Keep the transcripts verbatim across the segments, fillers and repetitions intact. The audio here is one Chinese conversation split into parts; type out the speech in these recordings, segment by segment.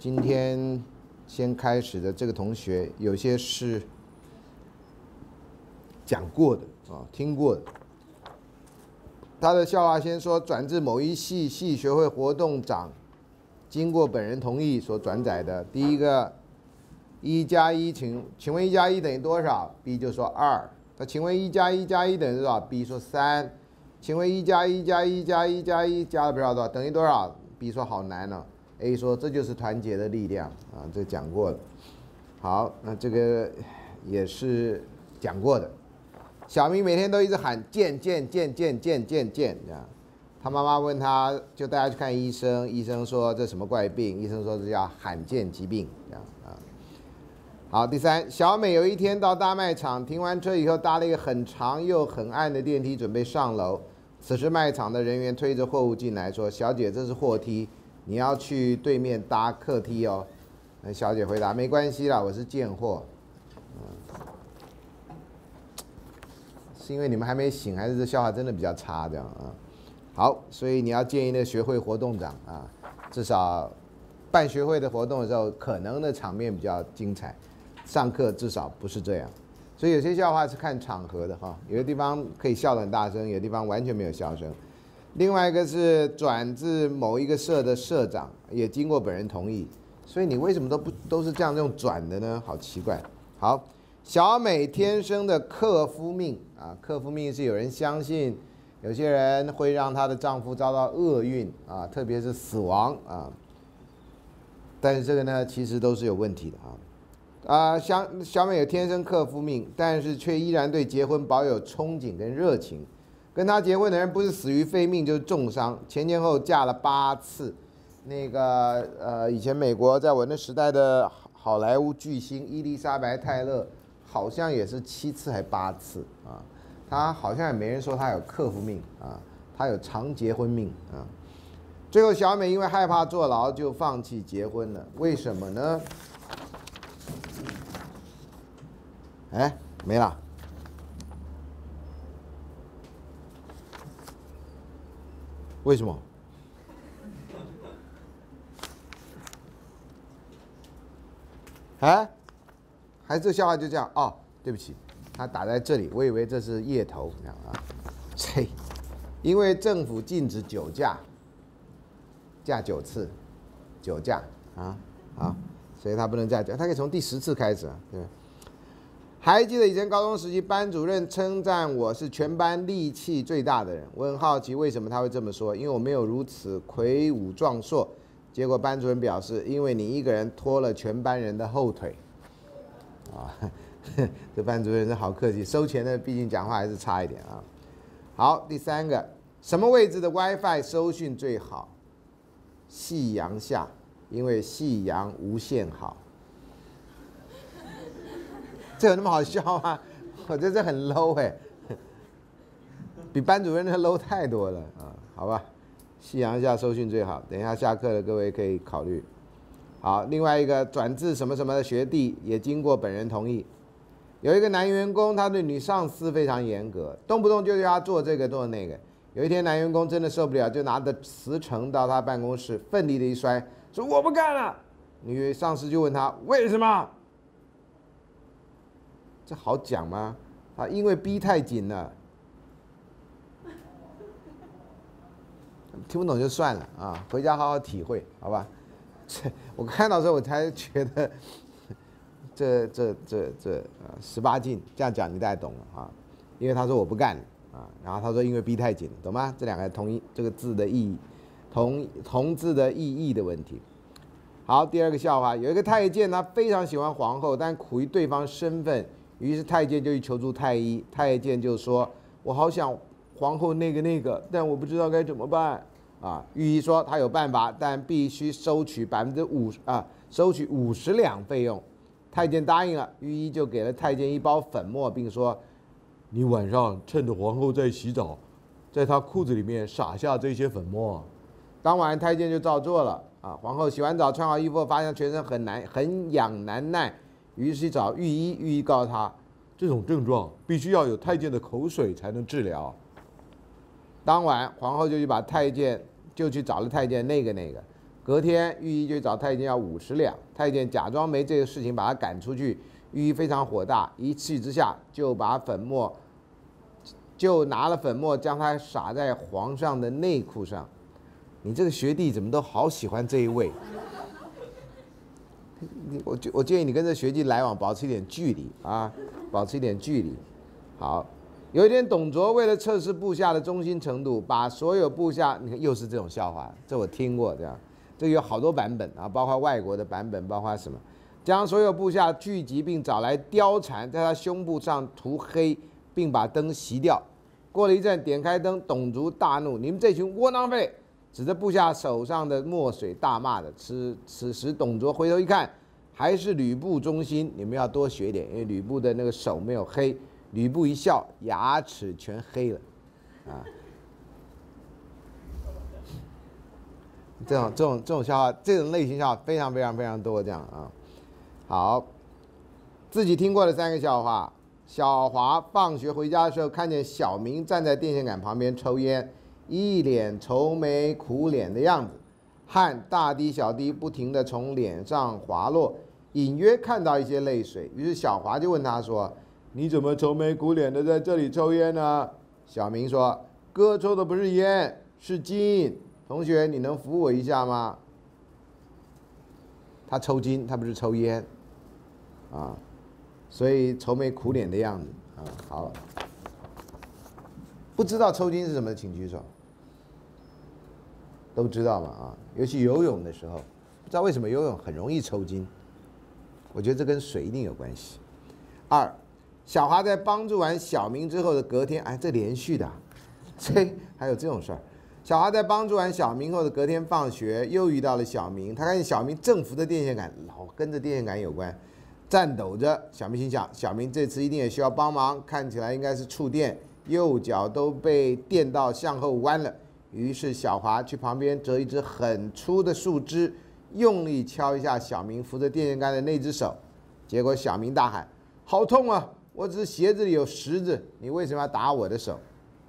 今天先开始的这个同学，有些是讲过的啊，听过的。他的笑话先说，转至某一系系学会活动长，经过本人同意所转载的。第一个，一加一，请请问一加一等于多少 ？B 就说二。那请问一加一加一等于多少 ？B 说三。请问一加一加一加一加一加了不知道多少等于多少 ？B 说好难哦。A 说这就是团结的力量啊，这讲过了。好，那这个也是讲过的。小明每天都一直喊健健健健健健健，这样。他妈妈问他，就带他去看医生，医生说这什么怪病？医生说这叫罕见疾病，这样啊。好，第三，小美有一天到大卖场，停完车以后，搭了一个很长又很暗的电梯，准备上楼。此时卖场的人员推着货物进来，说：“小姐，这是货梯，你要去对面搭客梯哦。”那小姐回答：“没关系啦，我是贱货。”嗯，是因为你们还没醒，还是这笑话真的比较差这样啊？好，所以你要建议那个学会活动长啊，至少办学会的活动的时候，可能的场面比较精彩。上课至少不是这样，所以有些笑话是看场合的哈，有的地方可以笑得很大声，有的地方完全没有笑声。另外一个是转自某一个社的社长，也经过本人同意，所以你为什么都不都是这样用转的呢？好奇怪。好，小美天生的克夫命啊，克夫命是有人相信，有些人会让她的丈夫遭到厄运啊，特别是死亡啊。但是这个呢，其实都是有问题的啊。啊，小小美有天生克夫命，但是却依然对结婚保有憧憬跟热情。跟她结婚的人不是死于非命就是重伤，前前后嫁了八次。那个呃，以前美国在我那时代的好莱坞巨星伊丽莎白泰勒，好像也是七次还八次啊。她好像也没人说她有克夫命啊，她有常结婚命啊。最后小美因为害怕坐牢，就放弃结婚了。为什么呢？哎，没了。为什么？哎，还是这笑话就这样哦？对不起，他打在这里，我以为这是页头，这样啊。这，因为政府禁止酒驾，驾九次，酒驾啊啊，所以他不能再驾，他可以从第十次开始啊，对。还记得以前高中时期，班主任称赞我是全班力气最大的人。我很好奇为什么他会这么说，因为我没有如此魁梧壮硕。结果班主任表示，因为你一个人拖了全班人的后腿。啊，这班主任是好客气，收钱的毕竟讲话还是差一点啊。好，第三个，什么位置的 WiFi 收讯最好？夕阳下，因为夕阳无限好。这有那么好笑吗？我觉得这很 low 哎，比班主任的 low 太多了啊！好吧，夕阳下收讯最好。等一下下课了，各位可以考虑。好，另外一个转至什么什么的学弟也经过本人同意。有一个男员工，他对女上司非常严格，动不动就叫他做这个做那个。有一天男员工真的受不了，就拿着辞呈到他办公室，奋力的一摔，说我不干了。女上司就问他为什么？这好讲吗？啊，因为逼太紧了，听不懂就算了啊，回家好好体会，好吧？这我看到时候我才觉得，这这这这啊十八禁，这样讲你大概懂了啊。因为他说我不干了啊，然后他说因为逼太紧，懂吗？这两个同一这个字的意义，同同字的意义的问题。好，第二个笑话，有一个太监，他非常喜欢皇后，但苦于对方身份。于是太监就去求助太医，太监就说：“我好想皇后那个那个，但我不知道该怎么办。”啊，御医说他有办法，但必须收取百分之五啊，收取五十两费用。太监答应了，御医就给了太监一包粉末，并说：“你晚上趁着皇后在洗澡，在她裤子里面撒下这些粉末。”当晚太监就照做了。啊，皇后洗完澡，穿好衣服，发现全身很难很痒难耐。于是去找御医，御医告诉他，这种症状必须要有太监的口水才能治疗。当晚，皇后就去把太监，就去找了太监那个那个， 隔天，御医就找太监要五十两，太监假装没这个事情，把他赶出去。御医非常火大，一气之下就把粉末，就拿了粉末将它撒在皇上的内裤上。你这个学弟怎么都好喜欢这一位？我我建议你跟这学弟来往保持一点距离啊，保持一点距离。好，有一天董卓为了测试部下的忠心程度，把所有部下，你看又是这种笑话，这我听过，这样。这有好多版本啊，包括外国的版本，包括什么？将所有部下聚集，并找来貂蝉，在他胸部上涂黑，并把灯熄掉。过了一阵，点开灯，董卓大怒：“你们这群窝囊废！”指着部下手上的墨水大骂的。此此时，董卓回头一看，还是吕布忠心。你们要多学一点，因为吕布的那个手没有黑。吕布一笑，牙齿全黑了，啊。这种这种这种笑话，这种类型笑话非常非常非常多，这样啊。好，自己听过的三个笑话。小华放学回家的时候，看见小明站在电线杆旁边抽烟，一脸愁眉苦脸的样子，汗大滴小滴不停地从脸上滑落，隐约看到一些泪水。于是小华就问他说：“你怎么愁眉苦脸的在这里抽烟呢？”小明说：“哥抽的不是烟，是金。同学，你能扶我一下吗？”他抽筋，他不是抽烟，啊，所以愁眉苦脸的样子啊。好，不知道抽筋是什么，请举手。都知道嘛啊，尤其游泳的时候，不知道为什么游泳很容易抽筋，我觉得这跟水一定有关系。二，小华在帮助完小明之后的隔天，哎，这连续的、啊，所以还有这种事儿。小华在帮助完小明后的隔天放学，又遇到了小明。他看见小明正扶着电线杆，老跟着电线杆有关，颤抖着。小明心想，小明这次一定也需要帮忙，看起来应该是触电，右脚都被电到向后弯了。于是小华去旁边折一只很粗的树枝，用力敲一下小明扶着电线杆的那只手。结果小明大喊：“好痛啊！我只是鞋子里有石子，你为什么要打我的手？”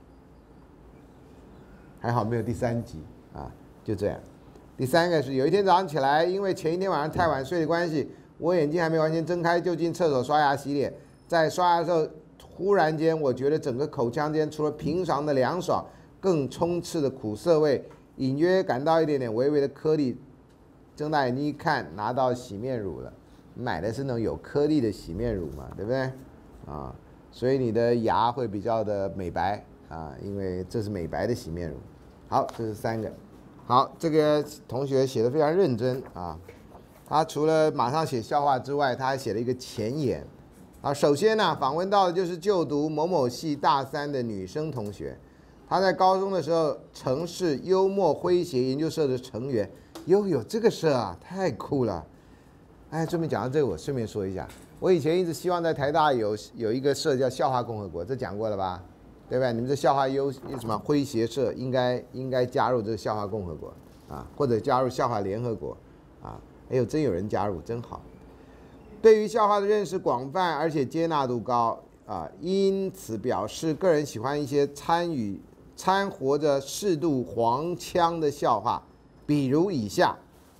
还好没有第三集啊，就这样。第三个是有一天早上起来，因为前一天晚上太晚睡的关系，我眼睛还没完全睁开，就进厕所刷牙洗脸。在刷牙的时候，忽然间我觉得整个口腔间除了平常的凉爽，更充斥的苦涩味，隐约感到一点点微微的颗粒。睁大眼睛一看，拿到洗面乳了。买的是那种有颗粒的洗面乳嘛，对不对？啊，所以你的牙会比较的美白啊，因为这是美白的洗面乳。好，这是三个。好，这个同学写的非常认真啊。他除了马上写笑话之外，他还写了一个前言。啊，首先呢，访问到的就是就读某某系大三的女生同学。她在高中的时候曾是幽默诙谐研究社的成员。哟，有这个社啊，太酷了！哎，顺便讲到这个，我顺便说一下，我以前一直希望在台大有有一个社叫笑话共和国，这讲过了吧？对吧？你们这笑话优什么诙谐社应该应该加入这个笑话共和国啊，或者加入笑话联合国啊。哎呦，真有人加入，真好。对于笑话的认识广泛，而且接纳度高啊，因此表示个人喜欢一些参与掺和着适度黄腔的笑话，比如以下。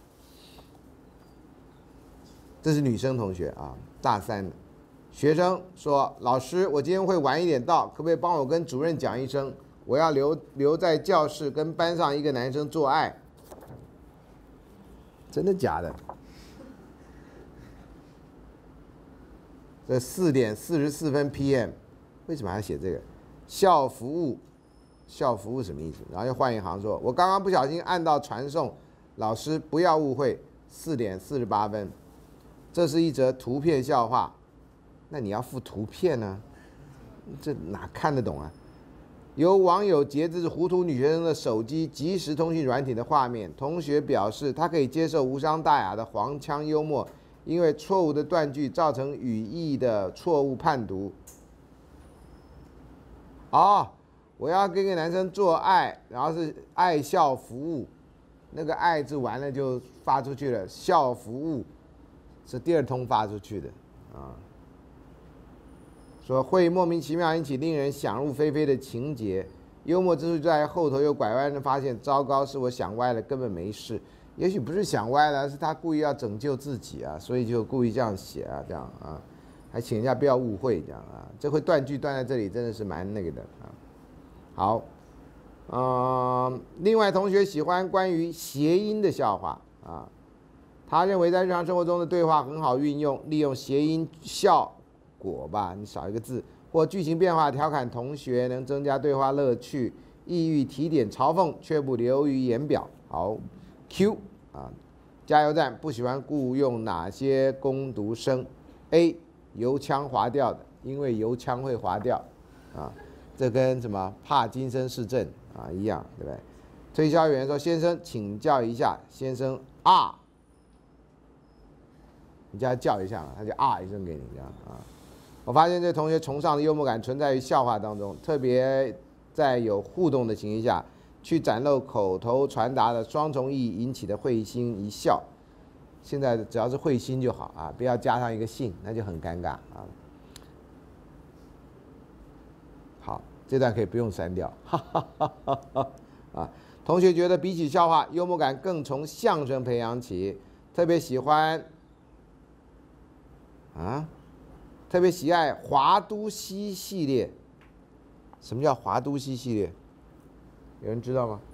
这是女生同学啊，大三的。学生说：“老师，我今天会晚一点到，可不可以帮我跟主任讲一声，我要留留在教室跟班上一个男生做爱？”真的假的？这四点四十四分 P M， 为什么还要写这个？校服务，校服务什么意思？然后又换一行说：“我刚刚不小心按到传送，老师不要误会。”四点四十八分，这是一则图片笑话。那你要附图片呢、啊？这哪看得懂啊？有网友截至糊涂女学生的手机即时通讯软体的画面，同学表示他可以接受无伤大雅的黄腔幽默，因为错误的断句造成语义的错误判读。哦，我要跟一个男生做爱，然后是爱校服务，那个爱字完了就发出去了，校服务是第二通发出去的啊。说会莫名其妙引起令人想入非非的情节，幽默之处在后头又拐弯的发现，糟糕，是我想歪了，根本没事。 也许不是想歪了，是他故意要拯救自己啊，所以就故意这样写啊，这样啊，还请人家不要误会这样啊，这会断句断在这里真的是蛮那个的啊。好，呃，另外同学喜欢关于谐音的笑话啊，他认为在日常生活中的对话很好运用，利用谐音效果吧，你少一个字或句型变化调侃同学，能增加对话乐趣，意欲提点嘲讽，却不流于言表。好 ，Q 啊，加油站不喜欢雇用哪些工读生 ？A 油腔滑调的，因为油腔会滑调啊，这跟什么帕金森氏症啊一样，对不对？推销员说：“先生，请教一下。”先生啊，你叫他叫一下，他就啊一声给你这样啊。我发现这同学崇尚的幽默感存在于笑话当中，特别在有互动的情形下，去展露口头传达的双重意义引起的会心一笑。现在只要是会心就好啊，不要加上一个姓，那就很尴尬啊。好，这段可以不用删掉。哈哈哈哈哈啊，同学觉得比起笑话，幽默感更从相声培养起，特别喜欢啊。特别喜爱华都西系列。什么叫华都西系列？有人知道吗？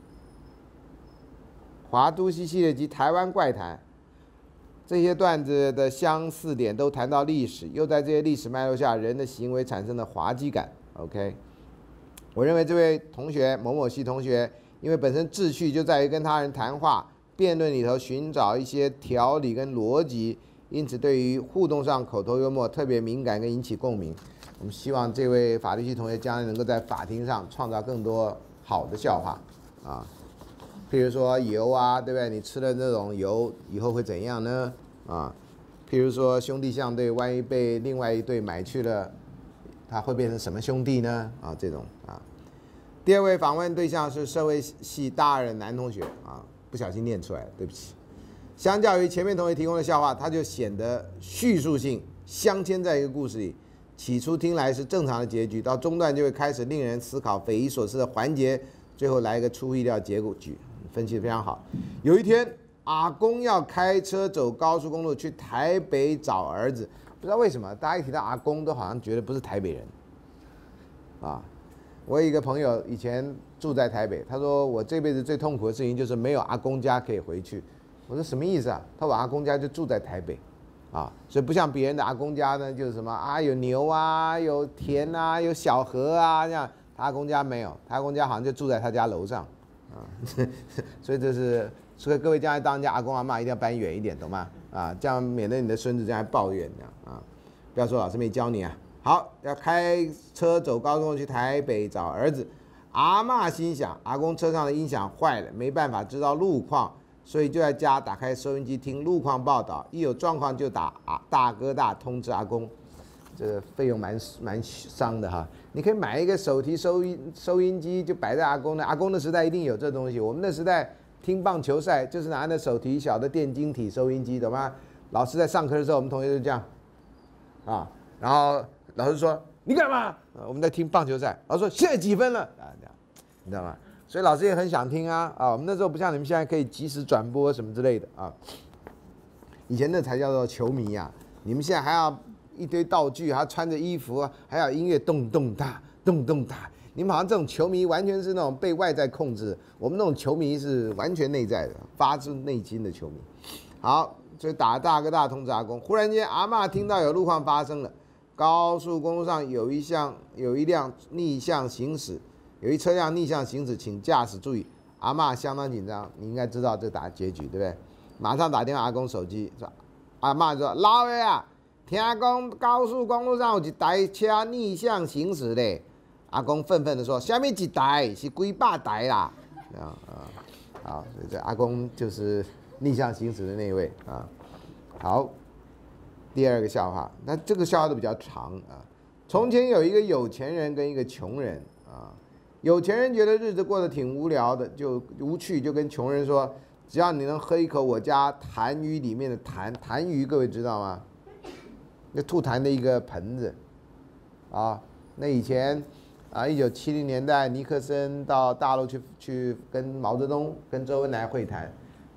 华都西系列及台湾怪谈，这些段子的相似点都谈到历史，又在这些历史脉络下人的行为产生的滑稽感。OK， 我认为这位同学某某系同学，因为本身志趣就在于跟他人谈话、辩论里头寻找一些条理跟逻辑。因此，对于互动上口头幽默特别敏感跟引起共鸣。我们希望这位法律系同学将来能够在法庭上创造更多好的笑话啊，譬如说油啊，对不对？你吃了这种油以后会怎样呢？啊，譬如说兄弟象队万一被另外一队买去了，他会变成什么兄弟呢？啊，这种啊。第二位访问对象是社会系大二的男同学啊，不小心念出来了，对不起。相较于前面同学提供的笑话，它就显得叙述性镶嵌在一个故事里。起初听来是正常的结局，到中段就会开始令人思考、匪夷所思的环节，最后来一个出乎意料结局。分析得非常好。有一天，阿公要开车走高速公路去台北找儿子，不知道为什么大家一提到阿公都好像觉得不是台北人啊。我有一个朋友以前住在台北，他说我这辈子最痛苦的事情就是没有阿公家可以回去。我说什么意思啊？他说阿公家就住在台北，啊，所以不像别人的阿公家呢，就是什么啊有牛啊，有田啊，有小河啊这样。他阿公家没有，他阿公家好像就住在他家楼上，啊，所以这是，所以各位将来当人家阿公阿嬷一定要搬远一点，懂吗？啊，这样免得你的孙子这样抱怨这样啊，不要说老师没教你啊。好，要开车走高速公路去台北找儿子，阿嬷心想阿公车上的音响坏了，没办法知道路况。所以就在家打开收音机听路况报道，一有状况就打啊大哥大通知阿公，这个费用蛮蛮伤的哈。你可以买一个手提收音收音机，就摆在阿公的阿公的时代一定有这东西。我们的时代听棒球赛就是拿那手提小的电晶体收音机，懂吗？老师在上课的时候，我们同学就这样啊，然后老师说你干嘛？我们在听棒球赛，老师说现在几分了啊？这样，你知道吗？所以老师也很想听啊啊！我们那时候不像你们现在可以及时转播什么之类的啊。以前那才叫做球迷啊！你们现在还要一堆道具，还要穿着衣服啊，还要音乐动动哒动动哒。你们好像这种球迷完全是那种被外在控制，我们那种球迷是完全内在的，发自内心的球迷。好，所以打大哥大通知阿公。忽然间，阿嬷听到有路况发生了，高速公路上有一项有一辆逆向行驶。有一车辆逆向行驶，请驾驶注意。阿嬷相当紧张，你应该知道这打结局对不对？马上打电话阿公手机，说阿嬷说老爷啊，听讲高速公路上有一台车逆向行驶嘞。阿公愤愤地说：下面几台是几百台啦。啊啊，好，所以这阿公就是逆向行驶的那一位啊。好，第二个笑话，那这个笑话都比较长啊。从前有一个有钱人跟一个穷人啊。有钱人觉得日子过得挺无聊的，就无趣，就跟穷人说：“只要你能喝一口我家痰盂里面的痰，痰盂各位知道吗？那吐痰的一个盆子，啊，那以前啊，一九七零年代，尼克森到大陆去去跟毛泽东、跟周恩来会谈，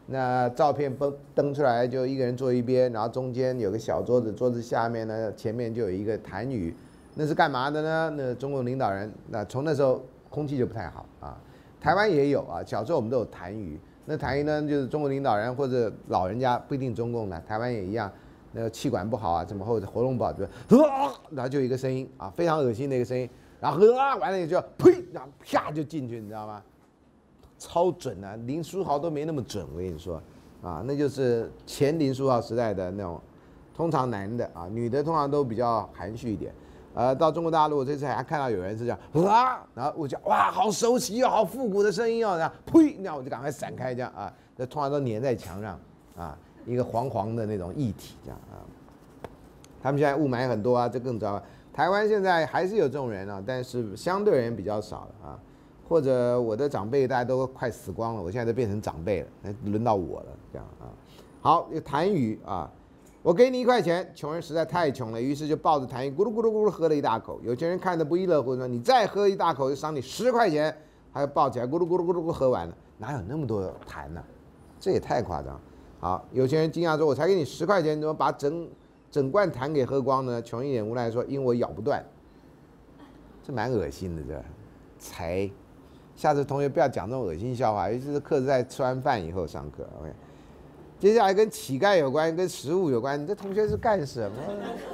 那照片登登出来，就一个人坐一边，然后中间有个小桌子，桌子下面呢，前面就有一个痰盂，那是干嘛的呢？那中国领导人，那从那时候空气就不太好啊。台湾也有啊，小时候我们都有痰盂，那痰盂呢，就是中国领导人或者老人家，不一定中共的，台湾也一样，那个气管不好啊，什么或者喉咙不好，就啊，然后就有一个声音啊，非常恶心的一个声音，然后啊完了也就呸，然后啪就进去，你知道吗？超准啊，林书豪都没那么准，我跟你说，啊，那就是前林书豪时代的那种，通常男的啊，女的通常都比较含蓄一点，呃，到中国大陆这次还看到有人是这样啊，然后我就哇，好熟悉哦，好复古的声音哦，然后呸，那我就赶快闪开这样啊，这通常都粘在墙上啊，一个黄黄的那种液体这样啊，他们现在雾霾很多啊，这更糟。台湾现在还是有这种人啊，但是相对而言比较少了啊。或者我的长辈大家都快死光了，我现在都变成长辈了，轮到我了，这样啊。好，有痰盂啊，我给你一块钱，穷人实在太穷了，于是就抱着痰盂咕噜咕噜咕噜喝了一大口。有钱人看得不亦乐乎，说你再喝一大口就赏你十块钱，还有抱起来咕噜咕噜咕噜咕噜喝完了，哪有那么多痰呢？这也太夸张。好，有钱人惊讶说，我才给你十块钱，你怎么把整整罐痰给喝光呢？穷一点无奈说，因为我咬不断。这蛮恶心的，这才。下次同学不要讲这种恶心笑话，尤其是课是在吃完饭以后上课。OK， 接下来跟乞丐有关，跟食物有关。你这同学是干什么？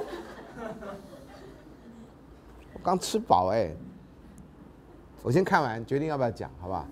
我刚吃饱哎、欸，我先看完，决定要不要讲，好不好？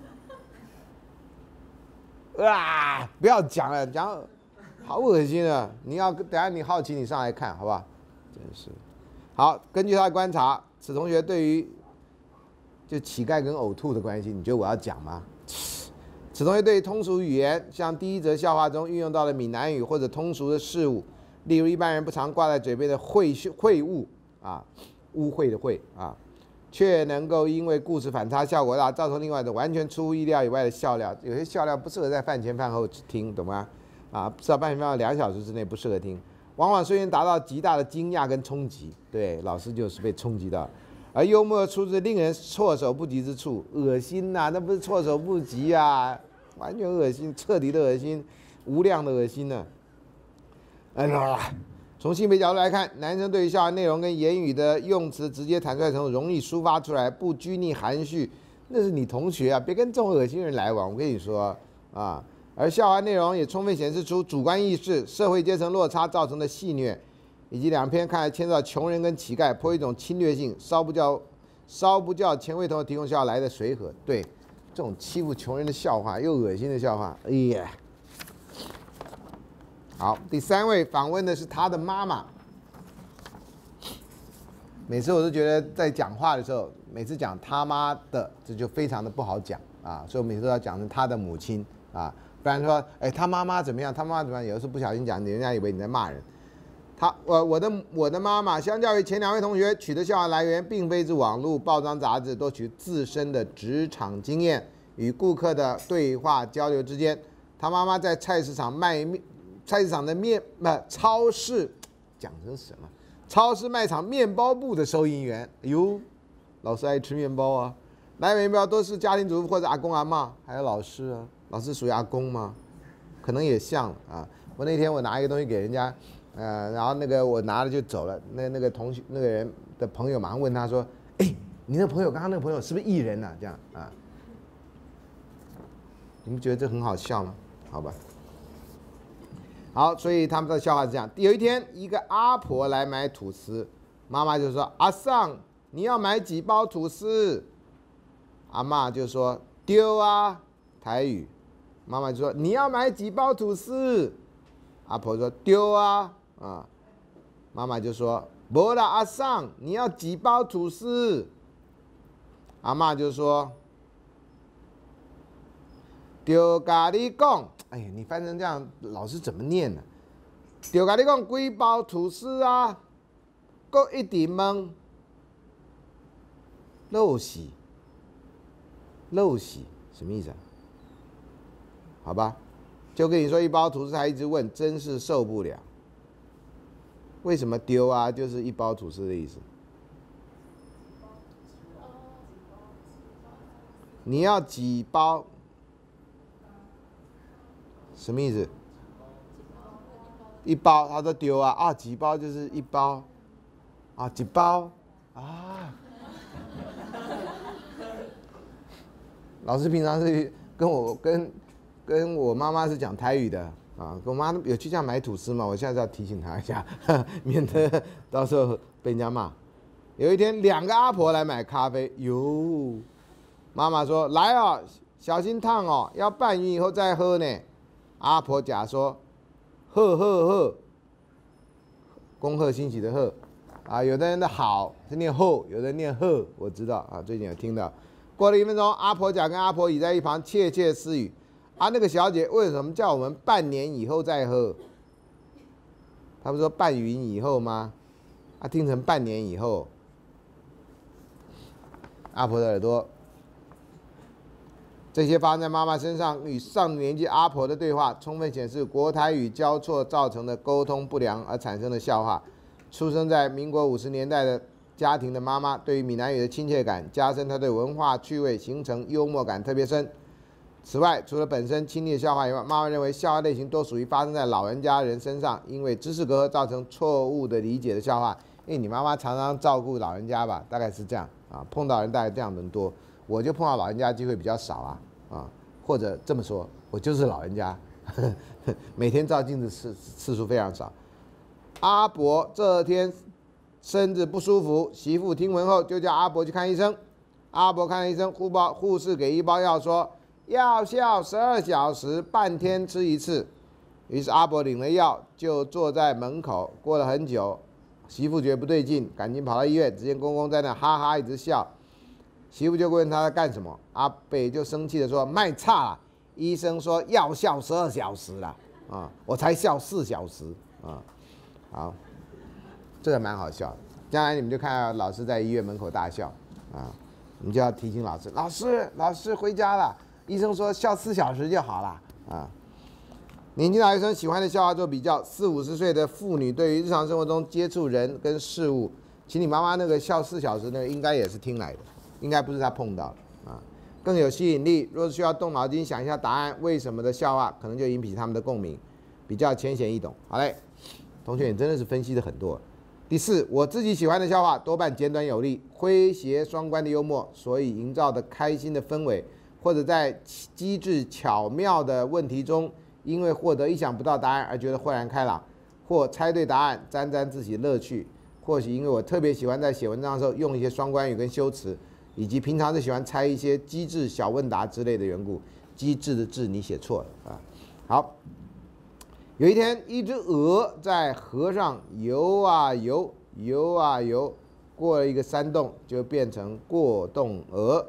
啊，不要讲了，讲好恶心啊！你要等下你好奇，你上来看，好不好？真是。好，根据他的观察，此同学对于就乞丐跟呕吐的关系，你觉得我要讲吗？此同学对于通俗语言，像第一则笑话中运用到的闽南语或者通俗的事物，例如一般人不常挂在嘴边的秽秽物啊，污秽的秽啊，却能够因为故事反差效果大，造成另外的完全出乎意料以外的笑料。有些笑料不适合在饭前饭后听，懂吗？啊，至少半前饭后两小时之内不适合听，往往虽然达到极大的惊讶跟冲击。对，老师就是被冲击到。而幽默出自令人措手不及之处，恶心呐、啊，那不是措手不及啊，完全恶心，彻底的恶心，无量的恶心呢、啊。哎呀，从性别角度来看，男生对于笑话内容跟言语的用词直接坦率程度容易抒发出来，不拘泥含蓄，那是你同学啊，别跟这种恶心人来往。我跟你说啊，而笑话内容也充分显示出主观意识、社会阶层落差造成的戏谑。以及两篇看来牵涉到穷人跟乞丐，颇一种侵略性，稍不叫稍不叫前位同学提供笑话来的随和。对，这种欺负穷人的笑话，又恶心的笑话，哎呀。好，第三位访问的是他的妈妈。每次我都觉得在讲话的时候，每次讲他妈的，这就非常的不好讲啊，所以我每次都要讲成他的母亲啊，不然说，哎，他妈妈怎么样？他妈妈怎么样？有的时候不小心讲，人家以为你在骂人。他我我的我的妈妈，相较于前两位同学取的笑话来源，并非是网络、报章、杂志，都取自身的职场经验与顾客的对话交流之间。他妈妈在菜市场卖面，菜市场的面不、呃、超市，讲成什么？超市卖场面包部的收银员。哎呦，老师爱吃面包啊，来面包都是家庭主妇或者阿公阿嬷，还有老师啊，老师属于阿公吗？可能也像啊。我那天我拿一个东西给人家。呃，然后那个我拿了就走了，那那个同学那个人的朋友马上问他说：“哎，你那个朋友刚刚那个朋友是不是艺人啊？”这样啊，你们觉得这很好笑吗？好吧。好，所以他们的笑话是这样：有一天，一个阿婆来买吐司，妈妈就说：“阿桑，你要买几包吐司？”阿嬷就说：“丢啊，台语。”妈妈就说：“你要买几包吐司？”阿婆说：“丢啊。”啊，妈妈就说：“没啦，阿桑，你要几包吐司？”阿嬷就说：“丢咖你讲，哎呀，你翻成这样，老师怎么念呢？丢咖你讲几包吐司啊？搁一直问，陋习，陋习什么意思啊？好吧，就跟你说一包吐司还一直问，真是受不了。”为什么丢啊？就是一包吐司的意思。你要几包？ 什么意思？一包，他说丢啊啊，几包就是一包，啊几包啊。老师平常是跟我跟跟我妈妈是讲台语的啊，跟我妈有去这样买吐司嘛，我现在要提醒她一下，免得到时候被人家骂。有一天，两个阿婆来买咖啡，哟，妈妈说来哦，小心烫哦，要拌匀以后再喝呢。阿婆甲说，喝喝喝，恭贺新喜的贺，啊，有的人的好是念后，有的人念贺，我知道啊，最近有听到。过了一分钟，阿婆甲跟阿婆乙在一旁窃窃私语，啊，那个小姐为什么叫我们半年以后再喝？他不是说拌匀以后吗？啊，听成半年以后。阿婆的耳朵，这些发生在妈妈身上与上年纪阿婆的对话，充分显示国台语交错造成的沟通不良而产生的笑话。出生在民国五十年代的家庭的妈妈，对于闽南语的亲切感，加深她对文化趣味形成幽默感特别深。此外，除了本身亲昵的笑话以外，妈妈认为笑话类型多属于发生在老人家人身上，因为知识隔阂造成错误的理解的笑话。因为你妈妈常常照顾老人家吧，大概是这样。啊，碰到人大概这样人多，我就碰到老人家机会比较少啊啊，或者这么说，我就是老人家，呵呵每天照镜子次次数非常少。阿伯这天身子不舒服，媳妇听闻后就叫阿伯去看医生。阿伯看了医生，护包护士给一包药说药效十二小时，半天吃一次。于是阿伯领了药，就坐在门口。过了很久。媳妇觉得不对劲，赶紧跑到医院，只见公公在那哈哈一直笑。媳妇就问他在干什么，阿北就生气的说：“卖差了，医生说药效十二小时了，啊，我才笑四小时啊。”好，这个蛮好笑的。将来你们就看到老师在医院门口大笑啊，你就要提醒老师：“老师，老师回家了，医生说笑四小时就好了啊。”年轻大学生喜欢的笑话做比较，四五十岁的妇女对于日常生活中接触人跟事物，请你妈妈那个笑四小时那个应该也是听来的，应该不是她碰到的啊，更有吸引力。若是需要动脑筋想一下答案为什么的笑话，可能就引起他们的共鸣，比较浅显易懂。好嘞，同学你真的是分析的很多。第四，我自己喜欢的笑话多半简短有力，诙谐双关的幽默，所以营造的开心的氛围，或者在机智巧妙的问题中。因为获得意想不到答案而觉得豁然开朗，或猜对答案沾沾自喜乐趣。或许因为我特别喜欢在写文章的时候用一些双关语跟修辞，以及平常是喜欢猜一些机智小问答之类的缘故。机智的智你写错了啊。好，有一天，一只鹅在河上游啊游，游啊游，过了一个山洞，就变成过洞鹅。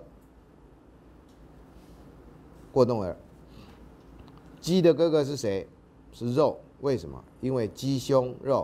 过洞鹅。鸡的哥哥是谁？是肉。为什么？因为鸡胸肉。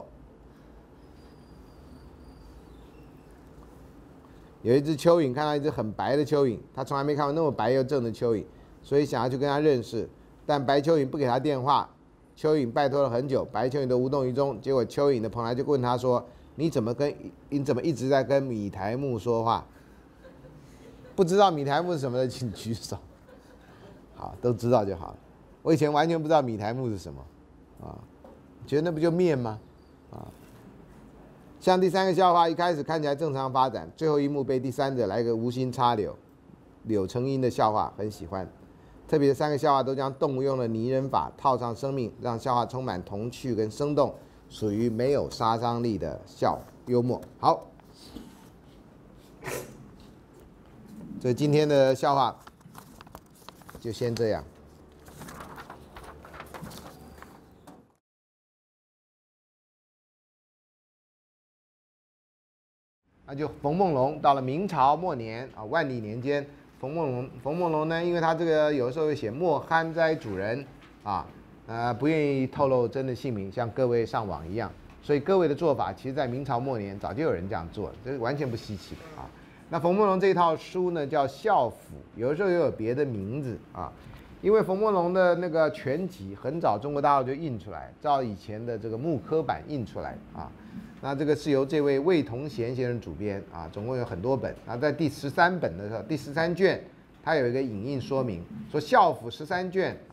有一只蚯蚓看到一只很白的蚯蚓，他从来没看过那么白又正的蚯蚓，所以想要去跟他认识，但白蚯蚓不给他电话。蚯蚓拜托了很久，白蚯蚓都无动于衷。结果蚯蚓的朋友就问他说：“你怎么跟你怎么一直在跟米苔木说话？”不知道米苔木是什么的，请举手。好，都知道就好了。我以前完全不知道米苔木是什么，啊，觉得那不就面吗？啊，像第三个笑话，一开始看起来正常发展，最后一幕被第三者来个无心插柳，柳成荫的笑话，很喜欢。特别三个笑话都将动物用了拟人法套上生命，让笑话充满童趣跟生动，属于没有杀伤力的笑幽默。好，所以今天的笑话就先这样。那就冯梦龙到了明朝末年啊，万历年间，冯梦龙，冯梦龙呢，因为他这个有时候会写莫憨哉主人啊，呃，不愿意透露真的姓名，像各位上网一样，所以各位的做法，其实在明朝末年早就有人这样做了，这是完全不稀奇的啊。那冯梦龙这一套书呢，叫《笑府》，有的时候也有别的名字啊，因为冯梦龙的那个全集很早中国大陆就印出来，照以前的这个木刻版印出来啊。那这个是由这位魏同贤先生主编啊，总共有很多本。那在第十三本的时候，第十三卷，它有一个影印说明，说《笑府》十三卷啊，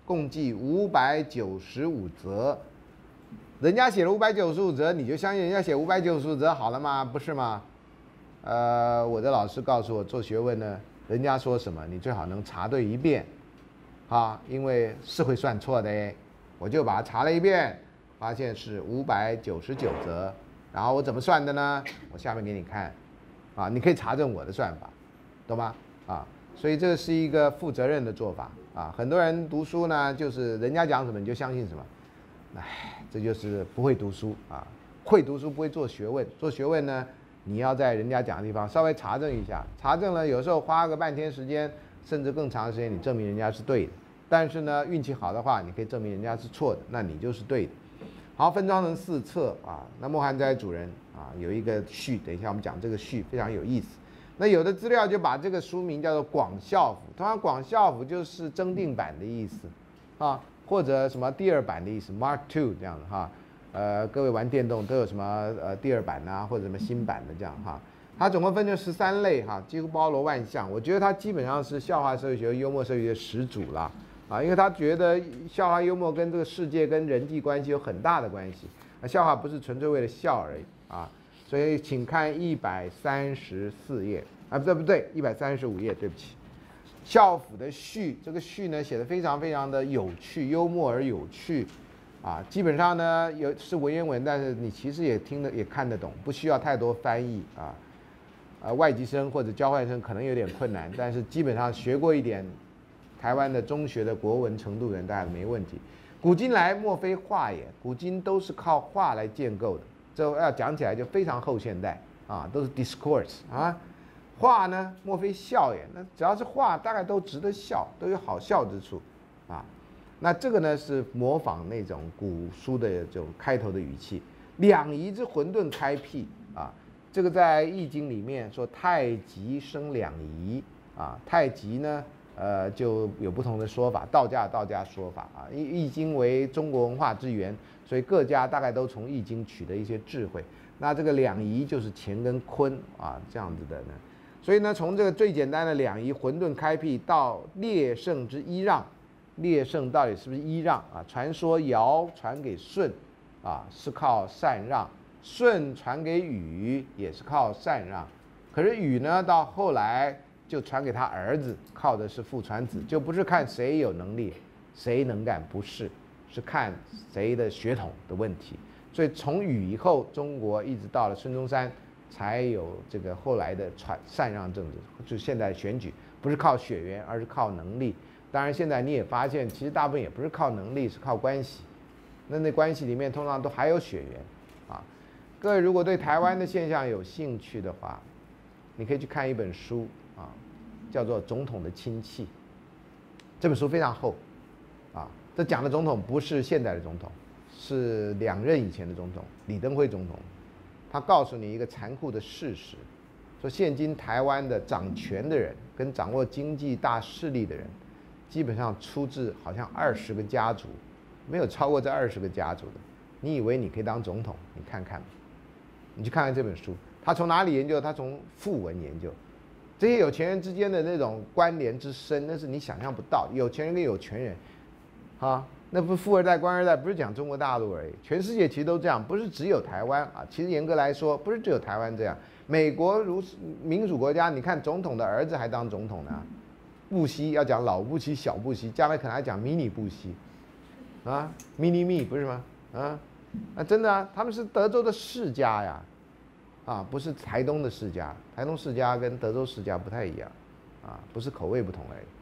共计五百九十五则。人家写了五百九十五则，你就相信人家写五百九十五则好了吗？不是吗？呃，我的老师告诉我，做学问呢，人家说什么，你最好能查对一遍，啊，因为是会算错的哎。我就把它查了一遍，发现是五百九十九则。然后我怎么算的呢？我下面给你看，啊，你可以查证我的算法，懂吗？啊，所以这是一个负责任的做法啊。很多人读书呢，就是人家讲什么你就相信什么，哎，这就是不会读书啊。会读书不会做学问，做学问呢，你要在人家讲的地方稍微查证一下，查证了有时候花个半天时间，甚至更长的时间，你证明人家是对的。但是呢，运气好的话，你可以证明人家是错的，那你就是对的。好，分装成四册啊。那莫涵斋主人啊有一个序，等一下我们讲这个序非常有意思。那有的资料就把这个书名叫做《广孝府》，通常广孝府就是增订版的意思啊，或者什么第二版的意思 ，Mark Two 这样的哈。呃，各位玩电动都有什么呃第二版啊，或者什么新版的这样哈。它总共分成十三类哈，几乎包罗万象。我觉得它基本上是笑话社会学、幽默社会学的始祖啦。啊，因为他觉得笑话幽默跟这个世界跟人际关系有很大的关系，啊，笑话不是纯粹为了笑而已啊，所以请看一百三十四页啊，不对不对，一百三十五页，对不起。校府的序，这个序呢写得非常非常的有趣，幽默而有趣，啊，基本上呢有是文言文，但是你其实也听得也看得懂，不需要太多翻译啊，呃，外籍生或者交换生可能有点困难，但是基本上学过一点。台湾的中学的国文程度的人大概没问题。古今来莫非画也，古今都是靠画来建构的。这要讲起来就非常后现代啊，都是 discourse 啊。画呢，莫非笑也？那只要是画，大概都值得笑，都有好笑之处啊。那这个呢是模仿那种古书的这种开头的语气。两仪之混沌开辟啊，这个在《易经》里面说太极生两仪啊，太极呢。呃，就有不同的说法，道家有道家说法啊。易易经为中国文化之源，所以各家大概都从易经取得一些智慧。那这个两仪就是乾跟坤啊，这样子的呢。所以呢，从这个最简单的两仪混沌开辟到列圣之揖让，列圣到底是不是揖让啊？传说尧传给舜啊是靠禅让，舜传给禹也是靠禅让，可是禹呢到后来。就传给他儿子，靠的是父传子，就不是看谁有能力，谁能干，不是，是看谁的血统的问题。所以从禹以后，中国一直到了孙中山，才有这个后来的传禅让政治，就现在选举不是靠血缘，而是靠能力。当然，现在你也发现，其实大部分也不是靠能力，是靠关系。那那关系里面通常都还有血缘啊。各位如果对台湾的现象有兴趣的话，你可以去看一本书。啊，叫做《总统的亲戚》，这本书非常厚，啊，这讲的总统不是现在的总统，是两任以前的总统，李登辉总统。他告诉你一个残酷的事实，说现今台湾的掌权的人跟掌握经济大势力的人，基本上出自好像二十个家族，没有超过这二十个家族的。你以为你可以当总统？你看看，你去看看这本书，他从哪里研究？他从讣文研究。这些有钱人之间的那种关联之深，那是你想象不到。有钱人跟有权人，啊，那不是富二代、官二代，不是讲中国大陆而已，全世界其实都这样，不是只有台湾啊。其实严格来说，不是只有台湾这样。美国如民主国家，你看总统的儿子还当总统呢，布希要讲老布希、小布希，将来可能还讲迷你布希，啊 ，mini me 不是吗？啊，那真的啊，他们是德州的世家呀。啊，不是台东的世家，台东世家跟德州世家不太一样，啊，不是口味不同而已。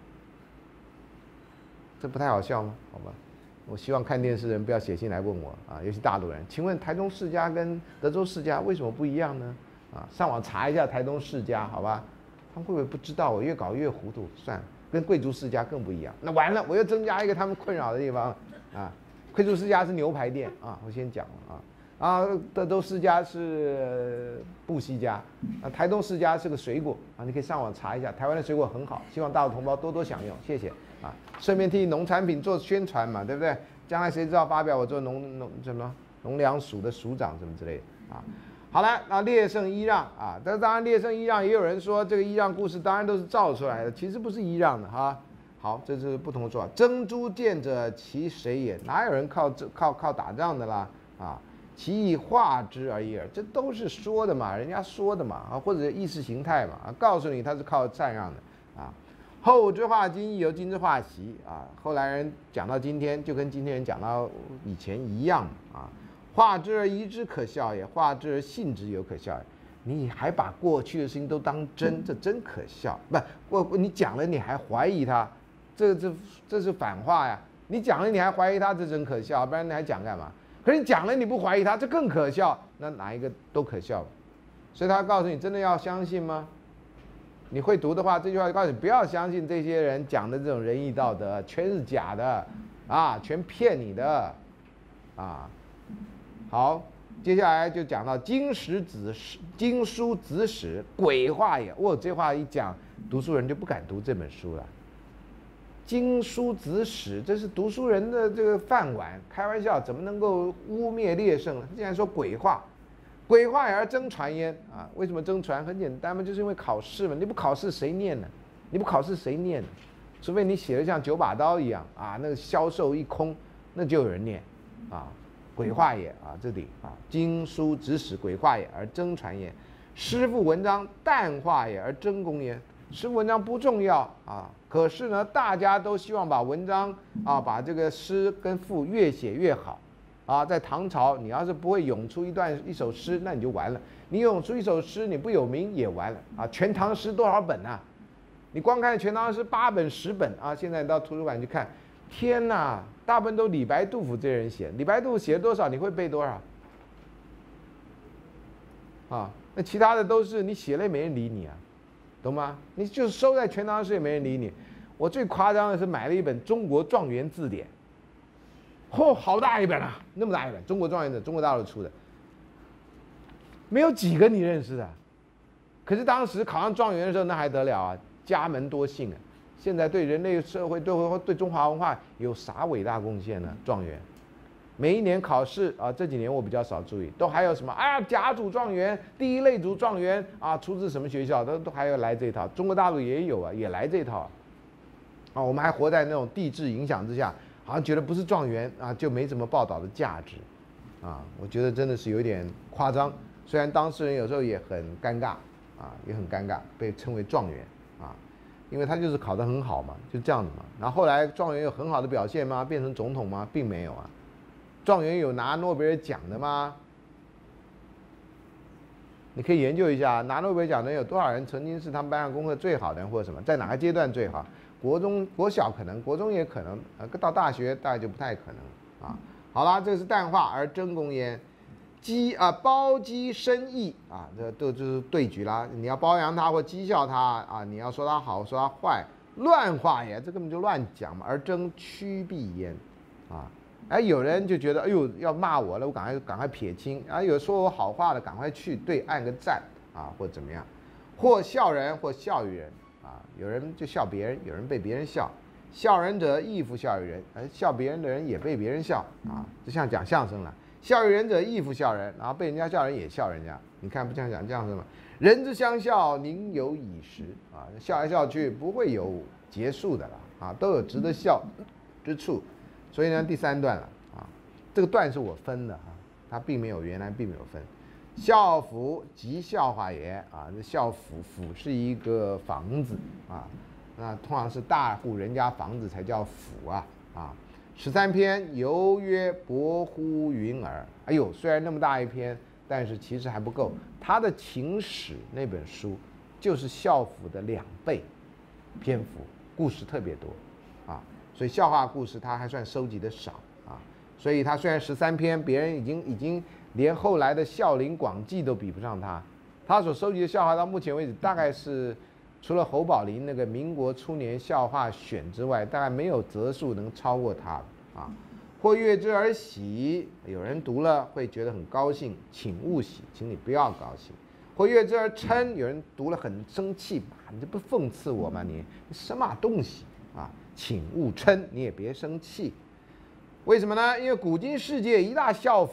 这不太好笑吗？好吧，我希望看电视的人不要写信来问我啊，尤其大陆人，请问台东世家跟德州世家为什么不一样呢？啊，上网查一下台东世家，好吧？他们会不会不知道？我越搞越糊涂，算了，跟贵族世家更不一样。那完了，我又增加一个他们困扰的地方啊，贵族世家是牛排店啊，我先讲了啊。啊，德州世家是布希家，啊，台东世家是个水果啊，你可以上网查一下，台湾的水果很好，希望大陆同胞多多享用，谢谢啊，顺便替农产品做宣传嘛，对不对？将来谁知道发表我做农农什么农粮署的署长什么之类的啊？好了，那列圣揖让啊，但当然列圣揖让也有人说这个揖让故事当然都是造出来的，其实不是揖让的哈， 好，这是不同的说法。争诸剑者，其谁也？哪有人靠这靠靠打仗的啦？啊，其以化之而已耳。这都是说的嘛，人家说的嘛啊，或者意识形态嘛啊，告诉你他是靠禅让的啊。后之化今，亦由今之化习啊。后来人讲到今天，就跟今天人讲到以前一样啊。化之而疑之可笑也，化之而信之有可笑也。你还把过去的事情都当真，这真可笑。不，我你讲了你还怀疑他，这这这是反话呀。你讲了你还怀疑他，这真可笑，不然你还讲干嘛？可是你讲了你不怀疑他，这更可笑。那哪一个都可笑。所以他告诉你，真的要相信吗？你会读的话，这句话就告诉你，不要相信这些人讲的这种仁义道德，全是假的，啊，全骗你的，啊。好，接下来就讲到经史子史，经书子史，鬼话也。我这话一讲，读书人就不敢读这本书了。经书子史，这是读书人的这个饭碗，开玩笑，怎么能够污蔑烈圣呢？竟然说鬼话，鬼话也而争传焉啊？为什么争传？很简单嘛，就是因为考试嘛。你不考试谁念呢？你不考试谁念呢？除非你写的像九把刀一样啊，那个销售一空，那就有人念啊。鬼话也啊，这里啊，经书子史，鬼话也而争传焉。诗赋文章，淡化也而争功焉。诗赋文章不重要啊，可是呢，大家都希望把文章啊，把这个诗跟赋越写越好啊。在唐朝，你要是不会咏出一段一首诗，那你就完了。你咏出一首诗，你不有名也完了啊。全唐诗多少本啊？你光看全唐诗八本十本啊，现在到图书馆去看。天哪，大部分都李白、杜甫这些人写。李白、杜甫写了多少？你会背多少？啊，那其他的都是你写了也没人理你啊，懂吗？你就是收在全唐诗也没人理你。我最夸张的是买了一本《中国状元字典》，嚯、哦，好大一本啊，那么大一本，中国状元的，中国大陆出的，没有几个你认识的。可是当时考上状元的时候，那还得了啊，家门多幸啊。现在对人类社会、对对中华文化有啥伟大贡献呢？状元，每一年考试啊，这几年我比较少注意，都还有什么啊，甲组状元、第一类组状元啊，出自什么学校，都都还要来这一套。中国大陆也有啊，也来这一套啊。啊，我们还活在那种地质影响之下，好像觉得不是状元啊就没什么报道的价值，啊，我觉得真的是有点夸张。虽然当事人有时候也很尴尬啊，也很尴尬，被称为状元啊。因为他就是考得很好嘛，就这样子嘛。然后后来状元有很好的表现吗？变成总统吗？并没有啊。状元有拿诺贝尔奖的吗？你可以研究一下，拿诺贝尔奖的人有多少人曾经是他们班上功课最好的人，或者什么，在哪个阶段最好？国中、国小可能，国中也可能，呃，到大学大概就不太可能啊。好啦，这个是淡化而争功焉。讥啊，褒讥深义啊，这都就是对局啦。你要褒扬他或讥笑他啊，你要说他好，说他坏，乱话也，这根本就乱讲嘛。而争趋避焉，啊，哎，有人就觉得，哎呦，要骂我了，我赶快赶快撇清啊。有说我好话的，赶快去对按个赞啊，或者怎么样，或笑人，或笑于人啊。有人就笑别人，有人被别人笑。笑人者亦复笑于人，而笑别人的人也被别人笑啊，就像讲相声了。笑于人者亦复笑人，然后被人家笑人也笑人家，你看不像讲这样子吗？人之相笑，宁有已时啊，笑来笑去不会有结束的了啊，都有值得笑之处。所以呢，第三段了啊，这个段是我分的啊，它并没有原来并没有分。笑府即笑话也啊，这笑府府是一个房子啊，那通常是大户人家房子才叫府啊啊。十三篇犹曰薄乎云耳。哎呦，虽然那么大一篇，但是其实还不够。他的情史那本书就是笑府的两倍篇幅，故事特别多啊，所以笑话故事他还算收集的少啊。所以他虽然十三篇，别人已经已经连后来的《笑林广记》都比不上他。他所收集的笑话到目前为止，大概是除了侯宝林那个民国初年笑话选之外，大概没有则数能超过他啊。或阅之而喜，有人读了会觉得很高兴，请勿喜，请你不要高兴。或阅之而嗔，有人读了很生气，你这不讽刺我吗？你你什么东西啊？请勿嗔，你也别生气。为什么呢？因为古今世界一大笑府啊，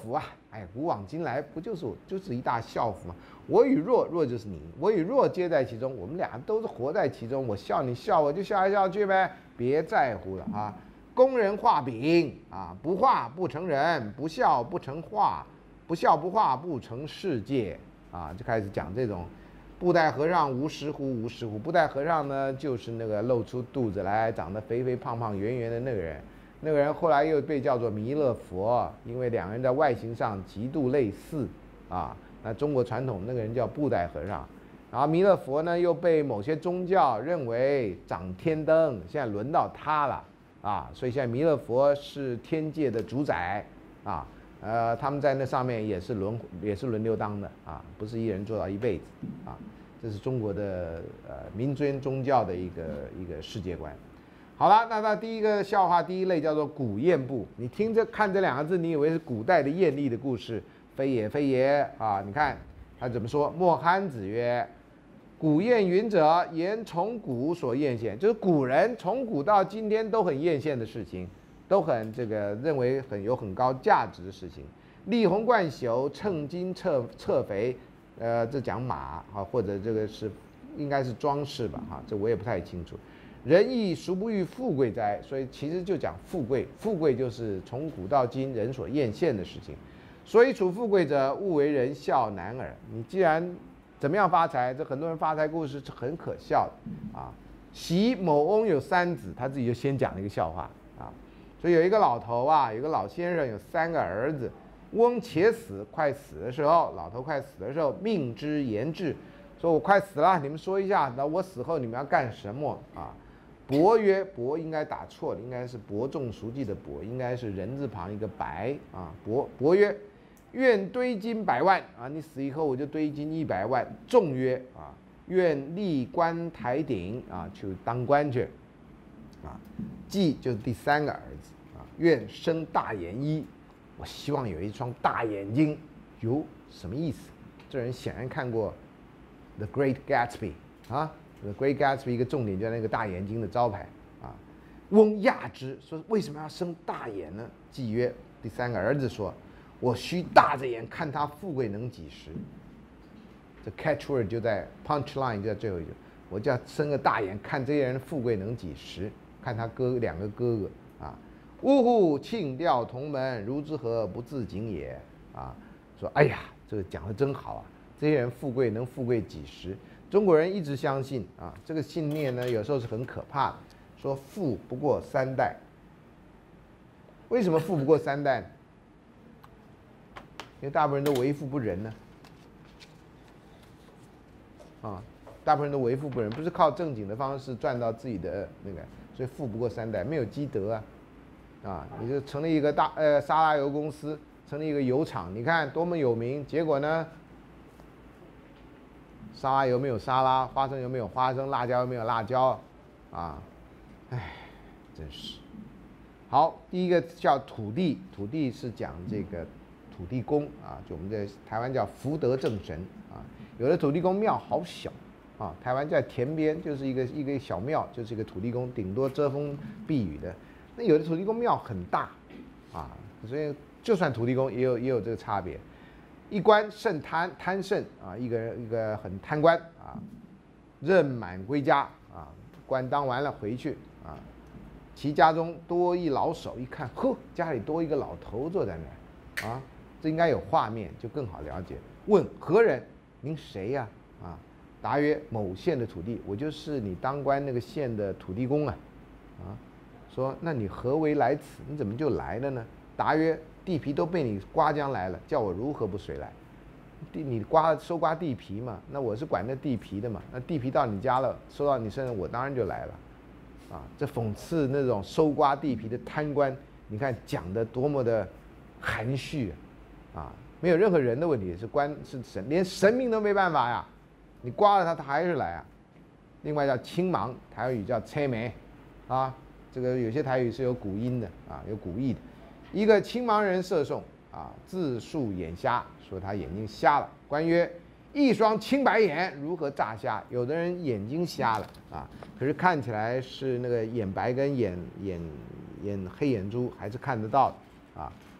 哎，古往今来不就是就是一大笑话吗？我与若，若就是你，我与若皆在其中，我们俩都是活在其中。我笑你笑，我就笑来笑去呗，别在乎了啊。工人画饼啊，不画不成人，不笑不成画，不笑不画不成世界啊，就开始讲这种。布袋和尚无石乎无石乎，布袋和尚呢就是那个露出肚子来，长得肥肥胖胖圆圆的那个人。那个人后来又被叫做弥勒佛，因为两个人在外形上极度类似啊。那中国传统那个人叫布袋和尚，然后弥勒佛呢又被某些宗教认为掌天灯，现在轮到他了啊，所以现在弥勒佛是天界的主宰啊。呃，他们在那上面也是轮也是轮流当的啊，不是一人做到一辈子啊。这是中国的呃民间宗教的一个一个世界观。好了，那那第一个笑话，第一类叫做古艳部。你听着看这两个字，你以为是古代的艳丽的故事，非也非也啊！你看他怎么说？莫憨子曰：“古艳云者，言从古所艳羡，就是古人从古到今天都很艳羡的事情。”都很这个认为很有很高价值的事情，立红冠朽，称金侧侧肥，呃，这讲马啊，或者这个是应该是装饰吧，哈，这我也不太清楚。人亦孰不欲富贵哉？所以其实就讲富贵，富贵就是从古到今人所艳羡的事情。所以处富贵者，勿为人笑难耳。你既然怎么样发财，这很多人发财故事是很可笑的啊。昔某翁有三子，他自己就先讲了一个笑话啊。所以有一个老头啊，有个老先生有三个儿子。翁且死，快死的时候，老头快死的时候，命之言志，说我快死了，你们说一下，那我死后你们要干什么啊？伯曰，伯应该打错了，应该是伯仲叔季的伯，应该是人字旁一个白啊。伯伯曰，愿堆金百万啊，你死以后我就堆金一百万。仲曰啊，愿立官台鼎啊，去当官去。啊，季就是第三个儿子啊，愿生大眼一，我希望有一双大眼睛。哟，什么意思？这人显然看过《The Great Gatsby》啊，《The Great Gatsby》一个重点就是那个大眼睛的招牌啊。翁讶之，说为什么要生大眼呢？季曰，第三个儿子说，我须大着眼看他富贵能几时。这 catch word 就在 punch line 就在最后一句，我就要生个大眼看这些人富贵能几时。看他哥两个哥哥啊，呜呼，庆吊同门，如之何不自警也啊？说哎呀，这个讲的真好啊！这些人富贵能富贵几时？中国人一直相信啊，这个信念呢，有时候是很可怕的。说富不过三代，为什么富不过三代呢？因为大部分人都为富不仁呢。啊，大部分人都为富不仁，不是靠正经的方式赚到自己的那个。所以富不过三代，没有积德啊，啊，你就成立一个大呃沙拉油公司，成立一个油厂，你看多么有名，结果呢，沙拉油没有沙拉，花生油没有花生，辣椒油没有辣椒，啊，唉，真是。好，第一个叫土地，土地是讲这个土地公啊，就我们在台湾叫福德正神啊，有的土地公庙好小。啊，台湾在田边就是一个一个小庙，就是一个土地公，顶多遮风避雨的。那有的土地公庙很大，啊，所以就算土地公也有也有这个差别。一官甚贪贪甚啊，一个人一个很贪官啊，任满归家啊，官当完了回去啊，其家中多一老叟，一看，呵，家里多一个老头坐在那儿，啊，这应该有画面，就更好了解。问何人？您谁呀？啊？答曰：某县的土地，我就是你当官那个县的土地公啊，啊，说那你何为来此？你怎么就来了呢？答曰：地皮都被你刮将来了，叫我如何不随来？地你刮收刮地皮嘛，那我是管那地皮的嘛，那地皮到你家了，收到你身上，我当然就来了，啊，这讽刺那种收刮地皮的贪官，你看讲的多么的含蓄啊，没有任何人的问题，是官是神，连神明都没办法呀。你刮了他，他还是来啊。另外叫青盲，台语叫青眉，啊，这个有些台语是有古音的啊，有古义的。一个青盲人射送啊，自述眼瞎，说他眼睛瞎了。官曰：一双青白眼，如何诈瞎？有的人眼睛瞎了啊，可是看起来是那个眼白跟眼眼眼黑眼珠还是看得到的啊。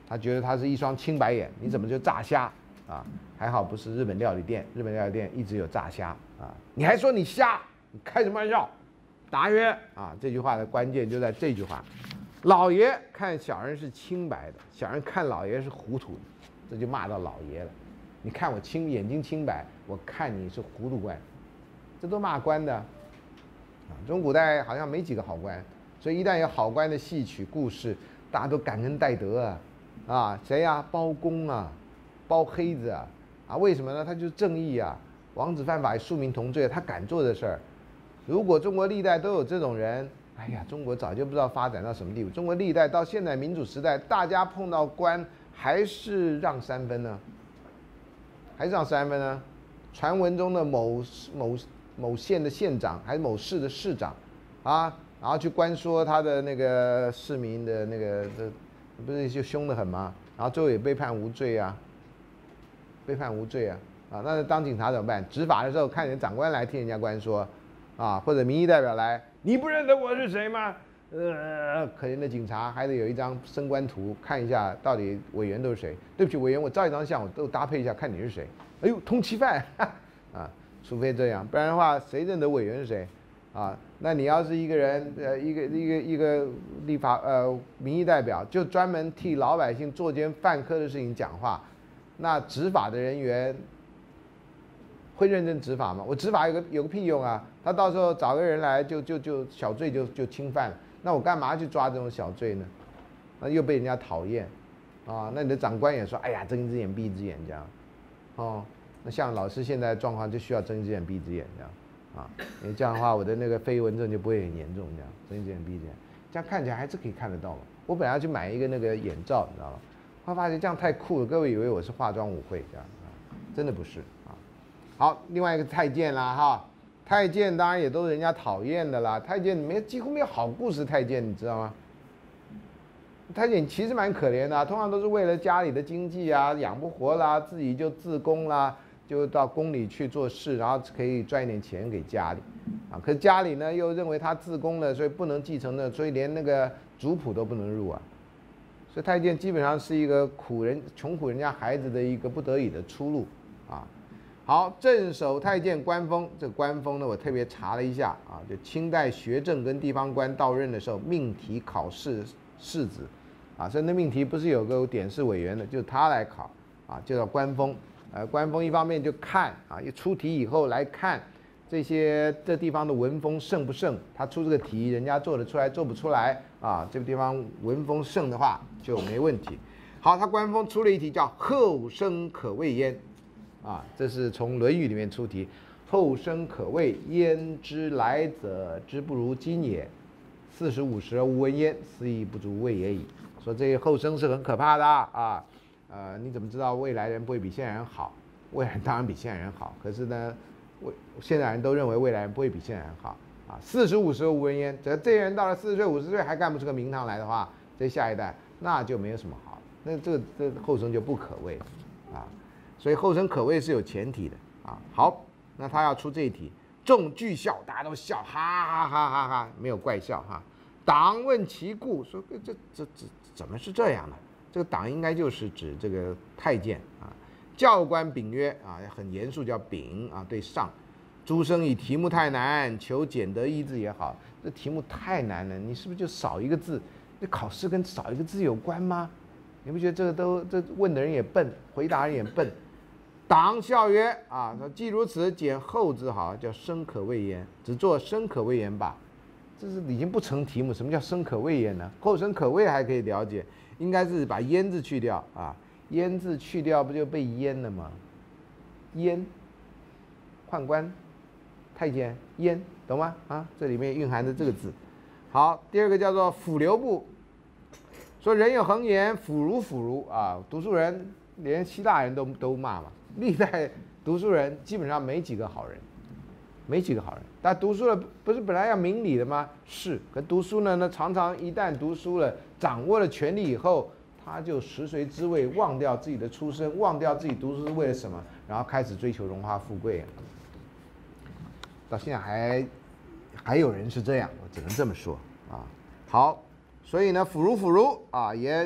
他觉得他是一双清白眼，你怎么就炸虾啊？还好不是日本料理店，日本料理店一直有炸虾啊。你还说你瞎，你开什么玩笑？答曰啊，这句话的关键就在这句话。老爷看小人是清白的，小人看老爷是糊涂的，这就骂到老爷了。你看我清眼睛清白，我看你是糊涂官，这都骂官的。啊，中古代好像没几个好官，所以一旦有好官的戏曲故事，大家都感恩戴德啊。啊，谁呀、啊？包公啊，包黑子啊，啊，为什么呢？他就是正义啊，王子犯法与庶民同罪，他敢做的事儿。如果中国历代都有这种人，哎呀，中国早就不知道发展到什么地步。中国历代到现在民主时代，大家碰到官还是让三分呢？还是让三分呢？传闻中的某某某县的县长，还是某市的市长，啊，然后去关说他的那个市民的那个这。不是就凶得很吗？然后最后也被判无罪啊，被判无罪啊，啊，那当警察怎么办？执法的时候看见长官来替人家关说，啊，或者民意代表来，你不认得我是谁吗？呃，可怜的警察还得有一张升官图，看一下到底委员都是谁。对不起，委员，我照一张相，我都搭配一下，看你是谁。哎呦，通缉犯，啊，除非这样，不然的话，谁认得委员是谁？啊，那你要是一个人，呃，一个一个一个立法呃民意代表，就专门替老百姓做件犯科的事情讲话，那执法的人员会认真执法吗？我执法有个有个屁用啊！他到时候找个人来就就就小罪就就轻犯了，那我干嘛去抓这种小罪呢？那又被人家讨厌，啊，那你的长官也说，哎呀，睁一只眼闭一只眼这样，哦，那像老师现在的状况就需要睁一只眼闭一只眼这样。啊，因为这样的话，我的那个飞蚊症就不会很严重，这样睁一只眼闭一只眼，这样看起来还是可以看得到嘛。我本来要去买一个那个眼罩，你知道吗？后来发现这样太酷了，各位以为我是化妆舞会这样啊，真的不是啊。好，另外一个太监啦哈，太监当然也都是人家讨厌的啦。太监没几乎没有好故事，太监你知道吗？太监其实蛮可怜的、啊，通常都是为了家里的经济啊，养不活啦，自己就自宫啦。就到宫里去做事，然后可以赚一点钱给家里，啊，可是家里呢又认为他自宫了，所以不能继承的，所以连那个族谱都不能入啊，所以太监基本上是一个苦人、穷苦人家孩子的一个不得已的出路啊。好，镇守太监官封，这个官封呢我特别查了一下啊，就清代学政跟地方官到任的时候命题考试试子，啊，所以那命题不是有个典试委员的，就是他来考啊，就叫官封。呃，官封一方面就看啊，一出题以后来看这些这地方的文风盛不盛，他出这个题，人家做得出来做不出来啊，这个地方文风盛的话就没问题。好，他官封出了一题叫后生可畏焉，啊，这是从《论语》里面出题，后生可畏，焉知来者之不如今也？四十五十而无闻焉，斯亦不足畏也已。说这些后生是很可怕的啊。呃，你怎么知道未来人不会比现在人好？未来人当然比现在人好，可是呢，未现在人都认为未来人不会比现在人好啊。四十五十无闻焉，这这些人到了四十岁、五十岁还干不出个名堂来的话，这下一代那就没有什么好，那这个这个后生就不可畏啊。所以后生可畏是有前提的啊。好，那他要出这一题，众俱笑，大家都笑，哈哈哈哈哈，没有怪笑哈。党问其故，说这这这怎么是这样的？这个党应该就是指这个太监啊。教官秉曰啊，很严肃，叫秉啊，对上。诸生以题目太难，求简得一字也好。这题目太难了，你是不是就少一个字？这考试跟少一个字有关吗？你不觉得这个都这问的人也笨，回答人也笨？党笑曰啊，说既如此，减后字好，叫生可畏焉，只做生可畏焉吧。这是已经不成题目，什么叫生可畏焉呢？后生可畏还可以了解。应该是把焉字去掉啊，焉字去掉不就被淹了吗？淹，宦官，太监淹，懂吗？啊，这里面蕴含着这个字。好，第二个叫做辅流部，说人有恒言，腐儒腐儒啊，读书人连希腊人都都骂嘛，历代读书人基本上没几个好人，没几个好人。但读书了不是本来要明理的吗？是，可读书呢，那常常一旦读书了，掌握了权力以后，他就食髓知味，忘掉自己的出身，忘掉自己读书是为了什么，然后开始追求荣华富贵。到现在还还有人是这样，我只能这么说啊。好，所以呢，腐儒腐儒啊，言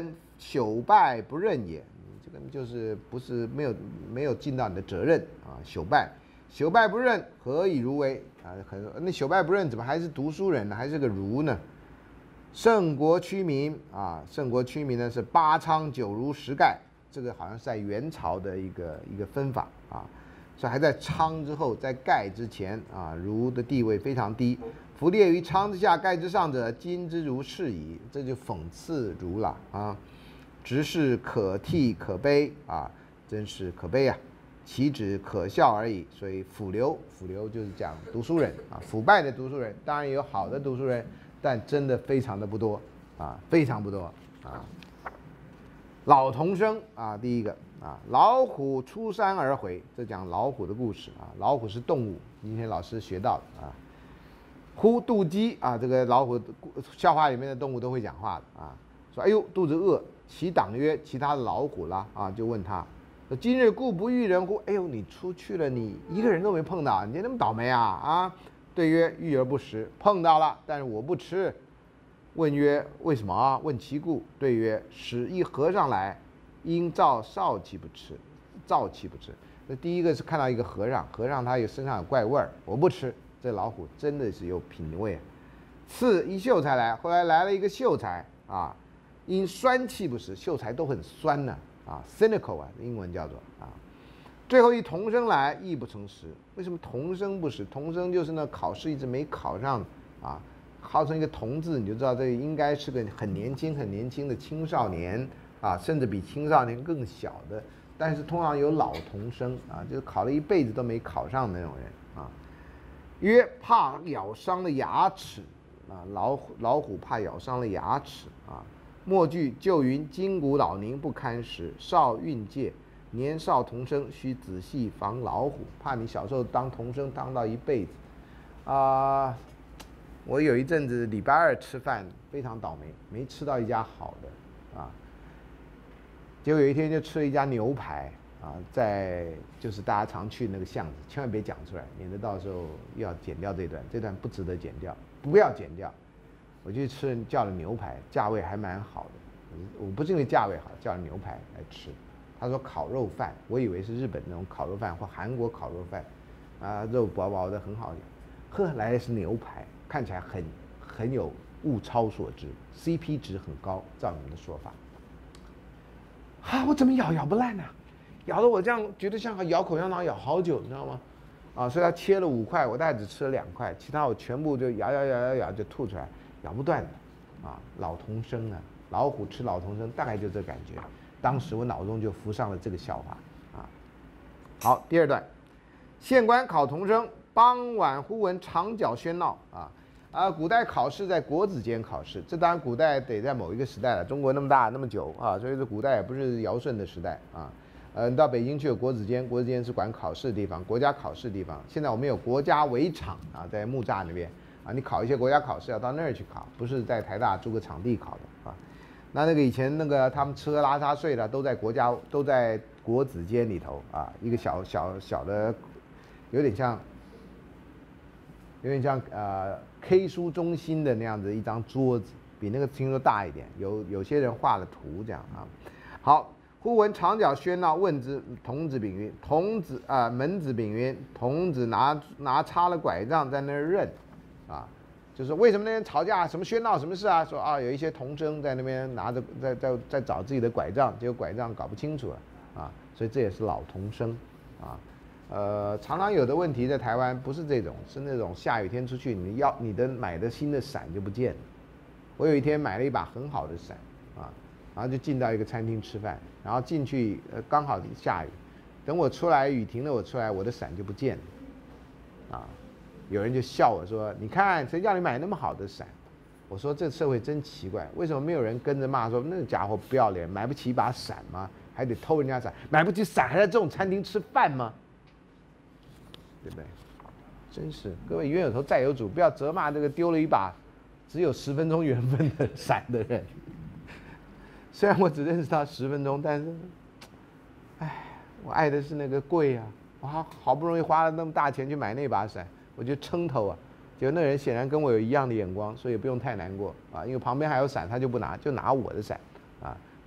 朽败不任也。这个就是不是没有没有尽到你的责任啊，朽败。朽败不任，何以如为啊？很那朽败不任怎么还是读书人呢？还是个儒呢？圣国屈民啊，圣国屈民呢是八昌九儒十丐，这个好像是在元朝的一个一个分法啊，所以还在昌之后，在丐之前啊，儒的地位非常低。夫列于昌之下，丐之上者，今之儒是矣。这就讽刺儒了啊，直是可替可悲啊，真是可悲啊。岂止可笑而已。所以腐流，腐流就是讲读书人啊，腐败的读书人，当然也有好的读书人，但真的非常的不多啊，非常不多啊。老童生啊，第一个啊，老虎出山而回，这讲老虎的故事啊。老虎是动物，今天老师学到的啊。呼肚饥啊，这个老虎笑话里面的动物都会讲话的啊。说哎呦肚子饿，其党曰，其他的老虎啦啊，就问他。今日故不遇人乎？哎呦，你出去了，你一个人都没碰到，你那么倒霉啊啊！对曰：遇而不食，碰到了，但是我不吃。问曰：为什么啊？问其故。对曰：使一和尚来，因召少气不吃，燥气不吃。那第一个是看到一个和尚，和尚他有身上有怪味儿，我不吃。这老虎真的是有品味啊。次一秀才来，后来来了一个秀才啊，因酸气不食，秀才都很酸呢、啊。啊 ，cynical 啊，英文叫做啊。最后一童生来，亦不曾食。为什么童生不食？童生就是那考试一直没考上啊，号称一个童字，你就知道这应该是个很年轻、很年轻的青少年啊，甚至比青少年更小的。但是通常有老童生啊，就是考了一辈子都没考上的那种人啊。曰：怕咬伤了牙齿啊，老虎老虎怕咬伤了牙齿啊。末句就云：筋骨老凝不堪食，少运戒，年少童生需仔细防老虎。怕你小时候当童生当到一辈子啊、呃！我有一阵子礼拜二吃饭非常倒霉，没吃到一家好的啊。结果有一天就吃了一家牛排啊，在就是大家常去那个巷子，千万别讲出来，免得到时候要剪掉这段，这段不值得剪掉，不要剪掉。我去吃叫了牛排，价位还蛮好的。我不是因为价位好，叫了牛排来吃。他说烤肉饭，我以为是日本那种烤肉饭或韩国烤肉饭，啊，肉薄薄的很好呵，来的是牛排，看起来很很有物超所值 ，C P 值很高，照你们的说法。啊，我怎么咬咬不烂呢、啊？咬得我这样觉得像咬口香糖咬好久，你知道吗？啊，所以他切了五块，我大概只吃了两块，其他我全部就咬咬咬咬咬就吐出来。咬不断的，啊，老童生啊，老虎吃老童生，大概就这感觉。当时我脑中就浮上了这个笑话，啊，好，第二段，县官考童生，傍晚忽闻长角喧闹，啊啊，古代考试在国子监考试，这当然古代得在某一个时代了，中国那么大那么久啊，所以说古代也不是尧舜的时代啊。呃，你到北京去有国子监，国子监是管考试的地方，国家考试的地方。现在我们有国家围场啊，在木栅那边。啊，你考一些国家考试要到那儿去考，不是在台大租个场地考的啊。那那个以前那个他们吃喝拉撒睡的都在国家都在国子监里头啊，一个小小小的，有点像，有点像呃 K 书中心的那样子一张桌子，比那个听说大一点，有有些人画了图这样啊。好，忽闻长角喧闹，问之，童子丙云：童子啊、呃，门子丙云：童子拿拿插了拐杖在那儿认。啊，就是为什么那人吵架，什么喧闹，什么事啊？说啊，有一些童生在那边拿着在在在找自己的拐杖，结果拐杖搞不清楚了啊，所以这也是老童生啊。呃，常常有的问题在台湾不是这种，是那种下雨天出去，你要你的买的新的伞就不见了。我有一天买了一把很好的伞啊，然后就进到一个餐厅吃饭，然后进去呃刚好下雨，等我出来雨停了，我出来我的伞就不见了啊。有人就笑我说：“你看，谁叫你买那么好的伞？”我说：“这社会真奇怪，为什么没有人跟着骂说那家伙不要脸，买不起一把伞吗？还得偷人家伞，买不起伞还在这种餐厅吃饭吗？对不对？真是各位冤有头债有主，不要责骂这个丢了一把只有十分钟缘分的伞的人。虽然我只认识他十分钟，但是，哎，我爱的是那个贵啊！我好好不容易花了那么大钱去买那把伞。”我就撑头啊，结果那人显然跟我有一样的眼光，所以不用太难过啊，因为旁边还有伞，他就不拿，就拿我的伞啊。他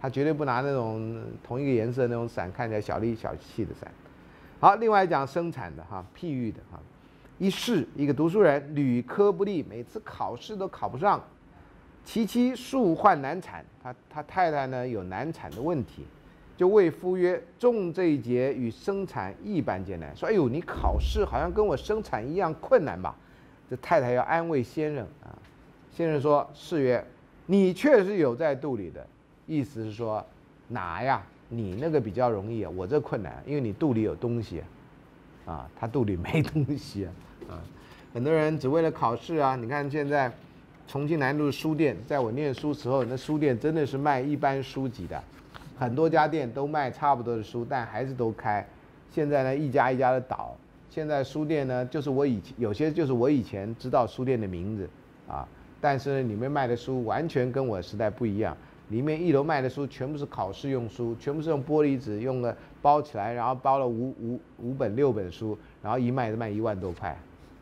他绝对不拿那种同一个颜色那种伞，看起来小力小气的伞。好，另外讲生产的哈，譬喻的哈，一士一个读书人，屡科不第，每次考试都考不上，其妻数患难产，他他太太呢有难产的问题，就谓夫曰：“中这一节与生产一般艰难。”说：“哎呦，你考试好像跟我生产一样困难吧？”这太太要安慰先生啊。先生说：“是曰，你确实有在肚里的，意思是说，哪呀？你那个比较容易啊，我这困难，因为你肚里有东西啊，啊他肚里没东西啊，啊，很多人只为了考试啊。你看现在重庆南路书店，在我念书时候，那书店真的是卖一般书籍的，很多家店都卖差不多的书，但还是都开。现在呢，一家一家的倒。现在书店呢，就是我以前有些就是我以前知道书店的名字啊，但是呢，里面卖的书完全跟我时代不一样。里面一楼卖的书全部是考试用书，全部是用玻璃纸用了包起来，然后包了五五五本六本书，然后一卖就卖一万多块。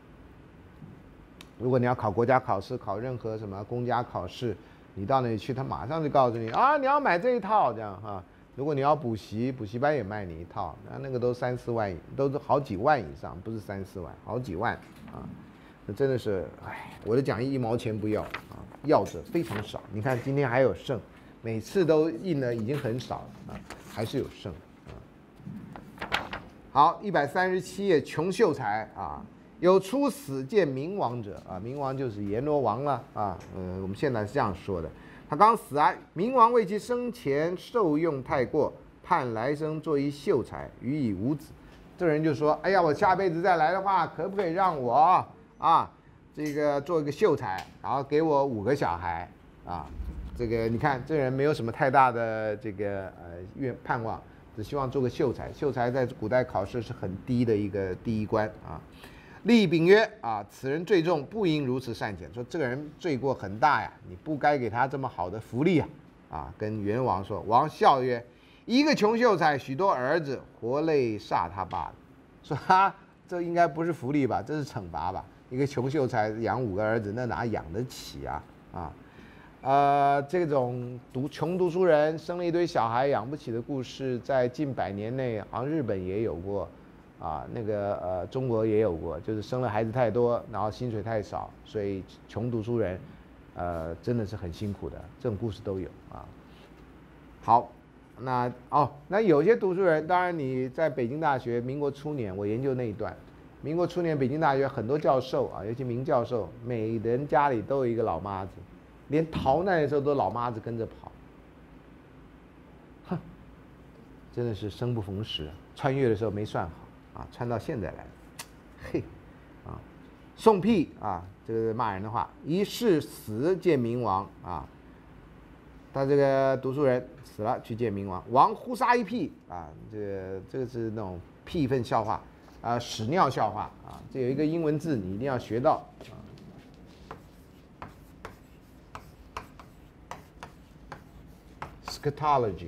如果你要考国家考试，考任何什么公家考试，你到那里去，他马上就告诉你啊，你要买这一套这样哈。如果你要补习，补习班也卖你一套，那那个都三四万，都是好几万以上，不是三四万，好几万啊。那真的是，哎，我的讲义一毛钱不要啊，要者非常少。你看今天还有剩。每次都印的已经很少了啊，还是有剩啊。好，一百三十七页，穷秀才啊，有出死见明王者啊，明王就是阎罗王了啊。呃，我们现在是这样说的，他刚死啊，明王为其生前受用太过，盼来生做一秀才，予以无子。这人就说，哎呀，我下辈子再来的话，可不可以让我啊，这个做一个秀才，然后给我五个小孩啊？这个你看，这人没有什么太大的这个呃愿盼望，只希望做个秀才。秀才在古代考试是很低的一个第一关啊。立禀曰：啊，此人罪重，不应如此善遣。说这个人罪过很大呀，你不该给他这么好的福利啊！啊，跟元王说，王笑曰：一个穷秀才，许多儿子，活累煞他罢了。说哈，这应该不是福利吧？这是惩罚吧？一个穷秀才养五个儿子，那哪养得起啊？啊！呃，这种读穷读书人生了一堆小孩养不起的故事，在近百年内，好像日本也有过，啊，那个呃，中国也有过，就是生了孩子太多，然后薪水太少，所以穷读书人，呃，真的是很辛苦的，这种故事都有啊。好，那哦，那有些读书人，当然你在北京大学民国初年，我研究那一段，民国初年北京大学很多教授啊，尤其名教授，每人家里都有一个老妈子。连逃难的时候都老妈子跟着跑，哼，真的是生不逢时。穿越的时候没算好啊，穿到现在来，嘿，啊，宋屁啊，这个是骂人的话。一世死见明王啊，他这个读书人死了去见明王，王呼杀一屁啊，这个这个是那种屁愤笑话啊，屎尿笑话啊。这有一个英文字你一定要学到啊。Scatology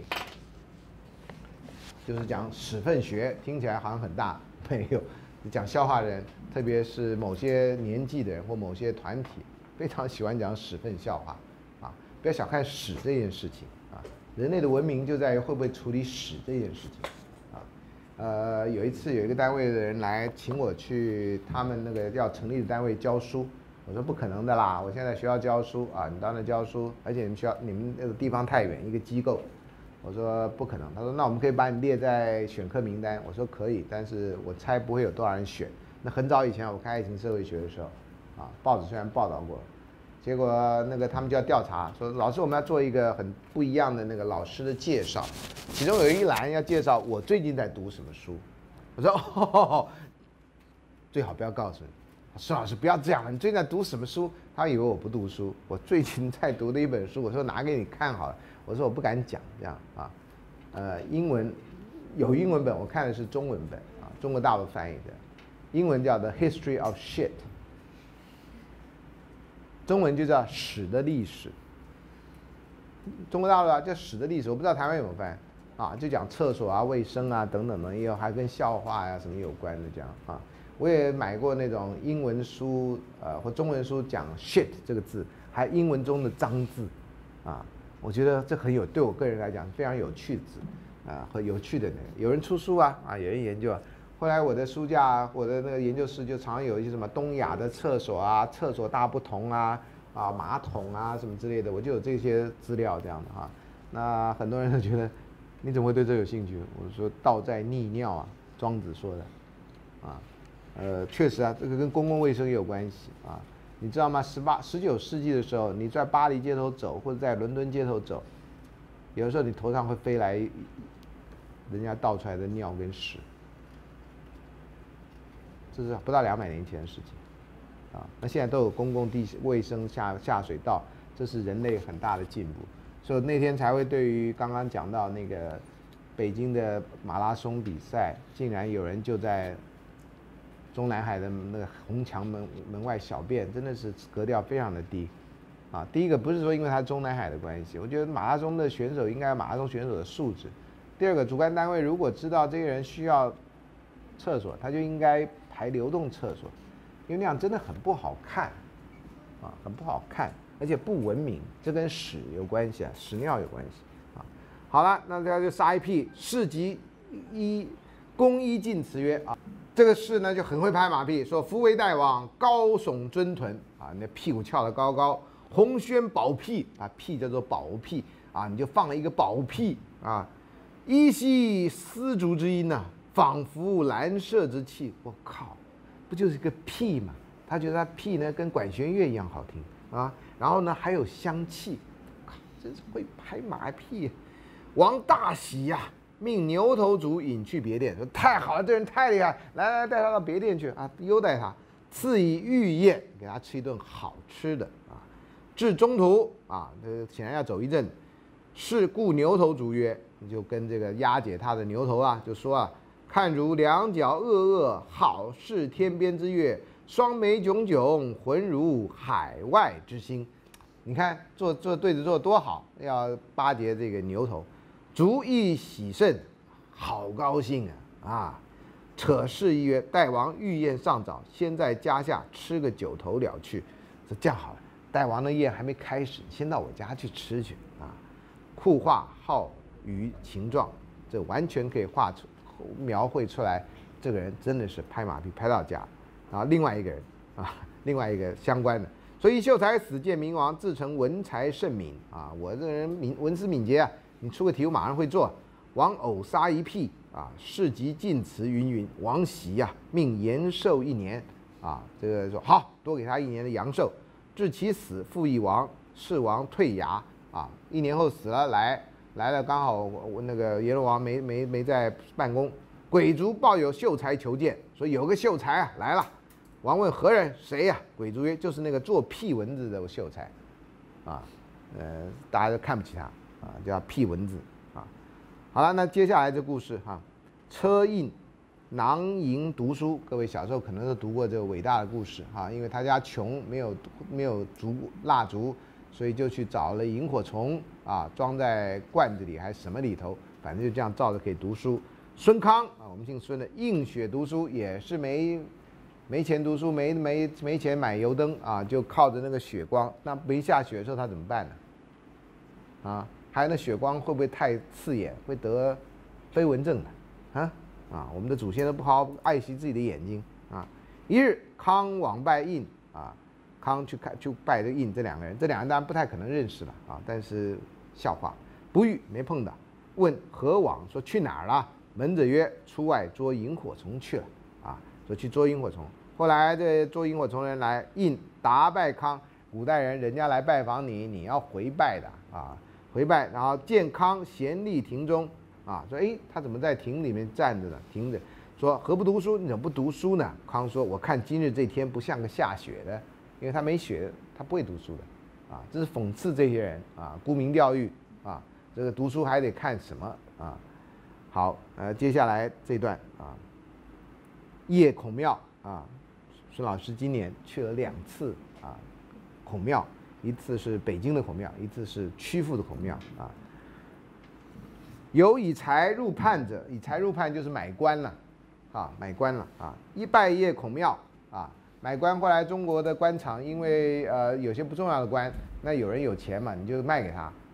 就是讲屎粪学，听起来好像很大，没有。讲笑话的人，特别是某些年纪的人或某些团体，非常喜欢讲屎粪笑话啊！不要小看屎这件事情啊！人类的文明就在于会不会处理屎这件事情啊。呃，有一次有一个单位的人来请我去他们那个要成立的单位教书。我说不可能的啦！我现在学校教书啊，你到那教书，而且你们学校你们那个地方太远，一个机构，我说不可能。他说那我们可以把你列在选课名单。我说可以，但是我猜不会有多少人选。那很早以前我开爱情社会学的时候，啊，报纸虽然报道过，结果那个他们就要调查，说老师我们要做一个很不一样的那个老师的介绍，其中有一栏要介绍我最近在读什么书。我说哦，最好不要告诉你。孙老师不要这样了，你最近在读什么书？他以为我不读书。我最近在读的一本书，我说拿给你看好了。我说我不敢讲这样啊，呃，英文有英文本，我看的是中文本啊，中国大陆翻译的，英文叫 The History of Shit， 中文就叫屎的历史。中国大陆啊叫屎的历史，我不知道台湾有没有翻啊，就讲厕所啊、卫生啊等等的，也有还跟笑话呀、啊、什么有关的这样啊。我也买过那种英文书，呃，或中文书讲 shit 这个字，还英文中的脏字，啊， 我觉得这很有，对我个人来讲非常有趣的字啊，和有趣的那个。有人出书啊，啊，有人研究啊。后来我的书架，我的那个研究室就常有一些什么东亚的厕所啊，厕所大不同啊，啊，马桶啊什么之类的，我就有这些资料这样的哈。那很多人都觉得，你怎么会对这有兴趣？我说道在溺尿啊，庄子说的，啊，呃，确实啊，这个跟公共卫生也有关系啊。你知道吗？十八、十九世纪的时候，你在巴黎街头走，或者在伦敦街头走，有的时候你头上会飞来人家倒出来的尿跟屎。这是不到两百年前的事情，啊，那现在都有公共地卫生下下水道，这是人类很大的进步，所以那天才会对于刚刚讲到那个北京的马拉松比赛，竟然有人就在中南海的那个红墙门门外小便，真的是格调非常的低，啊，第一个不是说因为他中南海的关系，我觉得马拉松的选手应该有马拉松选手的素质，第二个主办单位如果知道这个人需要厕所，他就应该排流动厕所，因为那样真的很不好看，啊，很不好看，而且不文明，这跟屎有关系啊，屎尿有关系啊。好了，那这就杀一屁，士即一公一进辞曰啊，这个士呢就很会拍马屁，说夫为大王，高耸尊臀啊，那屁股翘得高高，鸿宣宝屁啊，屁叫做宝屁啊，你就放了一个宝屁啊，依稀丝竹之音呐、啊。仿佛蓝麝之气，我靠，不就是一个屁嘛？他觉得他屁呢跟管弦乐一样好听啊，然后呢还有香气，靠，真是会拍马屁。王大喜呀、啊，命牛头族引去别店，说太好了，这人太厉害，来来带他到别店去啊，优待他，赐以御宴，给他吃一顿好吃的啊。至中途啊，这显然要走一阵，是故牛头族曰，你就跟这个押解他的牛头啊，就说啊。看如两脚恶恶，好似天边之月；双眉炯炯，浑如海外之星。你看做做对子做得多好，要巴结这个牛头，足亦喜甚，好高兴啊！啊，扯事一曰：大王御宴尚早，先在家下吃个酒头了去。说这样好了，大王的宴还没开始，先到我家去吃去啊！酷画好于情状，这完全可以画出。描绘出来，这个人真的是拍马屁拍到家，啊，另外一个人啊，另外一个相关的，所以秀才死见明王，自称文才甚敏啊，我这个人敏文思敏捷啊，你出个题我马上会做。王偶杀一屁啊，事即进辞云云。王喜呀、啊，命延寿一年啊，这个说好，多给他一年的阳寿。至其死，复一王，是王退衙啊，一年后死了来。来了，刚好我那个阎罗王没没没在办公，鬼卒报有秀才求见，说有个秀才啊来了。王问何人？谁呀、啊？鬼卒曰：就是那个做屁蚊子的秀才，啊，呃，大家都看不起他啊，叫屁蚊子啊。好了，那接下来这故事哈、啊，车胤囊萤读书，各位小时候可能都读过这个伟大的故事哈、啊，因为他家穷，没有没有烛蜡烛。所以就去找了萤火虫啊，装在罐子里还是什么里头，反正就这样照着可以读书。孙康啊，我们姓孙的，映雪读书也是没没钱读书，没没没钱买油灯啊，就靠着那个雪光。那没下雪的时候他怎么办呢？啊，还有那雪光会不会太刺眼，会得飞蚊症的啊？啊，我们的祖先都不好好爱惜自己的眼睛啊。一日，康往拜胤啊。康去看去拜这个胤，这两个人，这两个人当然不太可能认识了啊，但是笑话，不遇没碰到。问何往？说去哪儿了？门者曰：出外捉萤火虫去了啊，说去捉萤火虫。后来这捉萤火虫人来，胤答拜康。古代人人家来拜访你，你要回拜的啊，回拜。然后见康闲立庭中啊，说哎，他怎么在庭里面站着呢？停着。说何不读书？你怎么不读书呢？康说：我看今日这天不像个下雪的。因为他没学，他不会读书的，啊，这是讽刺这些人啊，沽名钓誉啊，这个读书还得看什么啊？好，呃，接下来这段啊，夜孔庙啊，孙老师今年去了两次啊，孔庙，一次是北京的孔庙，一次是曲阜的孔庙啊。有以财入判者，以财入判就是买官了，啊，买官了啊，一拜夜孔庙啊。买官后来，中国的官场因为呃有些不重要的官，那有人有钱嘛，你就卖给他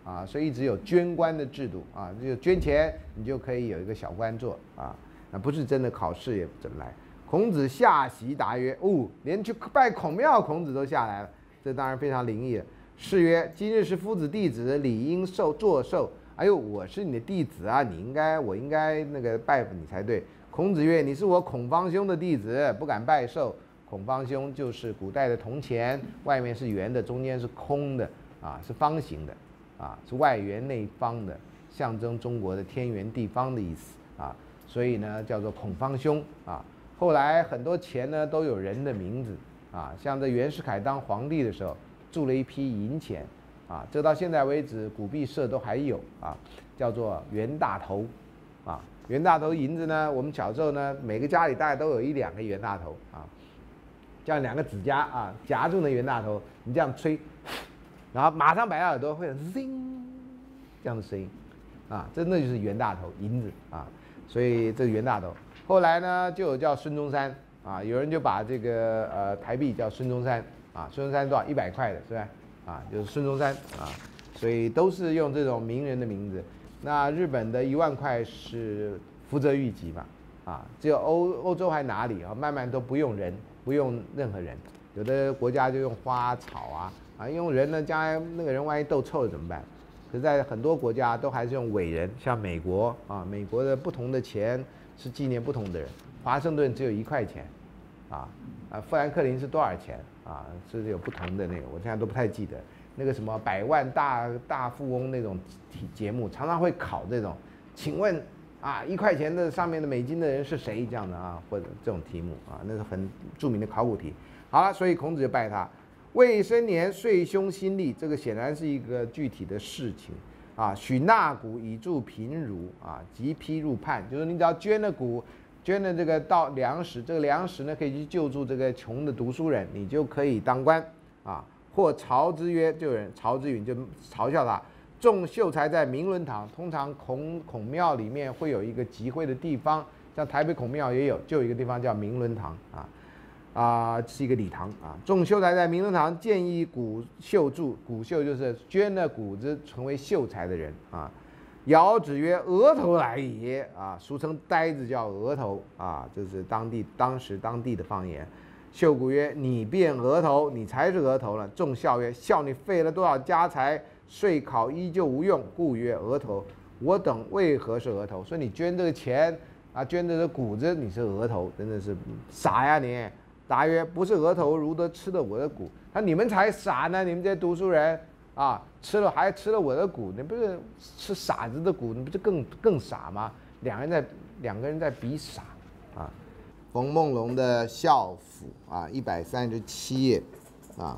啊，所以一直有捐官的制度啊，就捐钱你就可以有一个小官做啊，那不是真的考试也怎么来。孔子下席答曰：“哦，连去拜孔庙，孔子都下来了，这当然非常灵异了。”是曰：“今日是夫子弟子，理应受作受。哎呦，我是你的弟子啊，你应该我应该那个拜你才对。”孔子曰：“你是我孔方兄的弟子，不敢拜受。”孔方兄就是古代的铜钱，外面是圆的，中间是空的啊，是方形的啊，是外圆内方的，象征中国的天圆地方的意思啊，所以呢叫做孔方兄啊。后来很多钱呢都有人的名字啊，像这袁世凯当皇帝的时候铸了一批银钱啊，这到现在为止古币社都还有啊，叫做袁大头啊。袁大头银子呢，我们小时候呢每个家里大概都有一两个袁大头啊，这样两个指甲啊夹住那袁大头，你这样吹，然后马上摆到耳朵会有 zing 这样的声音啊，这那就是袁大头银子啊，所以这是袁大头。后来呢，就有叫孙中山啊，有人就把这个呃台币叫孙中山啊，孙中山多少一百块的是吧？啊，就是孙中山啊，所以都是用这种名人的名字。那日本的一万块是福泽谕吉嘛，啊，只有欧欧洲还哪里啊，慢慢都不用人，不用任何人，有的国家就用花草啊，啊，用人呢，将来那个人万一斗臭了怎么办？可是在很多国家都还是用伟人，像美国啊，美国的不同的钱是纪念不同的人，华盛顿只有一块钱，啊啊，富兰克林是多少钱啊？是有不同的那个，我现在都不太记得。那个什么百万大大富翁那种节目，常常会考这种，请问啊，一块钱的上面的美金的人是谁？这样的啊，或者这种题目啊，那是很著名的考古题。好了，所以孔子就拜他。未生年，岁凶辛历，这个显然是一个具体的事情啊。许纳谷以助贫儒啊，即批入叛，就是你只要捐了谷，捐了这个稻粮食，这个粮食呢可以去救助这个穷的读书人，你就可以当官啊。或嘲之曰，就有人嘲之云，就嘲笑他。种秀才在明伦堂，通常孔孔庙里面会有一个集会的地方，像台北孔庙也有，就有一个地方叫明伦堂啊。啊、呃，是一个礼堂啊。众秀才在明伦堂建议谷秀助，谷秀就是捐了谷子成为秀才的人啊。尧子曰：“额头来也啊，俗称呆子叫额头啊，这是当地当时当地的方言。”秀谷曰：“你便额头，你才是额头了。”众笑曰：“笑你费了多少家财，岁考依旧无用，故曰额头。我等为何是额头？所以你捐这个钱啊，捐这个谷子，你是额头，真的是傻呀你！”答曰：“不是额头，如得吃了我的谷。”他你们才傻呢，你们这些读书人啊，吃了还吃了我的谷，你不是吃傻子的谷，你不是更更傻吗？两个人在两个人在比傻啊。冯梦龙的《孝辅》啊，一百三十七页啊，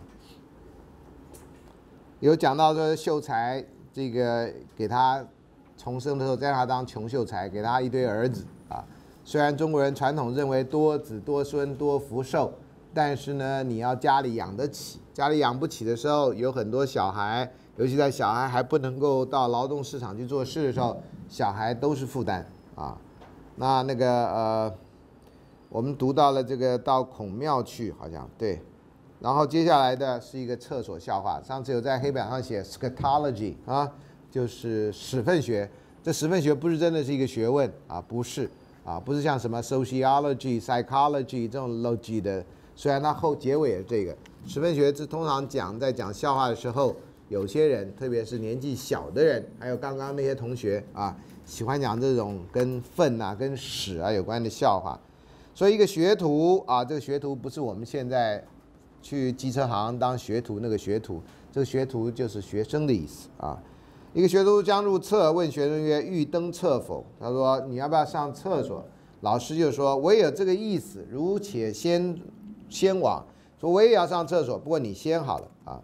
有讲到说秀才这个给他重生的时候，再让他当穷秀才，给他一堆儿子啊。虽然中国人传统认为多子多孙多福寿，但是呢，你要家里养得起，家里养不起的时候，有很多小孩，尤其在小孩还不能够到劳动市场去做事的时候，小孩都是负担啊。那那个呃。我们读到了这个到孔庙去，好像对，然后接下来的是一个厕所笑话。上次有在黑板上写 scatology 啊，就是屎粪学。这屎粪学不是真的是一个学问啊，不是啊，不是像什么 sociology、psychology 这种 logy 的。虽然它后结尾也是这个屎粪学，是通常讲在讲笑话的时候，有些人，特别是年纪小的人，还有刚刚那些同学啊，喜欢讲这种跟粪啊、跟屎啊有关的笑话。所以一个学徒啊，这个学徒不是我们现在去机车行当学徒那个学徒，这个学徒就是学生的意思啊。一个学徒将入厕，问学生曰：“欲登厕否？”他说：“你要不要上厕所？”老师就说：“我也有这个意思，如且先先往。”说我也要上厕所，不过你先好了啊。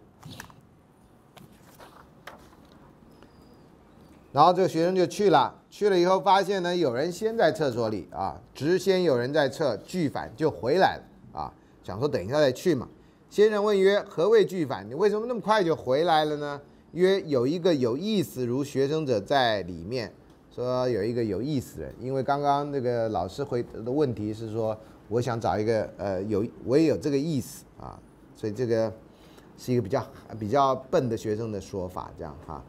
然后这个学生就去了，去了以后发现呢，有人先在厕所里啊，直先有人在厕，拒反就回来了啊，想说等一下再去嘛。先生问曰：“何谓拒反？你为什么那么快就回来了呢？”曰：“有一个有意思如学生者在里面。”说有一个有意思的人，因为刚刚那个老师回的问题是说，我想找一个呃有我也有这个意思啊，所以这个是一个比较比较笨的学生的说法，这样哈。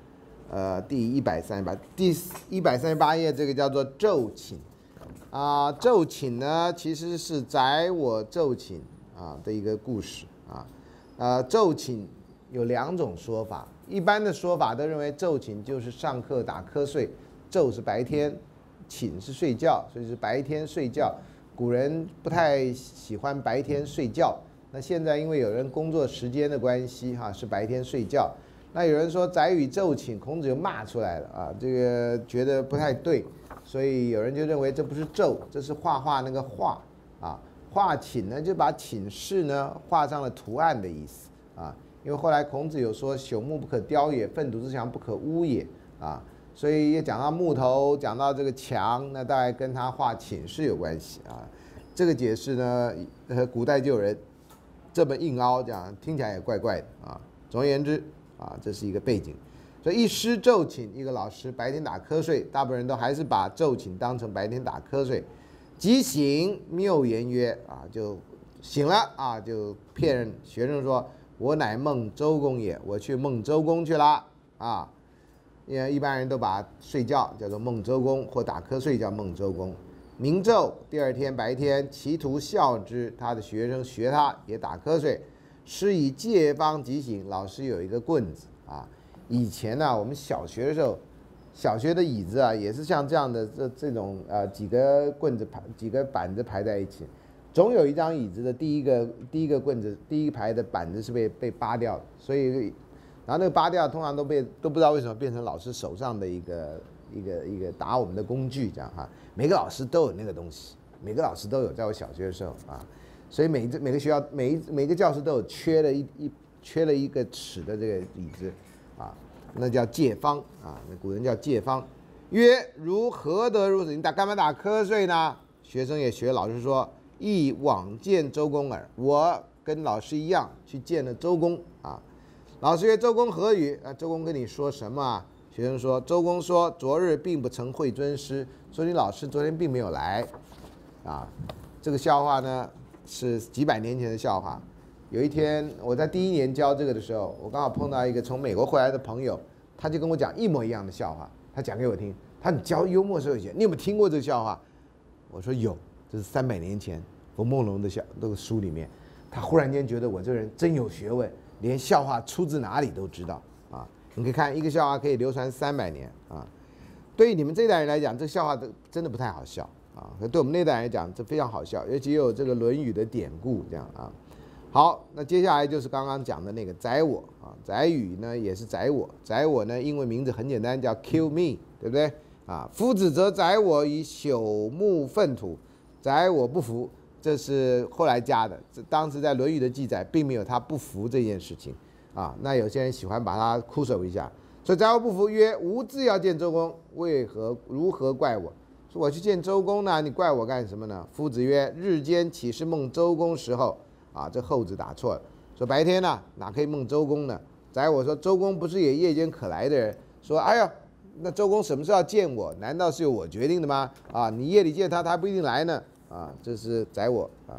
呃，第一百三十八，第一百三十八页这个叫做昼寝啊，昼寝呢其实是宰我昼寝啊的一个故事啊，呃，昼寝有两种说法，一般的说法都认为昼寝就是上课打瞌睡，昼是白天，寝是睡觉，所以是白天睡觉。古人不太喜欢白天睡觉，那现在因为有人工作时间的关系哈，是白天睡觉。那有人说宰予昼寝，孔子就骂出来了啊，这个觉得不太对，所以有人就认为这不是昼，这是画画那个画啊，画寝呢就把寝室呢画上了图案的意思啊，因为后来孔子有说朽木不可雕也，粪土之墙不可污也啊，所以也讲到木头，讲到这个墙，那大概跟他画寝室有关系啊。这个解释呢，呃，古代就有人这么硬凹，这样听起来也怪怪的啊。总而言之。啊，这是一个背景，所以一师昼寝，一个老师白天打瞌睡，大部分人都还是把昼寝当成白天打瞌睡。即醒，谬言曰啊，就醒了啊，就骗学生说，我乃孟周公也，我去孟周公去了啊。因为一般人都把睡觉叫做孟周公，或打瞌睡叫孟周公。明昼，第二天白天，其徒笑之，他的学生学他也打瞌睡。师以借方即醒，老师有一个棍子啊。以前呢、啊，我们小学的时候，小学的椅子啊，也是像这样的这这种呃几个棍子排几个板子排在一起，总有一张椅子的第一个第一个棍子第一排的板子是被被扒掉的，所以然后那个扒掉通常都被都不知道为什么变成老师手上的一个一个一个打我们的工具这样哈。每个老师都有那个东西，每个老师都有，在我小学的时候啊。所以每每个学校每一每个教室都有缺了一一缺了一个尺的这个椅子，啊，那叫借方啊，那古人叫借方。曰如何得如此？你打干嘛打瞌睡呢？学生也学老师说，亦往见周公耳。我跟老师一样去见了周公啊。老师曰：周公何语？啊，周公跟你说什么啊？学生说：周公说，昨日并不曾会尊师，说你老师昨天并没有来，啊，这个笑话呢。是几百年前的笑话。有一天我在第一年教这个的时候，我刚好碰到一个从美国回来的朋友，他就跟我讲一模一样的笑话，他讲给我听。他你教幽默的时候，你有没有听过这个笑话？我说有，这是三百年前冯梦龙的小那个书里面。他忽然间觉得我这个人真有学问，连笑话出自哪里都知道啊！你可以看一个笑话可以流传三百年啊。对于你们这一代人来讲，这个笑话真的不太好笑。啊，可对我们那代人来讲，这非常好笑，尤其有这个《论语》的典故，这样啊。好，那接下来就是刚刚讲的那个宰我啊，宰予呢也是宰我，宰我呢英文名字很简单，叫 kill me， 对不对？啊，夫子则宰我以朽木粪土，宰我不服，这是后来加的，这当时在《论语》的记载并没有他不服这件事情啊。那有些人喜欢把它哭手一下，所以宰我不服，曰：吾自要见周公，为何如何怪我？说我去见周公呢，你怪我干什么呢？夫子曰：日间岂是梦周公时候？啊，这后字打错了。说白天呢、啊，哪可以梦周公呢？宰我说周公不是也夜间可来的人？说哎呀，那周公什么时候要见我？难道是由我决定的吗？啊，你夜里见他，他还不一定来呢。啊，这是宰我啊，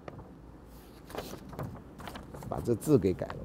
把这字给改了。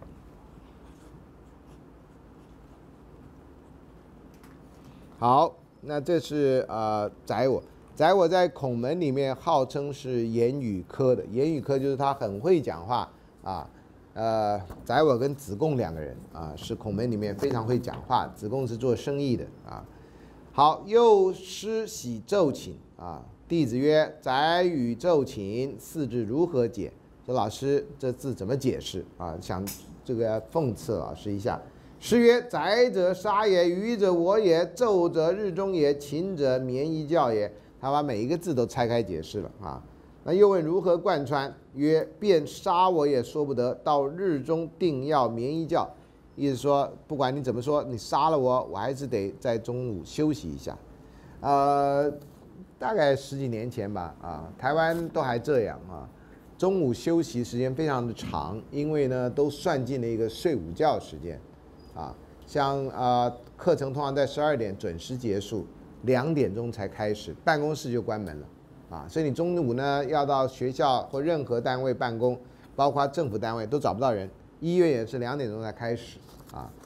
好。那这是呃宰我，宰我在孔门里面号称是言语科的，言语科就是他很会讲话啊。呃，宰我跟子贡两个人啊，是孔门里面非常会讲话。子贡是做生意的啊。好，又师喜昼寝啊，弟子曰：宰予昼寝，四字如何解？说老师这字怎么解释啊？想这个讽刺老师一下。师曰：宰者杀也，予者我也，昼者日中也，寝者眠一觉也。他把每一个字都拆开解释了啊。那又问如何贯穿？曰：便杀我也说不得，到日中定要眠一觉。意思说，不管你怎么说，你杀了我，我还是得在中午休息一下。呃，大概十几年前吧，啊，台湾都还这样啊。中午休息时间非常的长，因为呢都算进了一个睡午觉时间。啊，像啊课程通常在十二点准时结束，两点钟才开始，办公室就关门了，啊，所以你中午呢要到学校或任何单位办公，包括政府单位都找不到人，医院也是两点钟才开始，啊，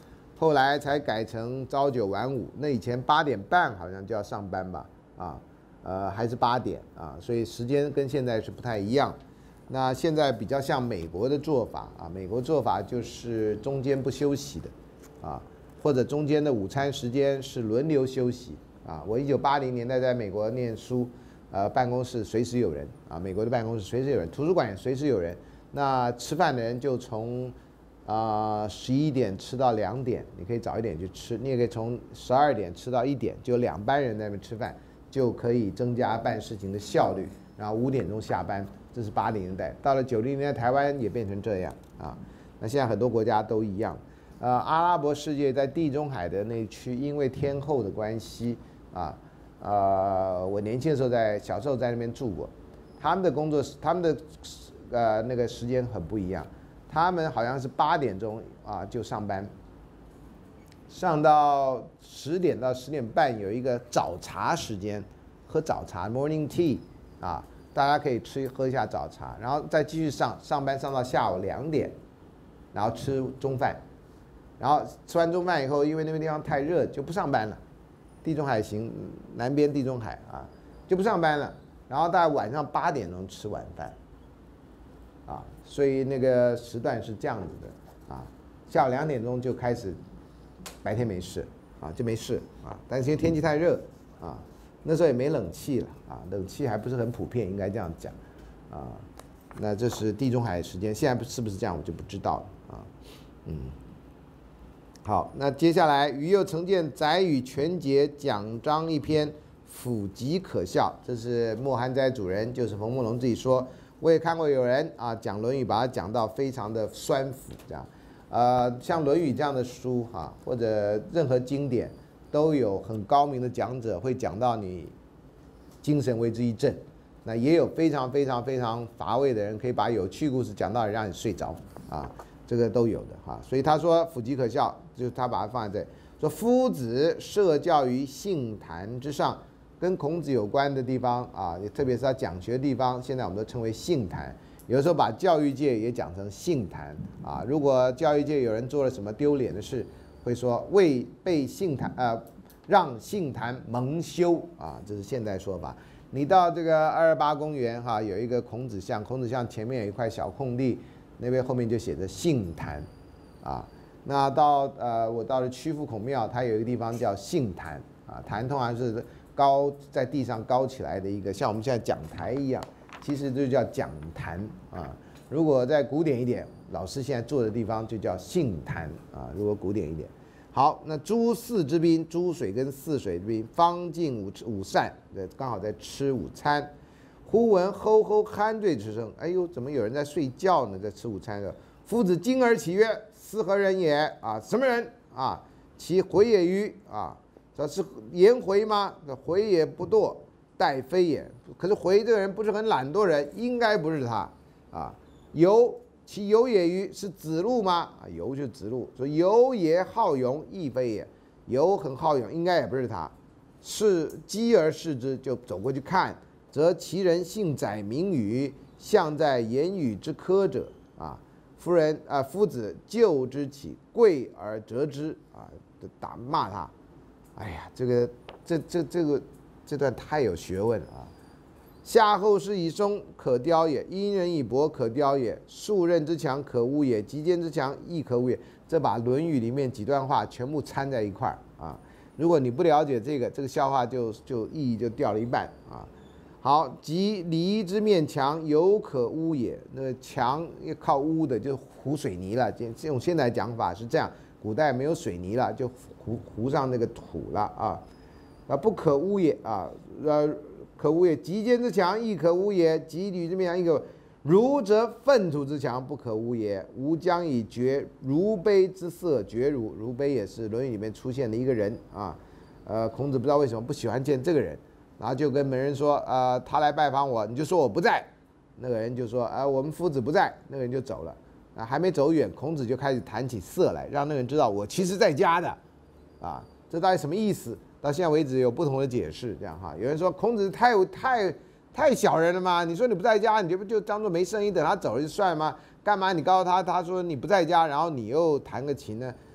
后来才改成朝九晚五。那以前八点半好像就要上班吧，啊，呃，还是八点啊，所以时间跟现在是不太一样。那现在比较像美国的做法啊，美国做法就是中间不休息的，啊，或者中间的午餐时间是轮流休息啊。我一九八零年代在美国念书，呃，办公室随时有人啊，美国的办公室随时有人，图书馆也随时有人。那吃饭的人就从啊十一点吃到两点，你可以早一点去吃，你也可以从十二点吃到一点，就两班人在那边吃饭，就可以增加办事情的效率。然后五点钟下班。这是八零年代，到了九零年代，台湾也变成这样啊。那现在很多国家都一样。呃，阿拉伯世界在地中海的那区，因为天候的关系啊，呃，我年轻的时候在小时候在那边住过，他们的工作他们的呃那个时间很不一样，他们好像是八点钟啊就上班，上到十点到十点半有一个早茶时间，喝早茶 morning tea 啊。大家可以吃喝一下早茶，然后再继续上上班，上到下午两点，然后吃中饭，然后吃完中饭以后，因为那个地方太热，就不上班了。地中海型南边地中海啊，就不上班了。然后大概晚上八点钟吃晚饭，啊，所以那个时段是这样子的啊，下午两点钟就开始，白天没事啊，就没事啊，但是因为天气太热啊。那时候也没冷气了啊，冷气还不是很普遍，应该这样讲，啊，那这是地中海时间，现在是不是这样我就不知道了啊，嗯，好，那接下来余又曾见载语全节讲章一篇，抚极可笑，这是莫涵斋主人，就是冯梦龙自己说，我也看过有人啊讲《论语》，把它讲到非常的酸腐这样，呃，像《论语》这样的书哈、啊，或者任何经典。都有很高明的讲者会讲到你精神为之一振，那也有非常非常非常乏味的人可以把有趣故事讲到让你睡着啊，这个都有的哈。所以他说抚极可笑，就是他把它放在这里，说夫子设教于杏坛之上，跟孔子有关的地方啊，特别是他讲学的地方，现在我们都称为杏坛。有的时候把教育界也讲成杏坛啊，如果教育界有人做了什么丢脸的事。会说为被杏坛呃让杏坛蒙羞啊，这是现代说法。你到这个二二八公园哈、啊，有一个孔子像，孔子像前面有一块小空地，那边后面就写着杏坛啊。那到呃我到了曲阜孔庙，它有一个地方叫杏坛啊，坛通常是高在地上高起来的一个，像我们现在讲台一样，其实就叫讲坛啊。如果再古典一点，老师现在坐的地方就叫杏坛啊。如果古典一点，好，那诸祀之宾，诸水跟泗水之宾，方进午午膳，刚好在吃午餐。忽闻吼吼酣醉之声，哎呦，怎么有人在睡觉呢？在吃午餐的。夫子惊而起曰：“斯何人也？”啊，什么人啊？其回也于啊，这是颜回吗？回也不惰，待非也。可是回这个人不是很懒惰人，应该不是他啊。游其游也于是子路吗？啊，游就是子路。说游也好勇，亦非也。游很好勇，应该也不是他。是击而视之，就走过去看，则其人姓载，名羽，象在言语之科者啊。夫人啊，夫子救之起，跪而折之啊，打骂他。哎呀，这个这这这个这段太有学问了啊。夏后氏以松，可雕也；殷人以帛，可雕也。数仞之强，可污也；极坚之强，亦可污也。这把《论语》里面几段话全部掺在一块儿啊！如果你不了解这个，这个笑话就就意义就掉了一半啊。好，即离之面墙，犹可污也。那个墙靠污的，就糊水泥了。这用现在讲法是这样，古代没有水泥了，就糊糊上那个土了啊。啊，不可污也啊，呃。可污也，极坚之强，亦可污也；极履之面墙，亦可。儒则粪土之强，不可污也。吾将以绝如卑之色绝儒。如卑也是《论语》里面出现的一个人啊。呃，孔子不知道为什么不喜欢见这个人，然后就跟门人说：“呃，他来拜访我，你就说我不在。”那个人就说：“啊、呃，我们夫子不在。”那个人就走了。啊，还没走远，孔子就开始谈起色来，让那个人知道我其实在家的。啊，这到底什么意思？到现在为止有不同的解释，这样哈。有人说孔子太太太小人了吗？你说你不在家，你就不就当做没生意，等他走了就算吗？干嘛你告诉他，他说你不在家，然后你又弹个琴呢？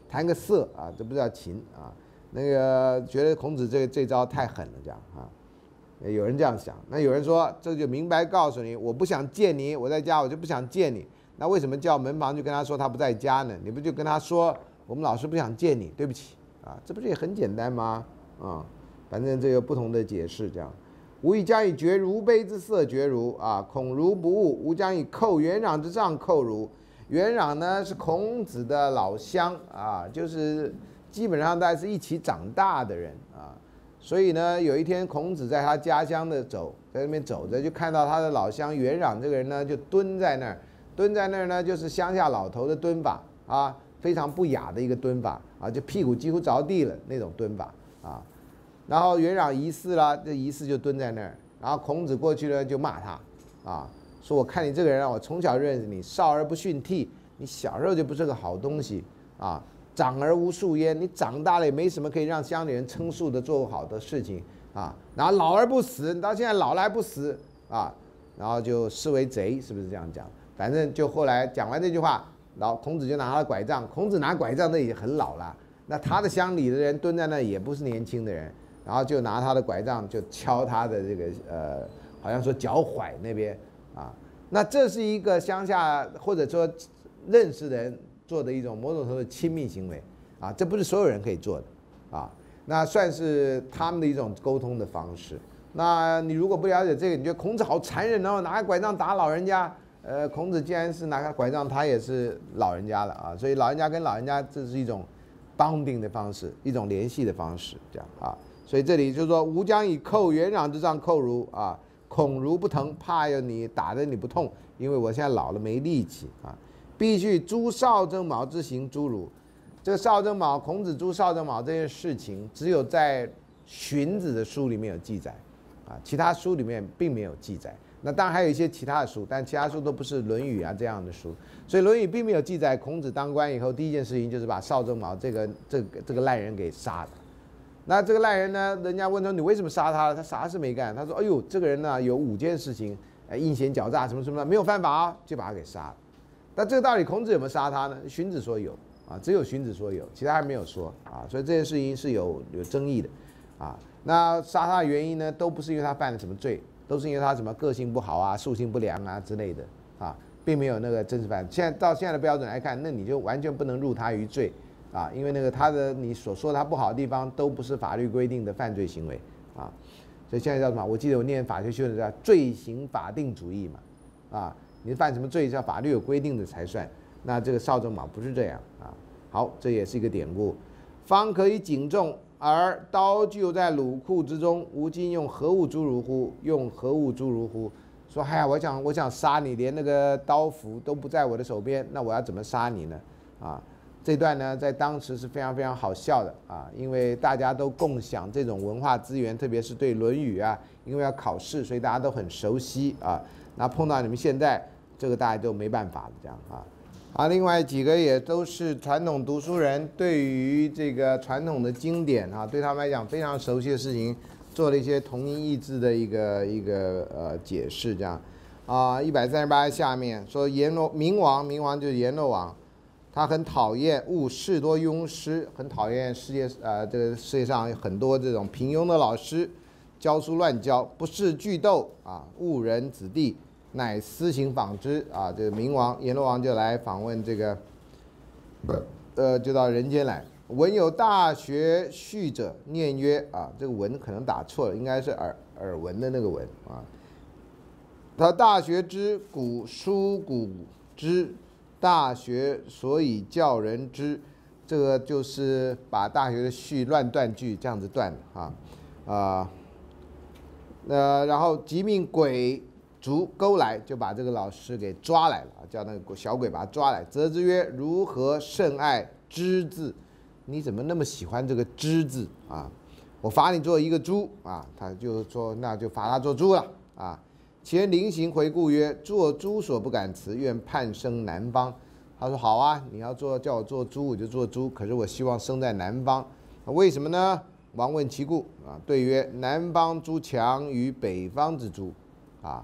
谈个色啊，这不叫情啊。那个觉得孔子这这招太狠了，这样啊，有人这样想。那有人说，这就明白告诉你，我不想见你，我在家我就不想见你。那为什么叫门房就跟他说他不在家呢？你不就跟他说我们老师不想见你，对不起啊，这不是也很简单吗？啊，反正这有不同的解释，这样。吾以将以绝如杯之色绝如啊，孔如不悟。吾将以寇元壤之杖寇如。元壤呢是孔子的老乡啊，就是基本上大家是一起长大的人啊。所以呢，有一天孔子在他家乡的走，在那边走着，就看到他的老乡元壤这个人呢，就蹲在那儿，蹲在那儿呢，就是乡下老头的蹲法啊，非常不雅的一个蹲法啊，就屁股几乎着地了那种蹲法啊。然后元壤疑似啦，这疑似就蹲在那儿，然后孔子过去呢就骂他，啊，说我看你这个人啊，我从小认识你，少而不训悌，你小时候就不是个好东西啊，长而无数焉，你长大了也没什么可以让乡里人称述的做好的事情啊，然后老而不死，你到现在老了还不死啊，然后就视为贼，是不是这样讲？反正就后来讲完这句话，然后孔子就拿他的拐杖，孔子拿拐杖那也很老了，那他的乡里的人蹲在那也不是年轻的人。然后就拿他的拐杖就敲他的这个呃，好像说脚踝那边啊，那这是一个乡下或者说认识的人做的一种某种程度的亲密行为啊，这不是所有人可以做的啊，那算是他们的一种沟通的方式。那你如果不了解这个，你觉得孔子好残忍哦，拿个拐杖打老人家？呃，孔子既然是拿个拐杖，他也是老人家了啊，所以老人家跟老人家这是一种 bonding 的方式，一种联系的方式，这样啊。所以这里就是说，吾将以寇元壤之杖寇如啊，恐如不疼，怕有你打得你不痛，因为我现在老了没力气啊。必须诛少正卯之行诸如。这个少正卯，孔子诛少正卯这件事情，只有在荀子的书里面有记载啊，其他书里面并没有记载。那当然还有一些其他的书，但其他书都不是《论语》啊这样的书，所以《论语》并没有记载孔子当官以后第一件事情就是把少正卯这个这个这个烂人给杀了。那这个烂人呢？人家问他你为什么杀他？他啥事没干。他说：“哎呦，这个人呢有五件事情，阴险狡诈什么什么的，没有犯法啊，就把他给杀了。”那这个道理，孔子有没有杀他呢？荀子说有啊，只有荀子说有，其他人没有说啊。所以这件事情是有有争议的啊。那杀他的原因呢，都不是因为他犯了什么罪，都是因为他什么个性不好啊、素性不良啊之类的啊，并没有那个真实犯。现在到现在的标准来看，那你就完全不能入他于罪。啊，因为那个他的你所说他不好的地方都不是法律规定的犯罪行为啊，所以现在叫什么？我记得我念法学修的叫罪行法定主义嘛，啊，你犯什么罪叫法律有规定的才算。那这个少正卯不是这样啊。好，这也是一个典故。方可以警众，而刀就在鲁库之中，吾今用何物诸如乎？用何物诸如乎？说，哎呀，我想我想杀你，连那个刀斧都不在我的手边，那我要怎么杀你呢？啊。这段呢，在当时是非常非常好笑的啊，因为大家都共享这种文化资源，特别是对《论语》啊，因为要考试，所以大家都很熟悉啊。那碰到你们现在这个，大家都没办法了，这样啊。啊，另外几个也都是传统读书人，对于这个传统的经典啊，对他们来讲非常熟悉的事情，做了一些同音异字的一个一个呃解释，这样啊。一百三十八下面说阎罗明王，明王就是阎罗王。他很讨厌误士多庸师，很讨厌世界呃这个世界上有很多这种平庸的老师，教书乱教，不识句读啊，误人子弟，乃私行访之啊。这个明王阎罗王就来访问这个，呃，就到人间来。闻有大学序者，念曰啊，这个闻可能打错了，应该是耳耳闻的那个闻啊。他大学之古书古之。大学所以教人知，这个就是把大学的序乱断句这样子断的啊啊，呃，然后即命鬼卒勾来，就把这个老师给抓来了，叫那个小鬼把他抓来，责之曰：如何甚爱知字？你怎么那么喜欢这个知字啊？我罚你做一个猪啊！他就说那就罚他做猪了啊。其人临行回顾曰：“做猪所不敢辞，愿判生南方。”他说：“好啊，你要做叫我做猪，我就做猪。可是我希望生在南方，为什么呢？”王问其故啊，对曰：“南方猪强于北方之猪，啊，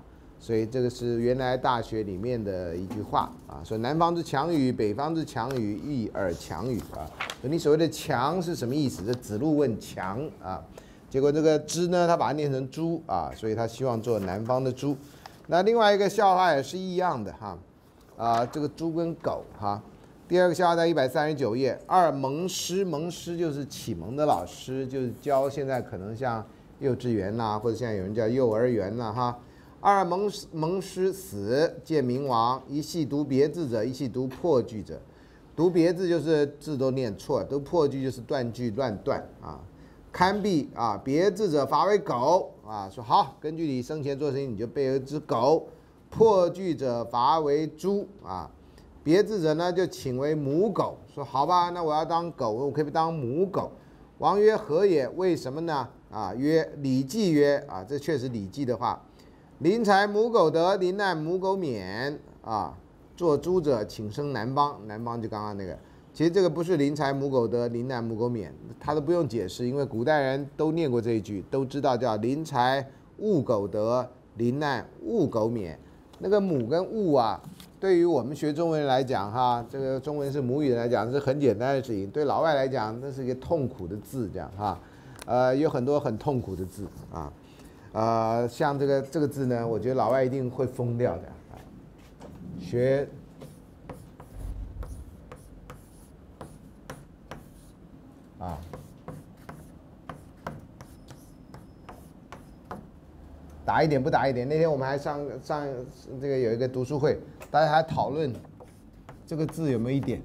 所以这个是原来大学里面的一句话啊，说南方之强语，北方之强语，异而强语啊。你所谓的强是什么意思？这子路问强啊，结果这个之呢，他把它念成猪啊，所以他希望做南方的猪。那另外一个笑话也是一样的哈，啊，这个猪跟狗哈。第二个笑话在一百三十九页，二蒙师，蒙师就是启蒙的老师，就是教现在可能像幼稚园呐、啊，或者现在有人叫幼儿园呐、啊、哈。二蒙蒙师死，见明王，一系读别字者，一系读破句者。读别字就是字都念错，读破句就是断句乱断啊。堪必啊，别字者罚为狗啊，说好，根据你生前做的事情，你就背了只狗。破句者罚为猪啊，别字者呢就请为母狗，说好吧，那我要当狗，我可以当母狗。王曰何也？为什么呢？啊，曰礼记曰啊，这确实礼记的话。临财母狗得，临难母狗免啊。做猪者，请生南方，南方就刚刚那个。其实这个不是临财母狗得，临难母狗免，他都不用解释，因为古代人都念过这一句，都知道叫临财物狗得，临难物狗免。那个母跟物啊，对于我们学中文人来讲，哈，这个中文是母语人来讲是很简单的事情，对老外来讲，那是一个痛苦的字，这样哈，呃，有很多很痛苦的字啊。呃，像这个这个字呢，我觉得老外一定会疯掉的。学啊，打一点不打一点。那天我们还上上这个有一个读书会，大家还讨论这个字有没有一点，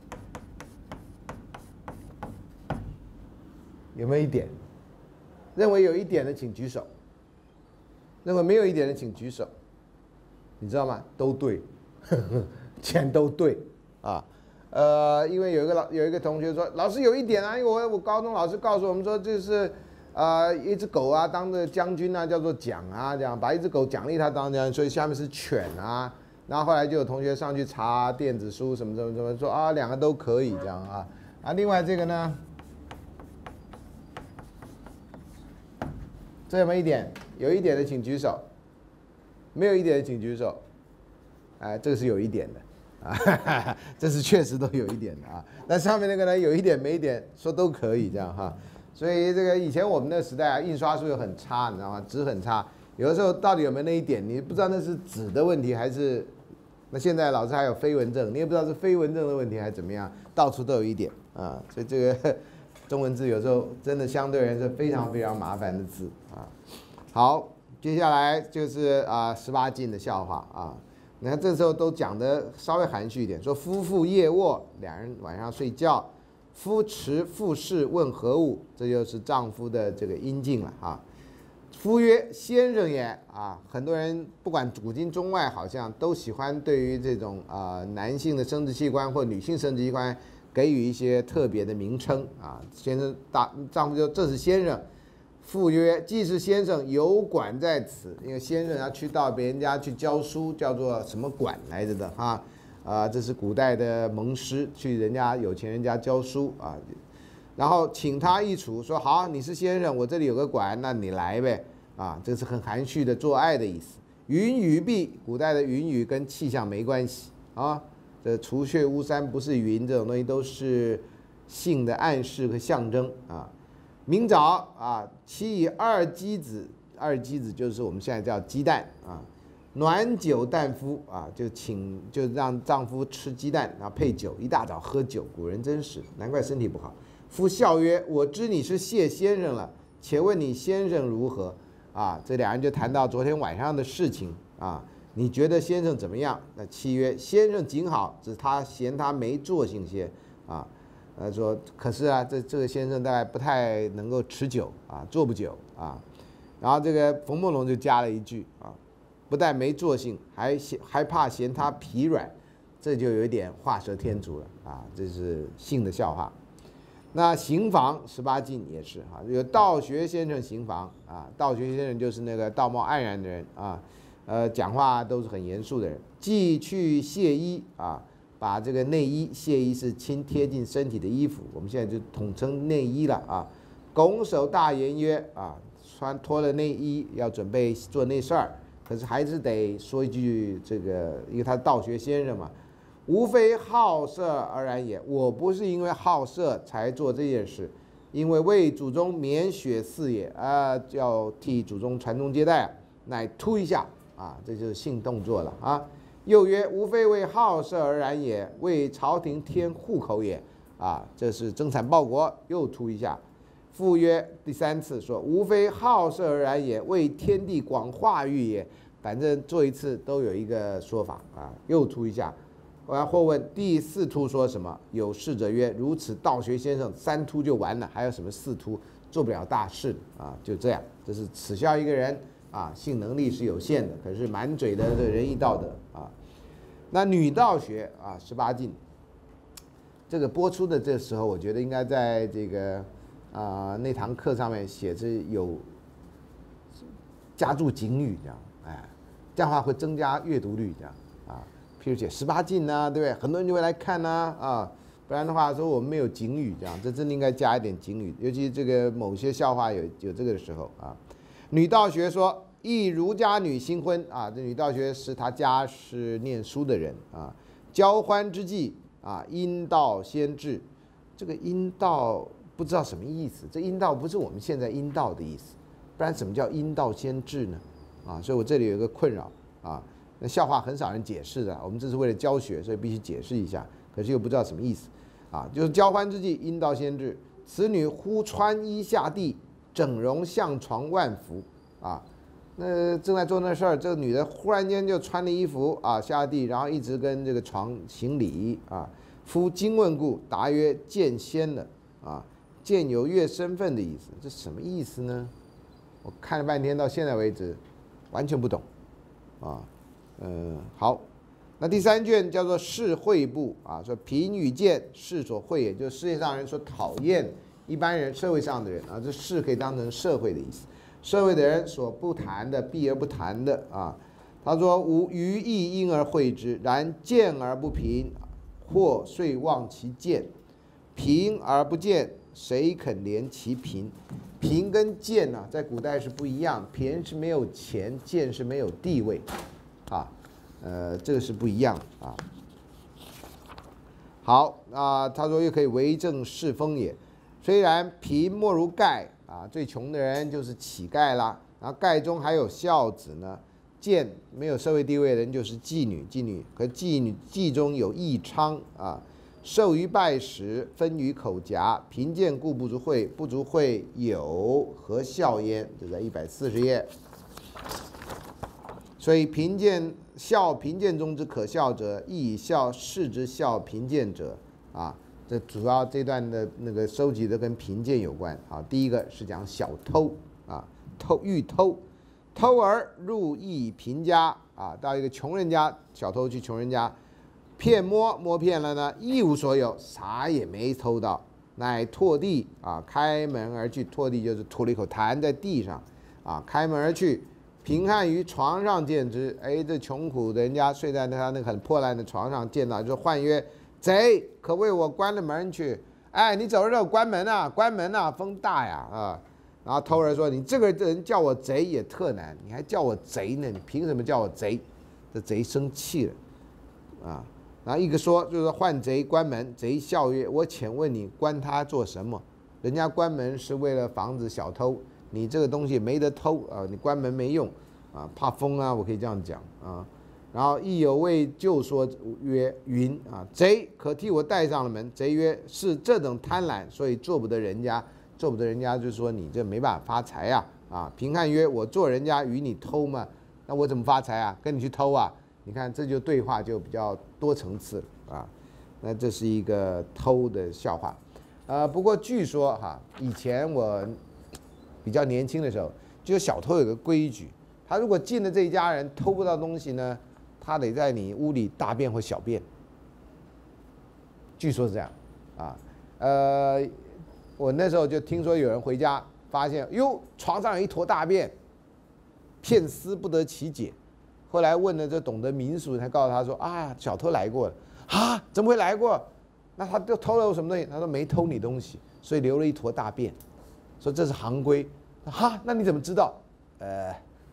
有没有一点？认为有一点的请举手。认为没有一点的请举手，你知道吗？都对，呵呵，全都对啊。呃，因为有一个老有一个同学说，老师有一点啊，因为我我高中老师告诉我们说，就是呃一只狗啊当着将军啊叫做奖啊，这样把一只狗奖励它当将军，所以下面是犬啊。然后后来就有同学上去查电子书什么什么什么，说啊两个都可以这样啊。啊，另外这个呢，这有没有一点？有一点的请举手，没有一点的请举手。哎，这个是有一点的啊，哈哈，这是确实都有一点的啊。那上面那个呢，有一点没一点，说都可以这样哈。所以这个以前我们的时代啊，印刷术又很差，你知道吗？纸很差，有的时候到底有没有那一点，你不知道那是纸的问题还是……那现在老师还有飞蚊症，你也不知道是飞蚊症的问题还是怎么样，到处都有一点啊。所以这个中文字有时候真的相对而言是非常非常麻烦的字啊。好，接下来就是啊十八禁的笑话啊。你看这时候都讲的稍微含蓄一点，说夫妇夜卧，两人晚上睡觉，夫持妇事问何物，这就是丈夫的这个阴茎了啊。夫曰先生也啊，很多人不管古今中外，好像都喜欢对于这种啊男性的生殖器官或女性生殖器官给予一些特别的名称啊。先生大丈夫就这是先生。父曰：“既是先生，有馆在此。因为先生要去到别人家去教书，叫做什么馆来着的哈？啊，这是古代的蒙师，去人家有钱人家教书啊。然后请他一处，说好，你是先生，我这里有个馆，那你来呗。啊，这是很含蓄的做爱的意思。云雨碧，古代的云雨跟气象没关系啊。这除却巫山不是云，这种东西都是性的暗示和象征啊。”明早啊，其以二鸡子，二鸡子就是我们现在叫鸡蛋啊。暖酒啖夫啊，就请就让丈夫吃鸡蛋，然后配酒，一大早喝酒，古人真是，难怪身体不好。夫笑曰：“我知你是谢先生了，且问你先生如何？”啊，这两人就谈到昨天晚上的事情啊，你觉得先生怎么样？那妻曰：“先生极好，只是他嫌他没作性些啊。”他说：“可是啊，这这个先生大概不太能够持久啊，做不久啊。”然后这个冯梦龙就加了一句啊，不但没作性，还嫌还怕嫌他疲软，这就有一点画蛇添足了啊，这是性的笑话。那刑房十八禁也是啊，有道学先生刑房啊，道学先生就是那个道貌岸然的人啊，呃，讲话都是很严肃的人。既去卸衣啊。把这个内衣，卸衣是亲贴近身体的衣服，我们现在就统称内衣了啊。拱手大言曰啊，穿脱了内衣要准备做内事儿， 可是还是得说一句这个，因为他是道学先生嘛，无非好色而然也。我不是因为好色才做这件事，因为为祖宗免血嗣也啊，要替祖宗传宗接代，乃突一下啊，这就是性动作了啊。又曰：无非为好色而然也，为朝廷添户口也啊，这是增产报国，又突一下。复曰：第三次说，无非好色而然也，为天地广化育也。反正做一次都有一个说法啊，又突一下。然后问第四突说什么？有事者曰：如此道学先生三突就完了，还有什么四突？做不了大事啊，就这样。这是耻笑一个人啊，性能力是有限的，可是满嘴的这仁义道德啊。那女道学啊，十八禁，这个播出的这时候，我觉得应该在这个啊、呃、那堂课上面写着有加注警语这样，哎，这样的话会增加阅读率这样啊。譬如写十八禁呐，对不对？很多人就会来看呐啊，不然的话说我们没有警语这样，这真的应该加一点警语，尤其这个某些笑话有有这个的时候啊。女道学说。亦儒家女新婚啊，这女道学是她家是念书的人啊。交欢之际啊，阴道先至，这个阴道不知道什么意思，这阴道不是我们现在阴道的意思，不然什么叫阴道先至呢？啊，所以我这里有一个困扰啊，那笑话很少人解释的，我们这是为了教学，所以必须解释一下，可是又不知道什么意思啊，就是交欢之际，阴道先至，此女忽穿衣下地，整容向床万福啊。那正在做那事儿，这个女的忽然间就穿了衣服啊下地，然后一直跟这个床行礼啊。夫今问故，答曰：见仙了啊，见有月身份的意思，这什么意思呢？我看了半天，到现在为止完全不懂啊。嗯，好，那第三卷叫做世会部啊，说贫与贱，世所会也，就是世界上人所讨厌一般人社会上的人啊，这世可以当成社会的意思。社会的人所不谈的，避而不谈的啊。他说：吾余亦因而会之，然见而不贫，或遂忘其见；贫而不见，谁肯怜其贫？贫跟贱呢，在古代是不一样，贫是没有钱，贱是没有地位，啊，呃，这个是不一样啊。好啊，他说又可以为政世风也。虽然贫莫如盖。啊，最穷的人就是乞丐啦，然后盖中还有孝子呢。贱没有社会地位的人就是妓女，妓女和妓女妓中有义娼啊。受于拜食，分于口夹。贫贱故不足惠，不足惠有何孝焉？这在一百四十页。所以贫贱孝贫贱中之可孝者，亦以孝士之孝贫贱者啊。这主要这段的那个收集的跟贫贱有关啊。第一个是讲小偷啊，偷欲偷，偷而入一贫家啊，到一个穷人家，小偷去穷人家，骗摸摸骗了呢，一无所有，啥也没偷到，乃唾地啊，开门而去。唾地就是吐了一口痰在地上啊，开门而去。贫汉于床上见之，哎，这穷苦的人家睡在他那个很破烂的床上，见到就唤曰。贼，可为我关了门去。哎，你走着关门啊，关门啊，风大呀啊！然后偷人说：“你这个人叫我贼也特难，你还叫我贼呢？你凭什么叫我贼？”这贼生气了啊！然后一个说就是唤贼关门，贼笑曰：“我请问你关他做什么？人家关门是为了防止小偷，你这个东西没得偷啊，你关门没用啊，怕风啊，我可以这样讲啊。”然后亦有位就说曰：“云啊，贼可替我带上了门。”贼曰：“是这等贪婪，所以做不得人家，做不得人家，就是说你这没办法发财呀！啊，贫汉曰：我做人家与你偷嘛，那我怎么发财啊？跟你去偷啊？你看这就对话就比较多层次啊。那这是一个偷的笑话，呃，不过据说哈，以前我比较年轻的时候，就小偷有个规矩，他如果进了这一家人偷不到东西呢。他得在你屋里大便或小便，据说是这样，啊，呃，我那时候就听说有人回家发现，哟，床上有一坨大便，片丝不得其解。后来问了这懂得民俗，才告诉他说啊，小偷来过了。啊，怎么会来过？那他就偷了我什么东西？他说没偷你东西，所以留了一坨大便，说这是行规。哈，那你怎么知道？呃，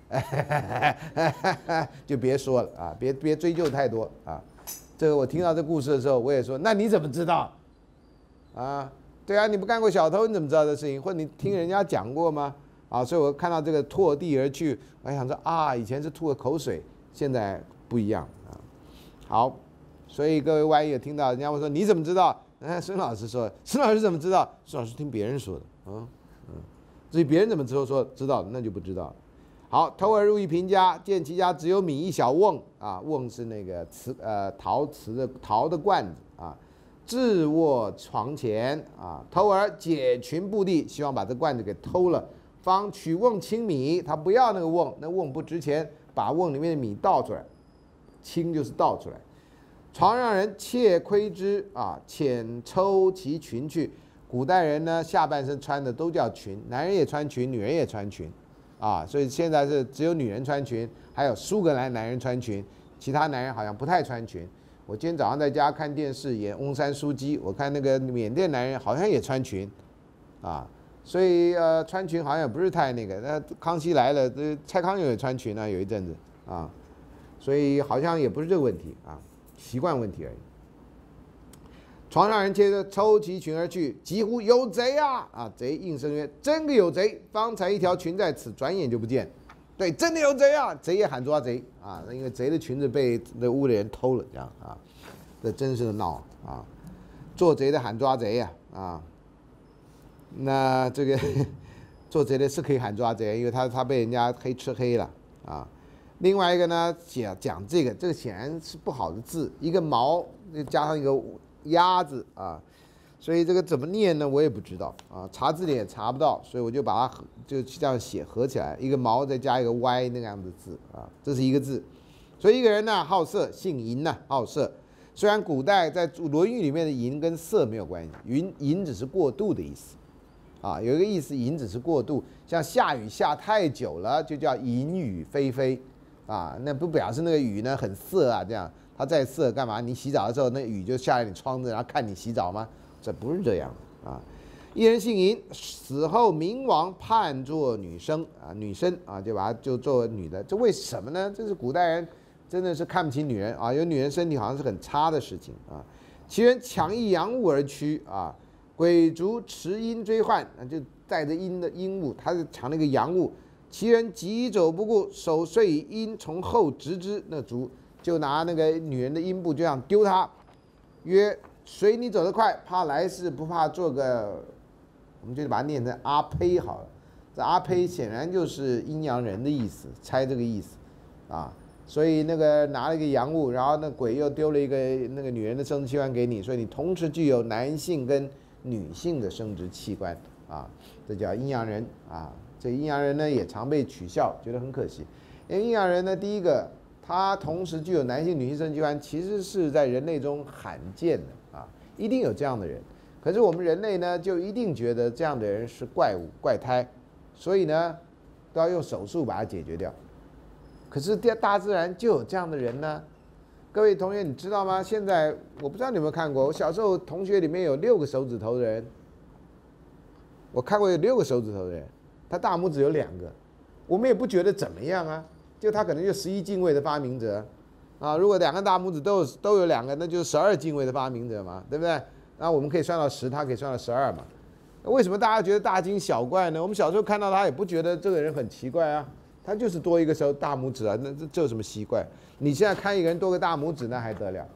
就别说了啊，别别追究太多啊。这个我听到这故事的时候，我也说，那你怎么知道？啊，对啊，你不干过小偷，你怎么知道这事情？或者你听人家讲过吗？啊，所以我看到这个唾地而去，我想说啊，以前是吐了口水，现在不一样啊。好，所以各位万一有听到人家会说你怎么知道？哎，孙老师说，孙老师怎么知道？孙老师听别人说的，嗯嗯，至于别人怎么知道说知道，那就不知道了。好，偷而入一贫家，见其家只有米一小瓮啊，瓮是那个瓷呃陶瓷的陶的罐子啊，置卧床前啊，偷而解裙布地，希望把这罐子给偷了，方取瓮清米，他不要那个瓮，那瓮不值钱，把瓮里面的米倒出来，清就是倒出来。床上人窃窥之啊，遣抽其裙去。古代人呢，下半身穿的都叫裙，男人也穿裙，女人也穿裙。啊，所以现在是只有女人穿裙，还有苏格兰男人穿裙，其他男人好像不太穿裙。我今天早上在家看电视演翁山书记，我看那个缅甸男人好像也穿裙，啊，所以呃穿裙好像也不是太那个。那康熙来了，这蔡康永也穿裙啊，有一阵子啊，所以好像也不是这个问题啊，习惯问题而已。床上人接着抽其裙而去，急呼有贼啊！啊，贼应声曰：“真个有贼！方才一条裙在此，转眼就不见。”对，真的有贼啊！贼也喊抓贼啊！因为贼的裙子被那屋里人偷了，这样啊，这真是闹啊！做贼的喊抓贼呀啊，啊！那这个做贼的是可以喊抓贼，因为他他被人家黑吃黑了啊。另外一个呢，讲讲这个，这个显然是不好的字，一个毛加上一个鸭子啊，所以这个怎么念呢？我也不知道啊，查字典也查不到，所以我就把它就这样写合起来，一个毛再加一个 y 那个样子字啊，这是一个字。所以一个人呢，好色，姓淫呢，好色。虽然古代在《论语》里面的淫跟色没有关系，淫淫只是过度的意思啊，有一个意思，淫只是过度，像下雨下太久了，就叫淫雨霏霏啊，那不表示那个雨呢很色啊，这样。它再色干嘛？你洗澡的时候，那雨就下在你窗子，然后看你洗澡吗？这不是这样的啊！一人姓淫，死后冥王判作女生啊，女生啊，就把它就做女的。这为什么呢？这是古代人真的是看不起女人啊，有女人身体好像是很差的事情啊。其人抢一阳物而趋啊，鬼卒持鹰追唤，就带着鹰的鹰物，他是抢那个阳物。其人急走不顾，手遂以鹰从后直之，那卒。就拿那个女人的阴部就这样丢她，曰：“随你走得快，怕来世，不怕做个。”我们就把它念成阿呸好了。这阿呸显然就是阴阳人的意思，猜这个意思啊。所以那个拿了一个阳物，然后那鬼又丢了一个那个女人的生殖器官给你，所以你同时具有男性跟女性的生殖器官啊，这叫阴阳人啊。这阴阳人呢也常被取笑，觉得很可惜。因为阴阳人呢，第一个。它同时具有男性、女性生殖器官，其实是在人类中罕见的啊，一定有这样的人。可是我们人类呢，就一定觉得这样的人是怪物、怪胎，所以呢，都要用手术把它解决掉。可是大自然就有这样的人呢。各位同学，你知道吗？现在我不知道你有没有看过，我小时候同学里面有六个手指头的人，我看过有六个手指头的人，他大拇指有两个，我们也不觉得怎么样啊。就他可能就十一进位的发明者，啊，如果两个大拇指都有都有两个，那就是十二进位的发明者嘛，对不对？那我们可以算到十，他可以算到十二嘛。为什么大家觉得大惊小怪呢？我们小时候看到他也不觉得这个人很奇怪啊，他就是多一个手大拇指啊，那这这有什么奇怪？你现在看一个人多个大拇指，那还得了？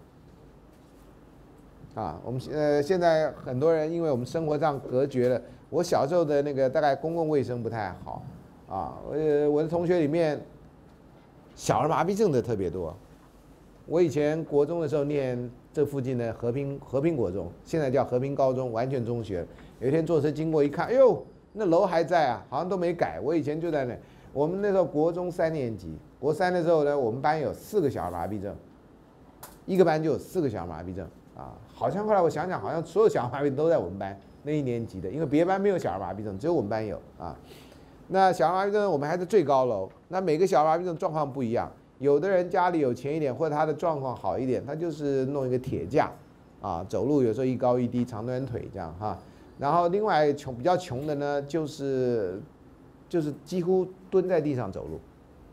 啊，我们呃现在很多人因为我们生活上隔绝了，我小时候的那个大概公共卫生不太好啊，我我的同学里面。小儿麻痹症的特别多。我以前国中的时候念这附近的和平和平国中，现在叫和平高中，完全中学。有一天坐车经过一看，哎呦，那楼还在啊，好像都没改。我以前就在那。我们那时候国中三年级，国三的时候呢，我们班有四个小儿麻痹症，一个班就有四个小儿麻痹症啊。好像后来我想想，好像所有小儿麻痹都在我们班那一年级的，因为别班没有小儿麻痹症，只有我们班有啊。那小儿麻痹症我们还是最高楼，那每个小儿麻痹症状况不一样，有的人家里有钱一点，或者他的状况好一点，他就是弄一个铁架，啊，走路有时候一高一低，长短腿这样哈。然后另外穷比较穷的呢，就是就是几乎蹲在地上走路，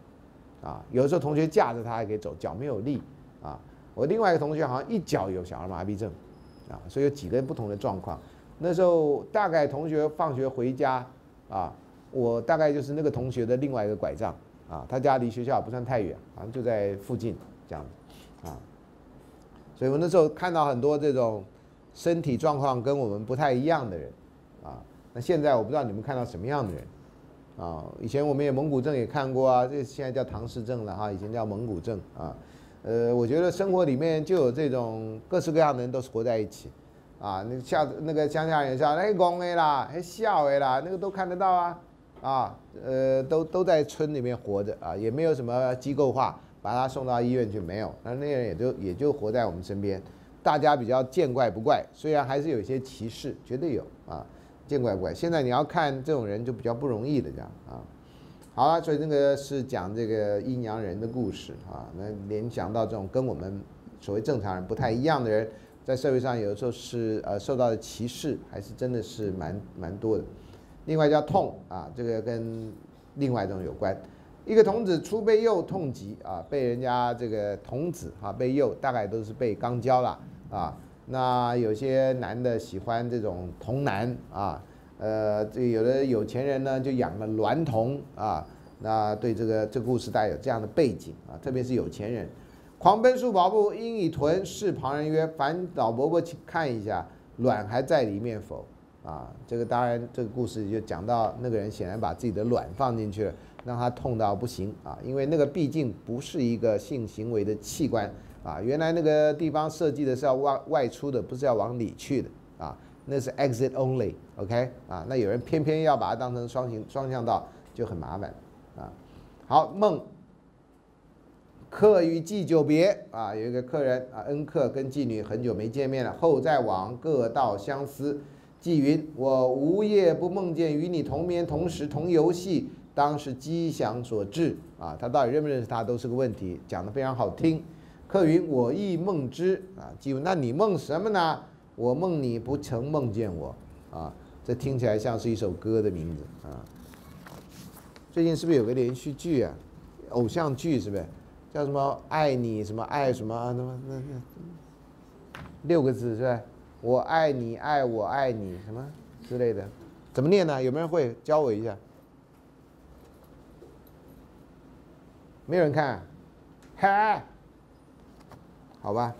啊，有的时候同学架着他还可以走，脚没有力啊。我另外一个同学好像一脚有小儿麻痹症，啊，所以有几个不同的状况。那时候大概同学放学回家啊，我大概就是那个同学的另外一个拐杖啊，他家离学校不算太远，好像就在附近这样子啊。所以我那时候看到很多这种身体状况跟我们不太一样的人啊。那现在我不知道你们看到什么样的人啊？以前我们也蒙古症也看过啊，这现在叫唐氏症了哈，以前叫蒙古症啊。呃，我觉得生活里面就有这种各式各样的人都是活在一起，啊，那下那个乡下人笑，哎公的啦，哎笑的啦，那个都看得到啊，啊，呃，都都在村里面活着啊，也没有什么机构化，把他送到医院去没有，那那些人也就也就活在我们身边，大家比较见怪不怪，虽然还是有一些歧视，绝对有啊，见怪不怪。现在你要看这种人就比较不容易的这样啊。好了，所以这个是讲这个阴阳人的故事啊。那联想到这种跟我们所谓正常人不太一样的人，在社会上有的时候是呃受到的歧视，还是真的是蛮蛮多的。另外叫痛啊，这个跟另外一种有关。一个童子初被幼痛疾啊，被人家这个童子啊被幼，大概都是被肛交了啊。那有些男的喜欢这种童男啊。呃，这有的有钱人呢就养了娈童啊，那对这个这个故事大概有这样的背景啊，特别是有钱人，狂奔数宝步，因以豚视旁人曰：“凡老伯伯，请看一下，卵还在里面否？”啊，这个当然这个故事就讲到那个人显然把自己的卵放进去了，让他痛到不行啊，因为那个毕竟不是一个性行为的器官啊，原来那个地方设计的是要外外出的，不是要往里去的啊。那是 exit only，OK， 啊，那有人偏偏要把它当成双行双向道，就很麻烦啊。好，梦，客与妓久别啊，有一个客人啊，恩客跟妓女很久没见面了，后再往，各道相思。妓云：我无夜不梦见与你同眠同食同游戏，当是机想所致啊。他到底认不认识他都是个问题，讲得非常好听。客云：我亦梦之啊。妓云：那你梦什么呢？我梦你不曾梦见我，啊，这听起来像是一首歌的名字啊。最近是不是有个连续剧啊？偶像剧是不是？叫什么爱你什么爱什么啊？那么那那六个字是吧？我爱你爱我爱你什么之类的，怎么念呢？有没有人会教我一下？没有人看啊？嗨，好吧。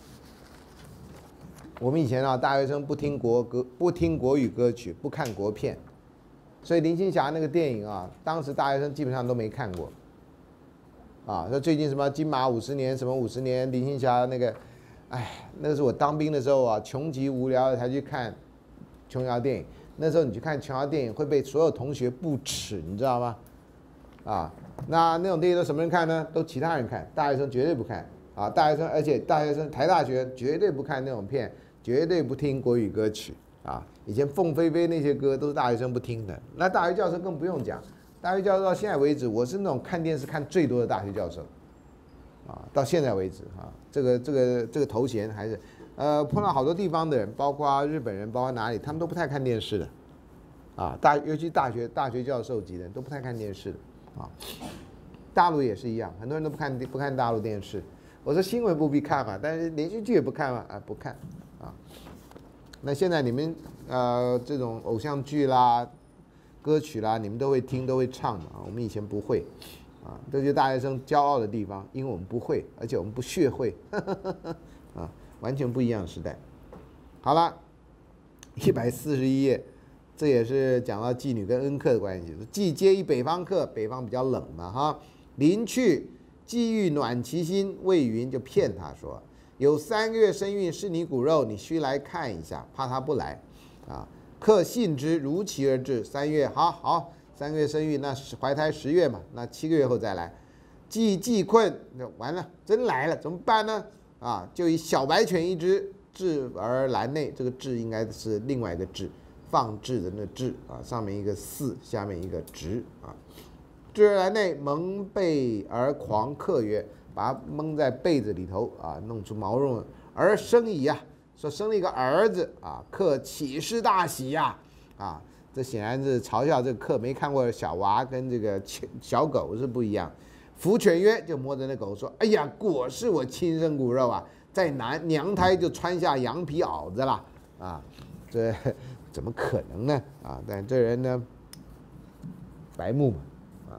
我们以前啊，大学生不听国歌，不听国语歌曲，不看国片，所以林青霞那个电影啊，当时大学生基本上都没看过。啊，说最近什么金马五十年，什么五十年，林青霞那个，哎，那个是我当兵的时候啊，穷极无聊才去看琼瑶电影。那时候你去看琼瑶电影会被所有同学不耻，你知道吗？啊，那那种电影都什么人看呢？都其他人看，大学生绝对不看。啊，大学生，而且大学生台大学绝对不看那种片。绝对不听国语歌曲啊！以前凤飞飞那些歌都是大学生不听的，那大学教授更不用讲。大学教授到现在为止，我是那种看电视看最多的大学教授，啊，到现在为止啊，这个这个这个头衔还是，呃，碰到好多地方的人，包括日本人，包括哪里，他们都不太看电视的，啊，大尤其大学大学教授级的人都不太看电视的，啊，大陆也是一样，很多人都不看不看大陆电视。我说新闻不必看嘛，但是连续剧也不看嘛，啊，不看。啊，那现在你们呃这种偶像剧啦、歌曲啦，你们都会听都会唱嘛？我们以前不会，啊，这就是大学生骄傲的地方，因为我们不会，而且我们不学会，啊，完全不一样的时代。好了，一百四十一页，这也是讲到妓女跟恩客的关系。妓接一北方客，北方比较冷嘛哈，临去妓欲暖其心，魏云就骗他说。有三个月身孕是你骨肉，你需来看一下，怕他不来，啊，客信之，如期而至。三月，好好，三个月身孕，那怀胎十月嘛，那七个月后再来。既既困，完了，真来了，怎么办呢？啊，就以小白犬一只，置而栏内，这个置应该是另外一个置，放置的那置啊，上面一个四，下面一个直啊。置而栏内，蒙被而狂客曰。把它蒙在被子里头啊，弄出毛绒，而生矣啊，说生了一个儿子啊，客岂是大喜呀？啊，这显然是嘲笑这个客没看过小娃跟这个小狗是不一样。 福犬曰，就摸着那狗说：“哎呀，果是我亲生骨肉啊，在娘娘胎就穿下羊皮袄子了啊！这怎么可能呢？啊！但这人呢，白目嘛，啊！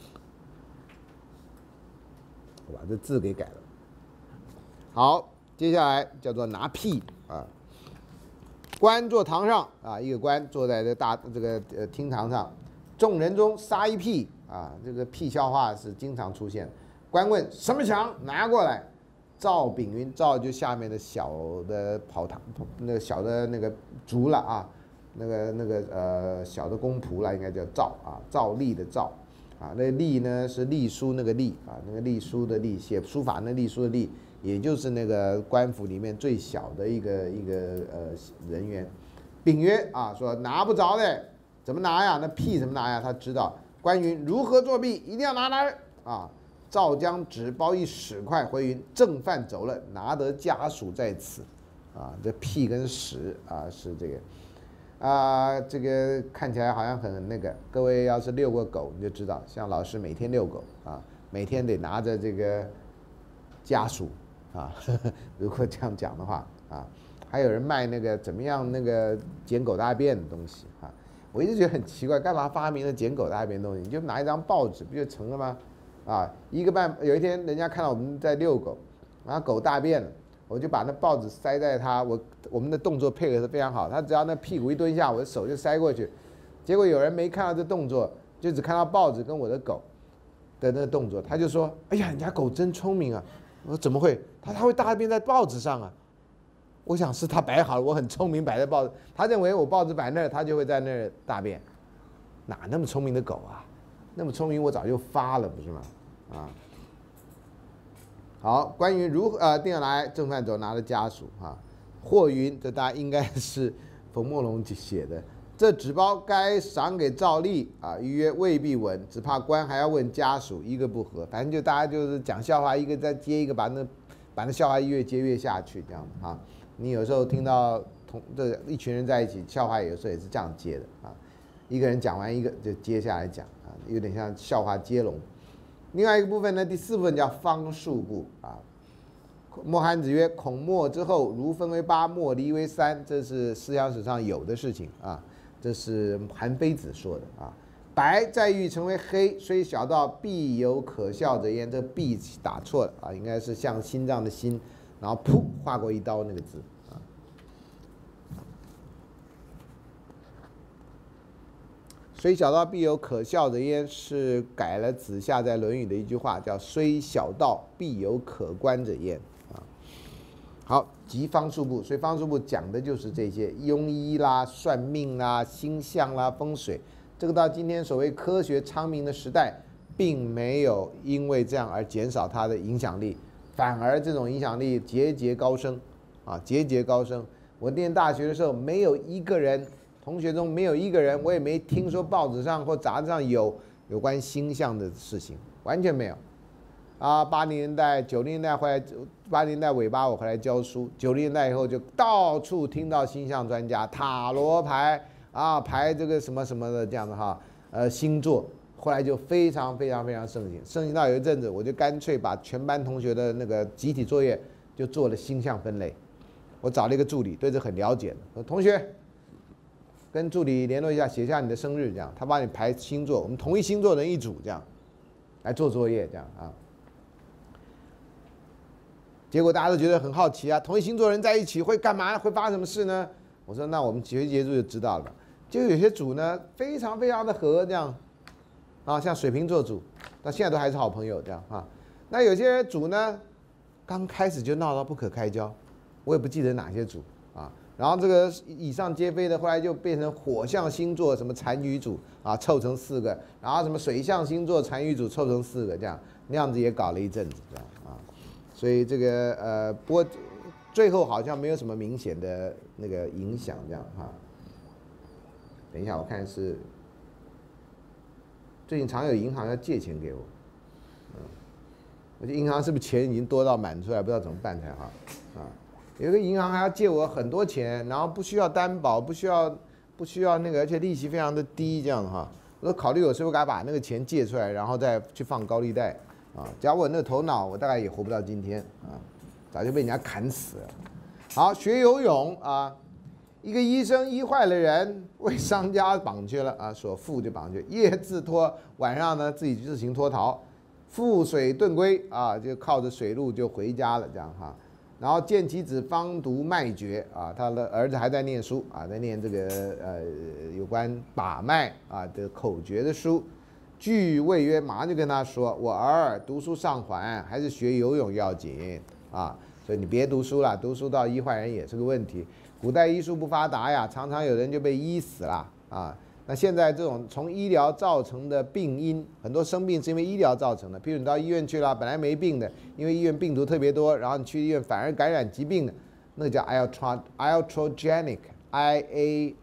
我把这字给改了。好，接下来叫做拿屁啊。官坐堂上啊，一个官坐在这大这个呃厅堂上，众人中撒一屁。”啊，这个屁笑话是经常出现。官问什么响，拿过来。赵秉云，赵就下面的小的跑堂，那个小的那个卒了啊，那个那个呃小的公仆了，应该叫赵啊，赵吏的赵啊，那吏呢是隶书那个吏啊，那个隶书的隶，写书法那隶书的隶，也就是那个官府里面最小的一个一个呃人员。秉曰啊，说拿不着的，怎么拿呀？那屁怎么拿呀？他知道。关云如何作弊，一定要拿来啊！赵将纸包一屎块回云，正犯走了，拿得家属在此，啊，这屁跟屎啊是这个，啊，这个看起来好像很那个。各位要是遛过狗，你就知道，像老师每天遛狗啊，每天得拿着这个家属啊，呵呵如果这样讲的话啊，还有人卖那个怎么样那个捡狗大便的东西啊。我一直觉得很奇怪，干嘛发明了捡狗大便的东西？你就拿一张报纸不就成了吗？啊，一个半有一天人家看到我们在遛狗，然后狗大便了，我就把那报纸塞在它，我我们的动作配合的非常好，他只要那屁股一蹲下，我的手就塞过去。结果有人没看到这动作，就只看到报纸跟我的狗的那个动作，他就说：“哎呀，你家狗真聪明啊！”我说：“怎么会？他他会大便在报纸上啊？”我想是他摆好了，我很聪明摆在报纸，他认为我报纸摆那儿，他就会在那儿大便，哪那么聪明的狗啊？那么聪明，我早就发了，不是吗？啊，好，关于如何呃定下来，正犯走拿了家属啊，霍云这大家应该是冯梦龙写的，这纸包该赏给赵吏啊，预约未必稳，只怕官还要问家属，一个不合，反正就大家就是讲笑话，一个再接一个，把那把那笑话越接越下去，这样啊。你有时候听到同这一群人在一起，笑话有时候也是这样接的啊，一个人讲完一个就接下来讲啊，有点像笑话接龙。另外一个部分呢，第四部分叫方术部啊。莫罕子曰：“孔墨之后，儒分为八，墨离为三，这是思想史上有的事情啊。这是韩非子说的啊。白在欲成为黑，虽小到必有可笑者焉。这必打错了啊，应该是像心脏的心。”然后噗划过一刀那个字啊，虽小到必有可笑者焉，是改了子夏在《论语》的一句话，叫虽小到必有可观者焉啊。好，即方术部，所以方术部讲的就是这些庸医啦、算命啦、星象啦、风水。这个到今天所谓科学昌明的时代，并没有因为这样而减少它的影响力。反而这种影响力节节高升，啊，节节高升。我念大学的时候，没有一个人，同学中没有一个人，我也没听说报纸上或杂志上有有关星象的事情，完全没有。啊，八零年代、九零年代回来，八零年代尾巴我回来教书，九零年代以后就到处听到星象专家、塔罗牌啊，排这个什么什么的这样的哈，呃，星座。后来就非常非常非常盛行，盛行到有一阵子，我就干脆把全班同学的那个集体作业就做了星象分类。我找了一个助理，对这很了解的，说同学跟助理联络一下，写下你的生日，这样他帮你排星座，我们同一星座人一组，这样来做作业，这样啊。结果大家都觉得很好奇啊，同一星座人在一起会干嘛？会发生什么事呢？我说那我们学习结束就知道了。就有些组呢，非常非常的合，这样。啊，像水瓶座组，到现在都还是好朋友这样啊。那有些组呢，刚开始就闹到不可开交，我也不记得哪些组啊。然后这个以上皆非的，后来就变成火象星座什么单于组啊，凑成四个，然后什么水象星座单于组凑成四个这样，那样子也搞了一阵子这样啊。所以这个呃，不过最后好像没有什么明显的那个影响这样哈。等一下，我看是。最近常有银行要借钱给我，嗯，我觉得银行是不是钱已经多到满出来，不知道怎么办才好啊？有一个银行还要借我很多钱，然后不需要担保，不需要不需要那个，而且利息非常的低，这样哈。我说考虑有时候该把那个钱借出来，然后再去放高利贷， 啊，假如我那个头脑，我大概也活不到今天啊，早就被人家砍死了。好，学游泳啊，一个医生医坏了人，为商家绑去了啊，所缚就绑去，夜自脱，晚上呢自己自行脱逃，覆水遁归啊，就靠着水路就回家了，这样哈。然后见其子方读脉诀啊，他的儿子还在念书啊，在念这个呃有关把脉啊的口诀的书。据谓曰，马上就跟他说：“我儿读书尚缓，还是学游泳要紧啊！所以你别读书了，读书到医坏人也是个问题。古代医术不发达呀，常常有人就被医死了啊。那现在这种从医疗造成的病因，很多生病是因为医疗造成的。譬如你到医院去了，本来没病的，因为医院病毒特别多，然后你去医院反而感染疾病的，那个叫 iatrogenic，I A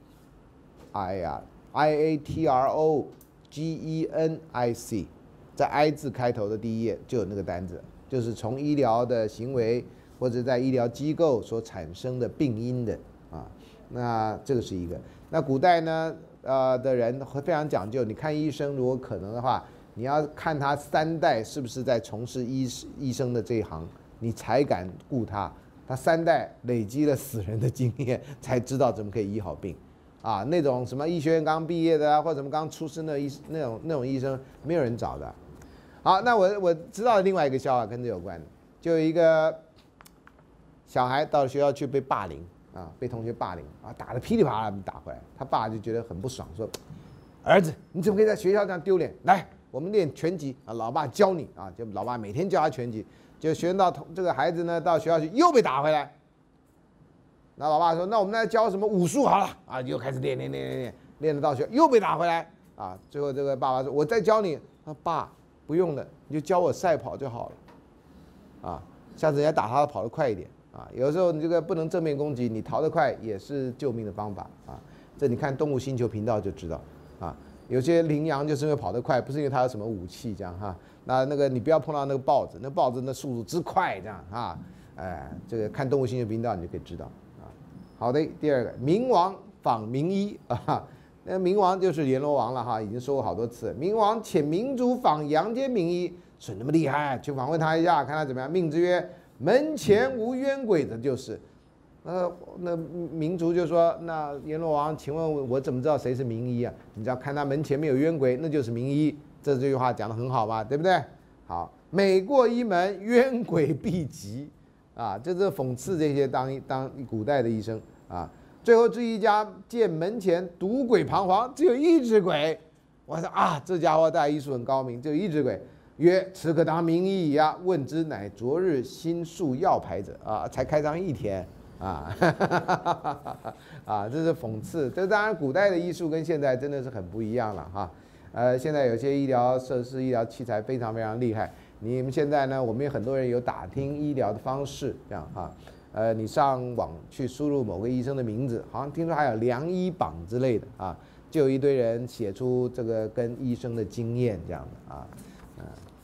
I 呀 I A T R O。” G E N I C， 在 I 字开头的第一页就有那个单字，就是从医疗的行为或者在医疗机构所产生的病因的啊。那这个是一个。那古代呢，呃的人会非常讲究，你看医生如果可能的话，你要看他三代是不是在从事医医生的这一行，你才敢雇他。他三代累积了死人的经验，才知道怎么可以医好病。啊，那种什么医学院刚毕业的啊，或者什么刚出生的医那种那种医生，没有人找的。好，那我我知道另外一个笑话跟这有关的，就有一个小孩到了学校去被霸凌啊，被同学霸凌啊，打得噼里啪啦打回来，他爸就觉得很不爽，说：“儿子，你怎么可以在学校这样丢脸？来，我们练拳击啊，老爸教你啊。”就老爸每天教他拳击，就学到这个孩子呢到学校去又被打回来。那老爸说：“那我们来教什么武术好了啊！”又开始练练练练练，练得到学又被打回来啊！最后这个爸爸说：“我再教你。”他爸不用了，你就教我赛跑就好了，啊，下次人家打他跑得快一点啊。有时候你这个不能正面攻击，你逃得快也是救命的方法啊。这你看动物星球频道就知道啊。有些羚羊就是因为跑得快，不是因为它有什么武器这样哈。那那个你不要碰到那个豹子，那豹子那速度之快这样啊，哎，这个看动物星球频道你就可以知道。好的，第二个，明王访名医啊，那明王就是阎罗王了哈，已经说过好多次。明王遣明主访阳间名医，说那么厉害，去访问他一下，看他怎么样。命之曰：门前无冤鬼，这就是。呃，那明主就说：那阎罗王，请问我怎么知道谁是名医啊？你只要看他门前面有冤鬼，那就是名医。这这句话讲得很好吧，对不对？好，每过一门，冤鬼必疾。啊，这是讽刺这些当当古代的医生啊。最后至一家见门前独鬼彷徨，只有一只鬼。我说啊，这家伙大医术很高明，只有一只鬼。曰：此可当名医矣啊！问之，乃昨日新束药牌者啊，才开张一天啊，啊，这是讽刺。这当然，古代的医术跟现在真的是很不一样了哈。呃，现在有些医疗设施、医疗器材非常非常厉害。你们现在呢？我们有很多人有打听医疗的方式，这样哈。呃，你上网去输入某个医生的名字，好像听说还有良医榜之类的啊，就有一堆人写出这个跟医生的经验这样的啊。嗯，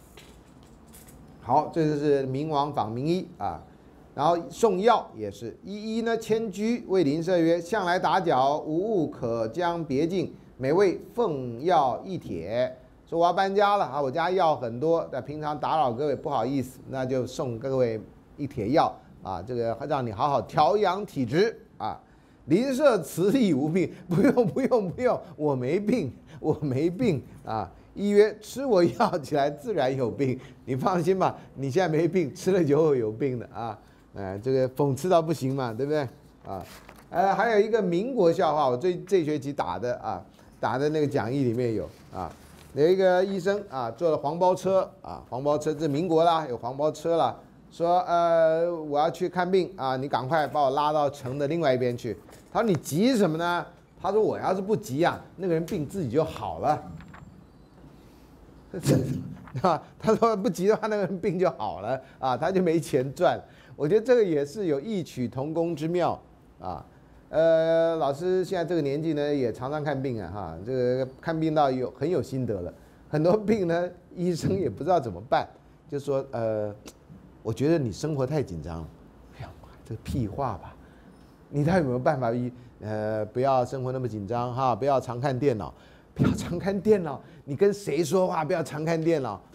好，这就是明王访名医啊。然后送药也是，一一呢迁居，谓邻舍曰：向来打搅，无物可将别进，每位奉药一帖。说我要搬家了啊，我家药很多，但平常打扰各位不好意思，那就送各位一帖药啊，这个让你好好调养体质啊。邻舍慈亦无病，不用不用不用，我没病，我没病啊。一曰：吃我药起来自然有病，你放心吧，你现在没病，吃了就会有病的啊。哎，这个讽刺到不行嘛，对不对啊？呃，还有一个民国笑话，我这这学期打的啊，打的那个讲义里面有啊。有一个医生啊，坐了黄包车啊，黄包车这民国啦，有黄包车了，说呃我要去看病啊，你赶快把我拉到城的另外一边去。他说你急什么呢？他说我要是不急啊，那个人病自己就好了。啊，他说不急的话，那个人病就好了啊，他就没钱赚。我觉得这个也是有异曲同工之妙啊。呃，老师现在这个年纪呢，也常常看病啊，哈，这个看病到有很有心得了。很多病呢，医生也不知道怎么办，就说呃，我觉得你生活太紧张了。哎呀妈，这个屁话吧！你到底有没有办法医？呃，不要生活那么紧张哈，不要常看电脑，不要常看电脑。你跟谁说话？不要常看电脑啊！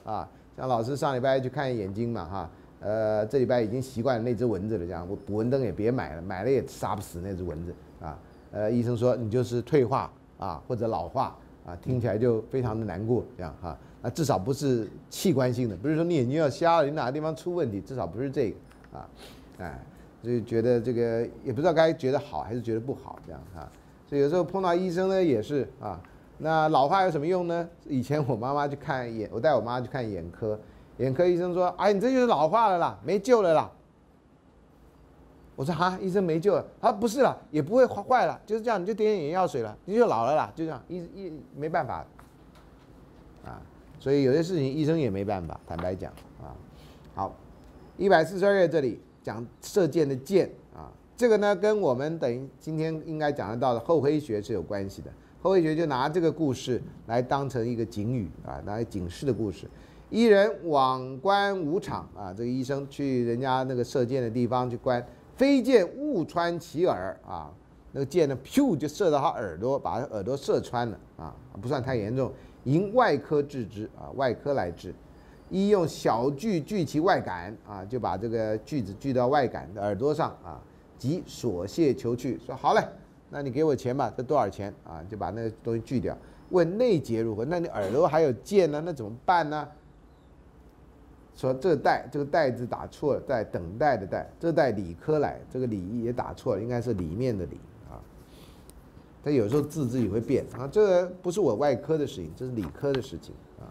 像老师上礼拜去看眼睛嘛哈，呃，这礼拜已经习惯那只蚊子了，这样我补蚊灯也别买了，买了也杀不死那只蚊子啊。呃，医生说你就是退化啊或者老化啊，听起来就非常的难过这样哈。啊，至少不是器官性的，不是说你眼睛要瞎了，你哪个地方出问题，至少不是这个啊，哎，所以觉得这个也不知道该觉得好还是觉得不好这样啊。所以有时候碰到医生呢也是啊，那老化有什么用呢？以前我妈妈去看眼，我带我妈去看眼科，眼科医生说，哎，你这就是老化了啦，没救了啦。我说哈，医生没救了，他说不是了，也不会坏了，就是这样，你就点眼药水了，你就老了啦，就这样，医医没办法啊。所以有些事情医生也没办法，坦白讲啊。好，一百四十二页这里讲射箭的箭啊，这个呢跟我们等于今天应该讲得到的后黑学是有关系的。后黑学就拿这个故事来当成一个警语啊，来警示的故事。一人往观武场啊，这个医生去人家那个射箭的地方去观，飞箭误穿其耳啊，那个箭呢，噗就射到他耳朵，把他耳朵射穿了啊，不算太严重。迎外科治之啊，外科来治。医用小锯锯其外杆啊，就把这个锯子锯到外杆的耳朵上啊，即所谢求去，说好嘞，那你给我钱吧，这多少钱啊？就把那个东西锯掉。问内节如何？那你耳朵还有箭呢，那怎么办呢？说这个带这个带字打错了，在等待的待，这带理科来，这个理也打错了，应该是里面的里。他有时候字自己会变啊，这个不是我外科的事情，这是理科的事情啊。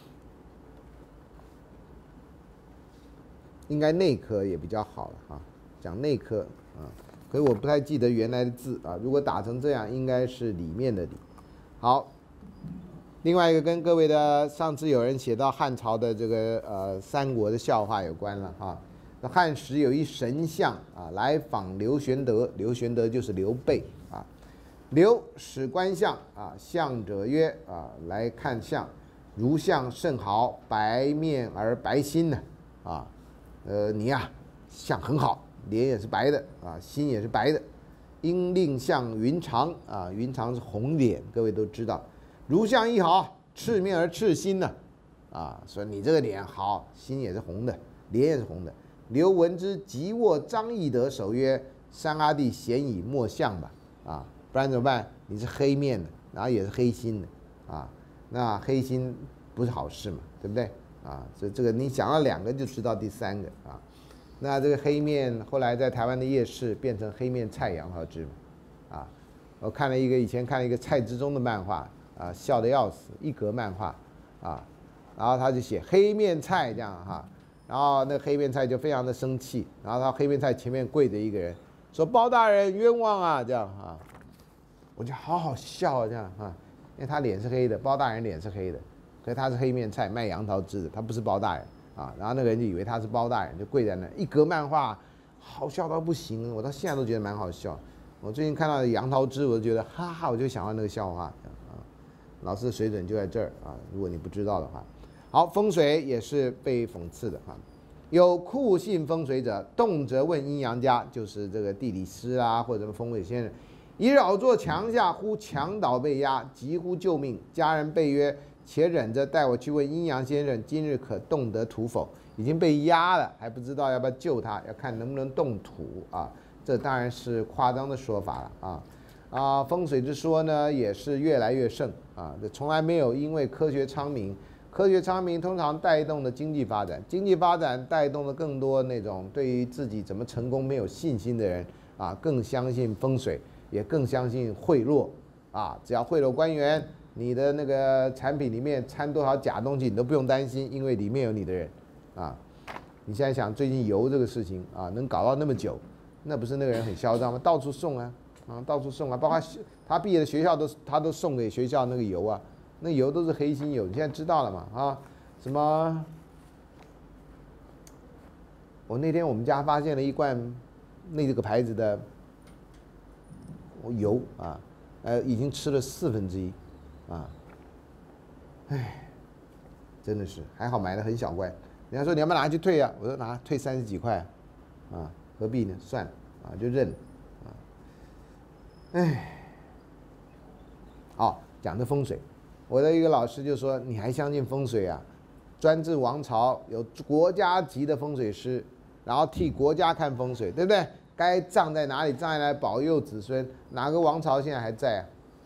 应该内科也比较好了啊，讲内科啊，可是我不太记得原来的字啊。如果打成这样，应该是里面的里。好，另外一个跟各位的上次有人写到汉朝的这个呃三国的笑话有关了哈。那汉时有一神相啊，来访刘玄德，刘玄德就是刘备啊。刘使观相啊，相者曰啊，来看相，如相甚好，白面而白心呢啊，呃你呀、啊、相很好，脸也是白的啊，心也是白的，应令相云长啊，云长是红脸，各位都知道，如相亦好，赤面而赤心呢啊，说你这个脸好，心也是红的，脸也是红的。刘闻之，即握张翼德手曰：三阿弟贤矣，莫相吧啊。不然怎么办？你是黑面的，然后也是黑心的，啊，那黑心不是好事嘛，对不对？啊，所以这个你想到两个就知道第三个啊。那这个黑面后来在台湾的夜市变成黑面菜杨桃汁嘛，啊，我看了一个以前看了一个蔡之忠的漫画啊，笑得要死，一格漫画啊，然后他就写黑面菜这样哈，然后那个黑面菜就非常的生气，然后他黑面菜前面跪着一个人，说包大人冤枉啊这样啊。我觉得好好笑啊，这样啊，因为他脸是黑的，包大人脸是黑的，可是他是黑面菜卖杨桃汁的，他不是包大人啊。然后那个人就以为他是包大人，就跪在那，一格漫画，好笑到不行，我到现在都觉得蛮好笑。我最近看到杨桃汁，我就觉得哈哈，我就想到那个笑话啊。老师的水准就在这儿啊，如果你不知道的话。好，风水也是被讽刺的啊。有酷信风水者，动辄问阴阳家，就是这个地理师啊，或者风水先生。一日偶坐墙下，忽墙倒被压，急呼救命。家人备曰：“且忍着，带我去问阴阳先生，今日可动得土否？”已经被压了，还不知道要不要救他，要看能不能动土啊。这当然是夸张的说法了啊啊！风水之说呢，也是越来越盛啊。这从来没有因为科学昌明，科学昌明通常带动的经济发展，经济发展带动了更多那种对于自己怎么成功没有信心的人啊，更相信风水。也更相信贿赂啊！只要贿赂官员，你的那个产品里面掺多少假东西，你都不用担心，因为里面有你的人啊！你现在想最近油这个事情啊，能搞到那么久，那不是那个人很嚣张吗？到处送啊，啊，到处送啊，包括他毕业的学校都他都送给学校那个油啊，那油都是黑心油，你现在知道了嘛？啊，什么？我那天我们家发现了一罐那个牌子的。油啊，呃，已经吃了四分之一，啊，唉，真的是还好买的很小罐。人家说你要不要拿去退啊？我说拿退三十几块，啊，何必呢？算了，啊，就认了，啊，唉，好，讲的风水，我的一个老师就说你还相信风水啊？ 专制王朝，有国家级的风水师，然后替国家看风水，对不对？该葬在哪里，葬在哪里保佑子孙。哪个王朝现在还在啊？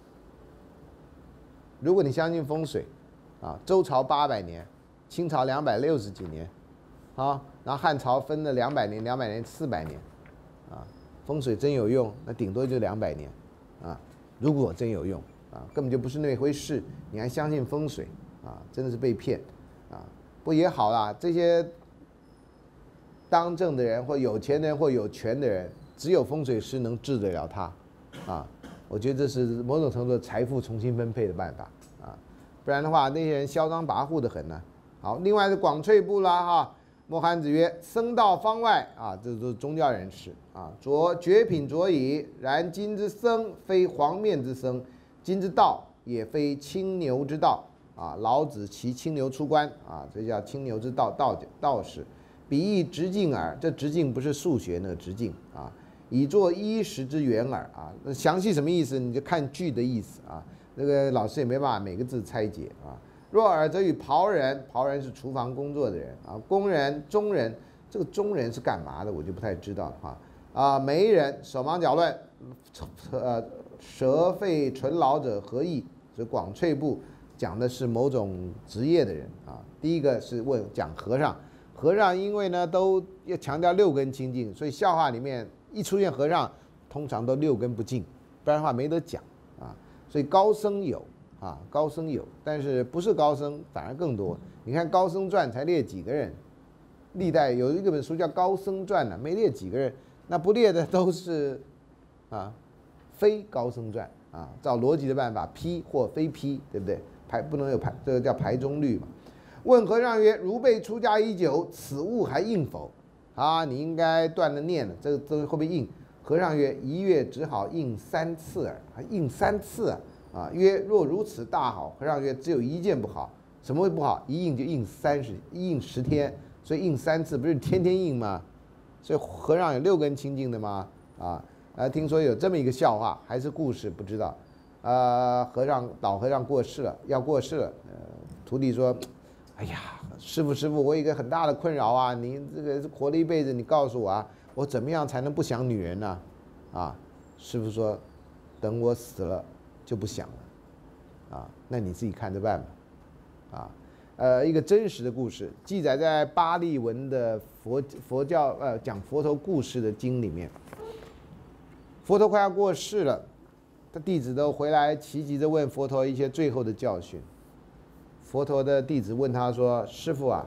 如果你相信风水，啊，周朝八百年，清朝两百六十几年，啊，然后汉朝分了两百年，两百年四百年，啊，风水真有用，那顶多就两百年，啊，如果真有用，啊，根本就不是那回事，你还相信风水，啊，真的是被骗，啊，不也好啦，这些。当政的人或有钱人或有权的人，只有风水师能治得了他，啊，我觉得这是某种程度的财富重新分配的办法啊，不然的话那些人嚣张跋扈的很呢。好，另外是广粹部啦哈，莫罕子曰：僧道方外啊，这都是宗教人士啊，着绝品着矣。然今之僧非黄面之僧，今之道也非青牛之道啊。老子骑青牛出关啊，这叫青牛之道，道道士。彼亦直径耳，这直径不是数学那个直径啊，以作衣食之源耳啊。那详细什么意思？你就看句的意思啊。那个老师也没办法每个字拆解啊。若耳则与庖人，庖人是厨房工作的人啊，工人、中人，这个中人是干嘛的？我就不太知道了哈。啊，媒人手忙脚乱，呃，舌肺唇劳者何异？所以广粹部讲的是某种职业的人啊。第一个是问讲和尚。和尚因为呢都要强调六根清净，所以笑话里面一出现和尚，通常都六根不净，不然的话没得讲啊。所以高僧有啊，高僧有，但是不是高僧反而更多。你看《高僧传》才列几个人，历代有一个本书叫《高僧传》呢，没列几个人，那不列的都是啊非高僧传啊。照逻辑的办法，批或非批，对不对？排不能有排，这个叫排中律嘛。问和尚曰：如被出家已久，此物还应否？啊，你应该断了念了，这个东西会不会应？和尚曰：一月只好应三次耳，还应三次啊！啊，曰若如此大好。和尚曰：只有一件不好，什么会不好？一应就应三十，一应十天，所以应三次，不是天天应吗？所以和尚有六根清净的吗？啊，呃，听说有这么一个笑话，还是故事不知道。呃，和尚老和尚过世了，要过世了，呃，徒弟说。哎呀，师傅师傅，我有一个很大的困扰啊！你这个活了一辈子，你告诉我啊，我怎么样才能不想女人呢？啊，师傅说，等我死了就不想了，啊，那你自己看着办吧，啊，呃，一个真实的故事，记载在巴利文的佛佛教呃讲佛陀故事的经里面。佛陀快要过世了，他弟子都回来齐集着问佛陀一些最后的教训。佛陀的弟子问他说：“师父啊，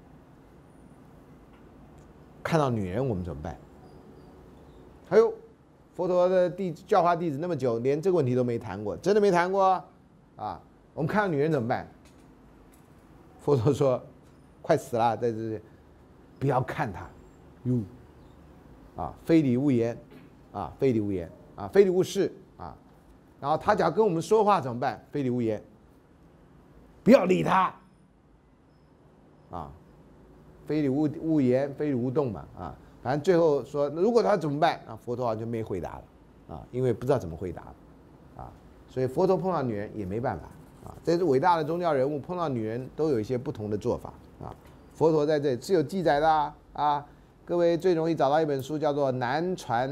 看到女人我们怎么办？”哎呦，佛陀的弟教化弟子那么久，连这个问题都没谈过，真的没谈过啊！我们看到女人怎么办？佛陀说：“快死了，在这里，不要看她，哟，啊，非礼勿言，啊，非礼勿言，啊，非礼勿视啊。然后他只要跟我们说话怎么办？非礼勿言。”不要理他，啊，非礼勿勿言，非礼勿动嘛，啊，反正最后说，如果他怎么办？啊，佛陀就没回答了，啊，因为不知道怎么回答了，啊，所以佛陀碰到女人也没办法，啊，这是伟大的宗教人物碰到女人都有一些不同的做法，啊，佛陀在这里是有记载的啊，啊，各位最容易找到一本书叫做《南传》，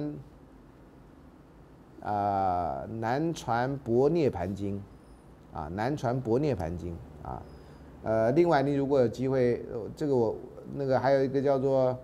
啊，《南传般涅盘经》。啊，南传般涅盘经啊，呃，另外你如果有机会，这个我那个还有一个叫做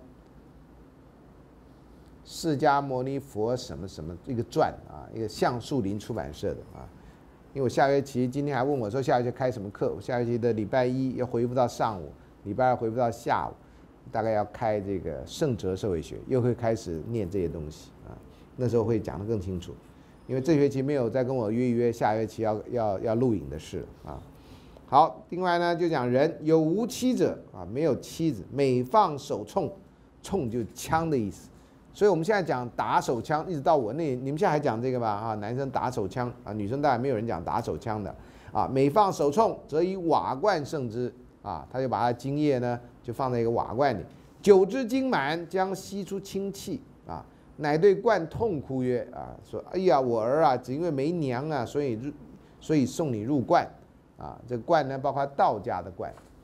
释迦牟尼佛什么什么一个传啊，一个橡树林出版社的啊，因为我下学期今天还问我说下学期开什么课，我下学期的礼拜一要回复到上午，礼拜二回复到下午，大概要开这个圣哲社会学，又会开始念这些东西啊，那时候会讲得更清楚。因为这学期没有再跟我约一约下学期要要要录影的事啊。好，另外呢就讲人有无妻者啊，没有妻子，每放手铳，铳就枪的意思。所以我们现在讲打手枪，一直到我那，你们现在还讲这个吧？啊，男生打手枪啊，女生当然没有人讲打手枪的啊。每放手铳，则以瓦罐盛之啊，他就把他的精液呢就放在一个瓦罐里，酒之精满，将吸出清气啊。乃对罐痛哭曰：“啊，说，哎呀，我儿啊，只因为没娘啊，所以入，所以送你入罐，啊，这个罐呢，包括道家的罐，啊，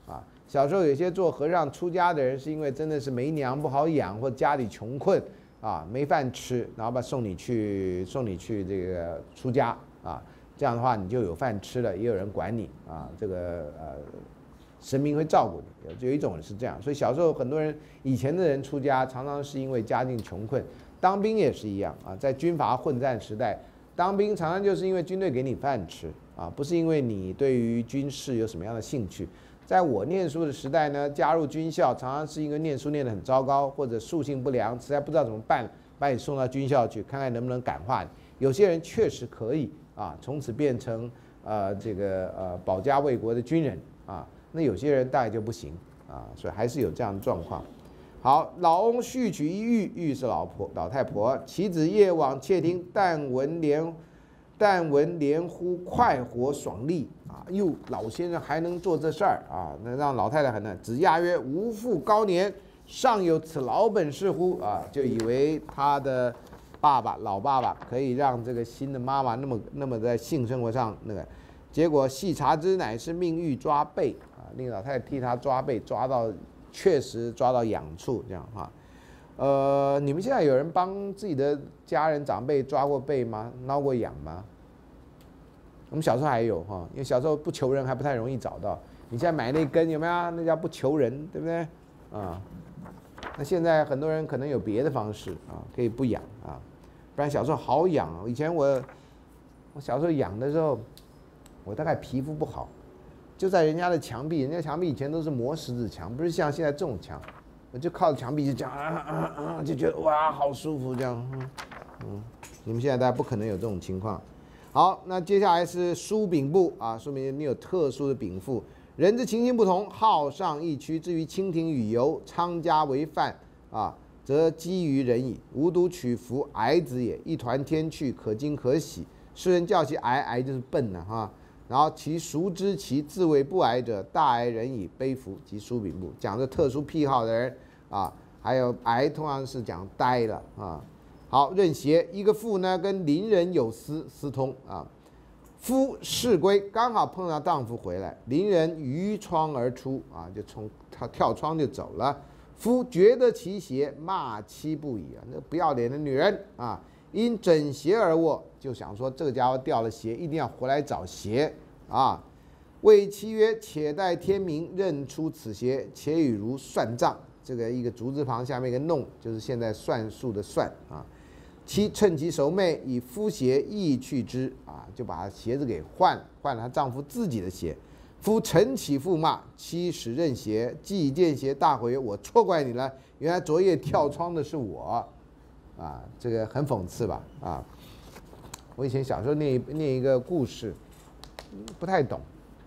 小时候有些做和尚出家的人，是因为真的是没娘不好养，或家里穷困啊，没饭吃，然后把送你去送你去这个出家啊，这样的话你就有饭吃了，也有人管你啊，这个呃神明会照顾你。就有一种人是这样，所以小时候很多人以前的人出家，常常是因为家境穷困。当兵也是一样啊，在军阀混战时代，当兵常常就是因为军队给你饭吃啊，不是因为你对于军事有什么样的兴趣。在我念书的时代呢，加入军校常常是因为念书念得很糟糕，或者素性不良，实在不知道怎么办，把你送到军校去，看看能不能感化你。有些人确实可以啊，从此变成呃这个呃保家卫国的军人啊，那有些人大概就不行啊，所以还是有这样的状况。好，老翁续娶一玉，玉是老婆老太婆，其子夜往妾厅，但闻连但闻连呼快活爽利啊！哟，老先生还能做这事儿啊？那让老太太很难。子亚曰：“吾父高年，尚有此老本事乎？”啊，就以为他的爸爸老爸爸可以让这个新的妈妈那么那么在性生活上那个。结果细查之，乃是命欲抓背啊，令老太太替他抓背，抓到确实抓到痒处，这样哈。呃，你们现在有人帮自己的家人长辈抓过背吗？挠过痒吗？我们小时候还有哈，因为小时候不求人还不太容易找到。你现在买那根有没有？那叫不求人，对不对？啊，那现在很多人可能有别的方式啊，可以不痒啊，不然小时候好痒啊。以前我我小时候痒的时候，我大概皮肤不好，就在人家的墙壁，人家墙壁以前都是磨石子墙，不是像现在这种墙。我就靠着墙壁就这样啊啊啊，就觉得哇好舒服这样，嗯嗯，你们现在大家不可能有这种情况。好，那接下来是书禀部啊，说明你有特殊的禀赋。人之情形不同，好上易趋。至于蜻蜓与游，昌家为范啊，则基于人矣。无独取夫矮子也，一团天去，可惊可喜。世人叫其矮，矮就是笨了、啊、哈。然后其熟知其自谓不矮者，大矮人以悲服及书禀部，讲着特殊癖好的人啊，还有矮通常是讲呆了啊。好，任邪一个妇呢跟邻人有私私通啊，夫事归刚好碰到丈夫回来，邻人逾窗而出啊，就从他跳窗就走了。夫觉得其邪，骂妻不已啊，那不要脸的女人啊！因枕邪而卧，就想说这个家伙掉了邪，一定要回来找邪啊！谓妻曰：“且待天明，认出此邪，且与如算账。”这个一个竹字旁下面一个弄，就是现在算术的算啊。妻趁其熟寐，以夫鞋亦去之啊，就把鞋子给换换了她丈夫自己的鞋。夫晨起复骂，妻使认鞋，既见鞋，大悔曰：“我错怪你了，原来昨夜跳窗的是我。”啊，这个很讽刺吧？啊，我以前小时候念念一个故事，不太懂。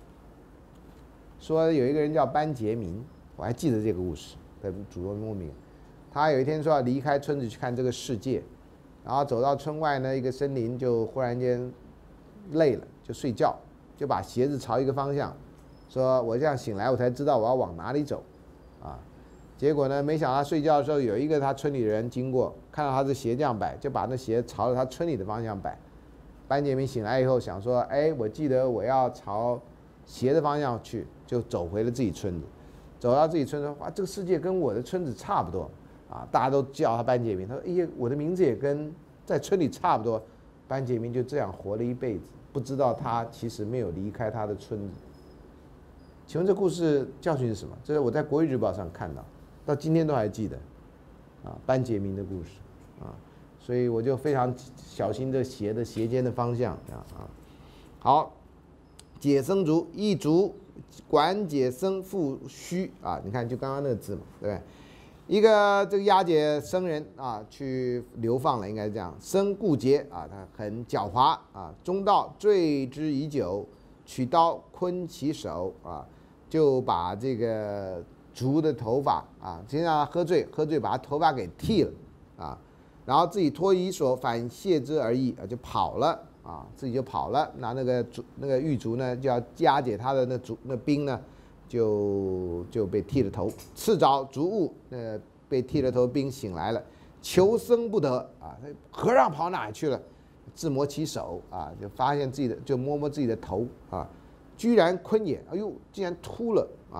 说有一个人叫班杰明，我还记得这个故事的主人公名。他有一天说要离开村子去看这个世界，然后走到村外呢，一个森林，就忽然间累了，就睡觉，就把鞋子朝一个方向，说我这样醒来，我才知道我要往哪里走，啊。结果呢，没想到他睡觉的时候，有一个他村里的人经过，看到他的鞋这样摆，就把那鞋朝着他村里的方向摆。班杰明醒来以后想说，哎，我记得我要朝鞋的方向去，就走回了自己村子。走到自己村子，哇，这个世界跟我的村子差不多啊！大家都叫他班杰明，他说，哎呀，我的名字也跟在村里差不多。班杰明就这样活了一辈子，不知道他其实没有离开他的村子。请问这故事教训是什么？这是我在国语日报上看到。到今天都还记得，啊，班杰明的故事，啊，所以我就非常小心这鞋的鞋尖的方向啊啊。好，解僧竹一竹管解僧复虚啊，你看就刚刚那个字嘛，对不对？一个这个押解僧人啊去流放了，应该是这样。僧顾节啊，他很狡猾啊，中道坠之已久，取刀昆其手啊，就把这个竹的头发啊，先让他喝醉，喝醉把他头发给剃了啊，然后自己脱衣所，反卸之而已啊，就跑了啊，自己就跑了。那那个竹那个狱卒呢，就要押解他的那竹那兵呢，就就被剃了头。次早逐物，那被剃了头兵醒来了，求僧不得啊，和尚跑哪去了？自摸其手啊，就发现自己的就摸摸自己的头啊，居然坤也，哎呦，竟然秃了啊！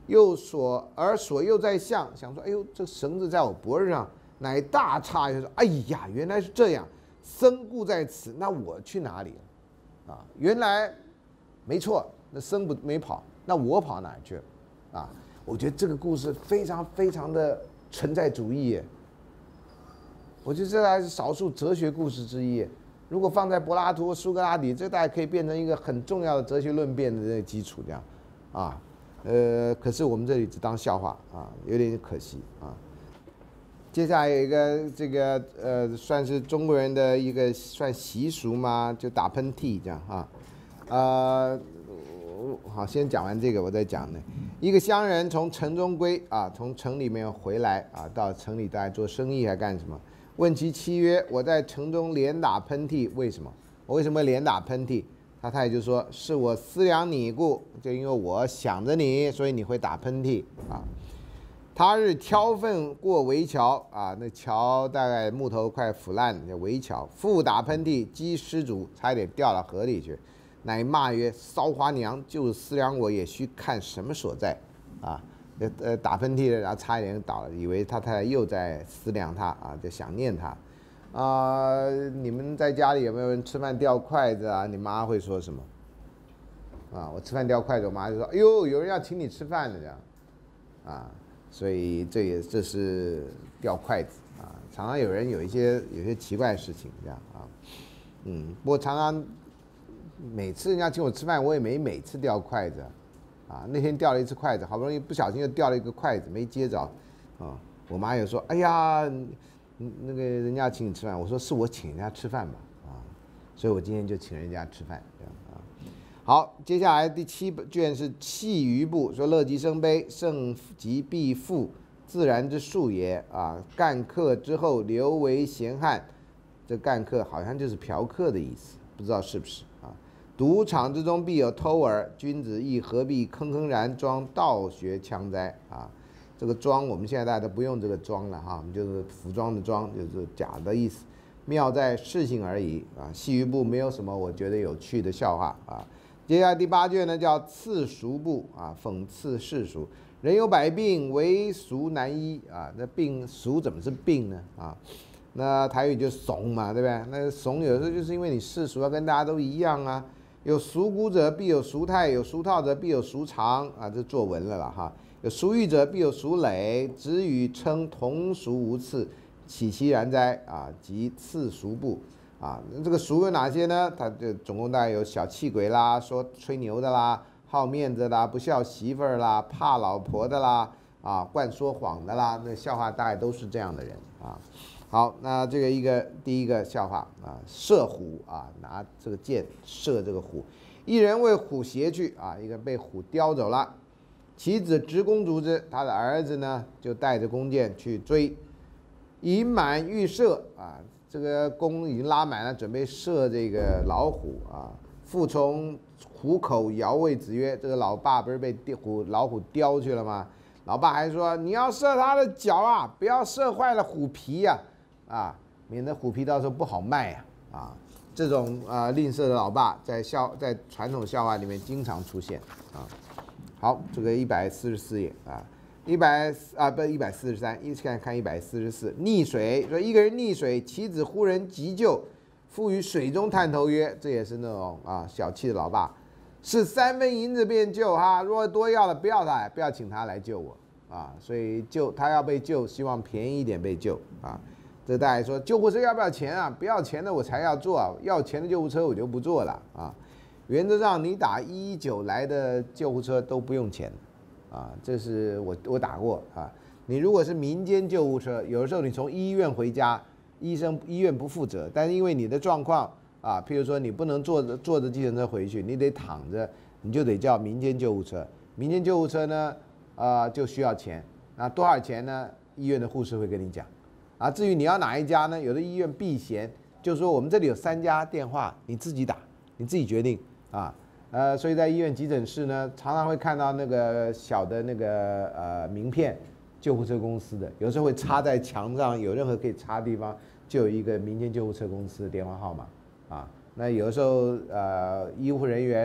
又所而所又在相，想说，哎呦，这绳子在我脖子上，乃大诧异说，哎呀，原来是这样，僧故在此，那我去哪里了？啊，原来没错，那僧不没跑，那我跑哪儿去了？啊，我觉得这个故事非常非常的存在主义耶。我觉得这还是少数哲学故事之一。如果放在柏拉图、苏格拉底，这大概可以变成一个很重要的哲学论辩的这个基础，这样，啊，呃，可是我们这里只当笑话啊，有点可惜啊。接下来有一个这个呃，算是中国人的一个算习俗吗？就打喷嚏这样啊，呃，好，先讲完这个，我再讲呢。一个乡人从城中归啊，从城里面回来啊，到城里大概做生意还干什么？问其妻曰：“我在城中连打喷嚏，为什么？我为什么连打喷嚏？”他太太就说：“是我思量你故，就因为我想着你，所以你会打喷嚏啊。”他日挑粪过围桥啊，那桥大概木头快腐烂，叫围桥。复打喷嚏，击失足，差一点掉到河里去。乃骂曰：“骚花娘，就是思量我也须看什么所在啊。”呃，打喷嚏了，然后差一点倒了，以为他太太又在思量他啊，就想念他。啊、呃，你们在家里有没有人吃饭掉筷子啊？你妈会说什么？啊，我吃饭掉筷子，我妈就说：“哎呦，有人要请你吃饭了。”这样，啊，所以这也这是掉筷子啊。常常有人有一些有些奇怪的事情这样啊，嗯，不过常常每次人家请我吃饭，我也没每次掉筷子。啊，那天掉了一次筷子，好不容易不小心又掉了一个筷子，没接着，啊，我妈也说，哎呀，那个人家请你吃饭，我说是我请人家吃饭吧，啊，所以我今天就请人家吃饭，这样啊。好，接下来第七卷是弃余部，说乐极生悲，盛极必复，自然之数也啊。干客之后，留为闲汉，这干客好像就是嫖客的意思，不知道是不是啊？赌场之中必有偷耳，君子亦何必铿铿然装道学枪哉啊！这个装我们现在大家都不用这个装了哈，我们就是服装的装，就是假的意思。妙在适性而已啊。戏余部没有什么我觉得有趣的笑话啊。接下来第八卷呢叫刺俗部啊，讽刺世俗。人有百病，唯俗难医啊。那病俗怎么是病呢啊？那台语就怂嘛，对不对？那怂有时候就是因为你世俗要跟大家都一样啊。有俗古者必有俗态，有俗套者必有俗常啊，这作文了啦哈。有俗语者必有俗累，子语称同俗无次，岂其然哉啊！即次俗部啊。这个俗有哪些呢？它就总共大概有小气鬼啦，说吹牛的啦，好面子啦，不孝媳妇儿啦，怕老婆的啦，啊，惯说谎的啦，那笑话大概都是这样的人啊。好，那这个一个第一个笑话啊，射虎啊，拿这个箭射这个虎，一人为虎挟去啊，一个被虎叼走了，其子执弓逐之，他的儿子呢就带着弓箭去追，引满欲射啊，这个弓已经拉满了，准备射这个老虎啊，复从虎口摇谓子曰：“这个老爸不是被虎老虎叼去了吗？老爸还说你要射他的脚啊，不要射坏了虎皮呀。”啊，免得虎皮到时候不好卖呀！啊，这种啊吝啬的老爸在笑在传统笑话里面经常出现啊。好，这个一百四十四页啊，一百啊不一百四十三，一看看一百四十四。溺水说一个人溺水，其子呼人急救，复于水中探头曰：“这也是那种啊小气的老爸，是三分银子便救哈，如果多要了不要他，不要请他来救我啊。所以救他要被救，希望便宜一点被救啊。”这大家说救护车要不要钱啊？不要钱的我才要坐、啊，要钱的救护车我就不坐了啊。原则上你打一一九来的救护车都不用钱，啊，这是我我打过啊。你如果是民间救护车，有的时候你从医院回家，医生医院不负责，但是因为你的状况啊，譬如说你不能坐着坐着计程车回去，你得躺着，你就得叫民间救护车。民间救护车呢，呃就需要钱，那多少钱呢？医院的护士会跟你讲。啊，至于你要哪一家呢？有的医院避嫌，就是说我们这里有三家电话，你自己打，你自己决定啊。呃，所以在医院急诊室呢，常常会看到那个小的那个呃名片，救护车公司的，有时候会插在墙上，有任何可以插的地方，就有一个民间救护车公司的电话号码啊。那有的时候呃医护人员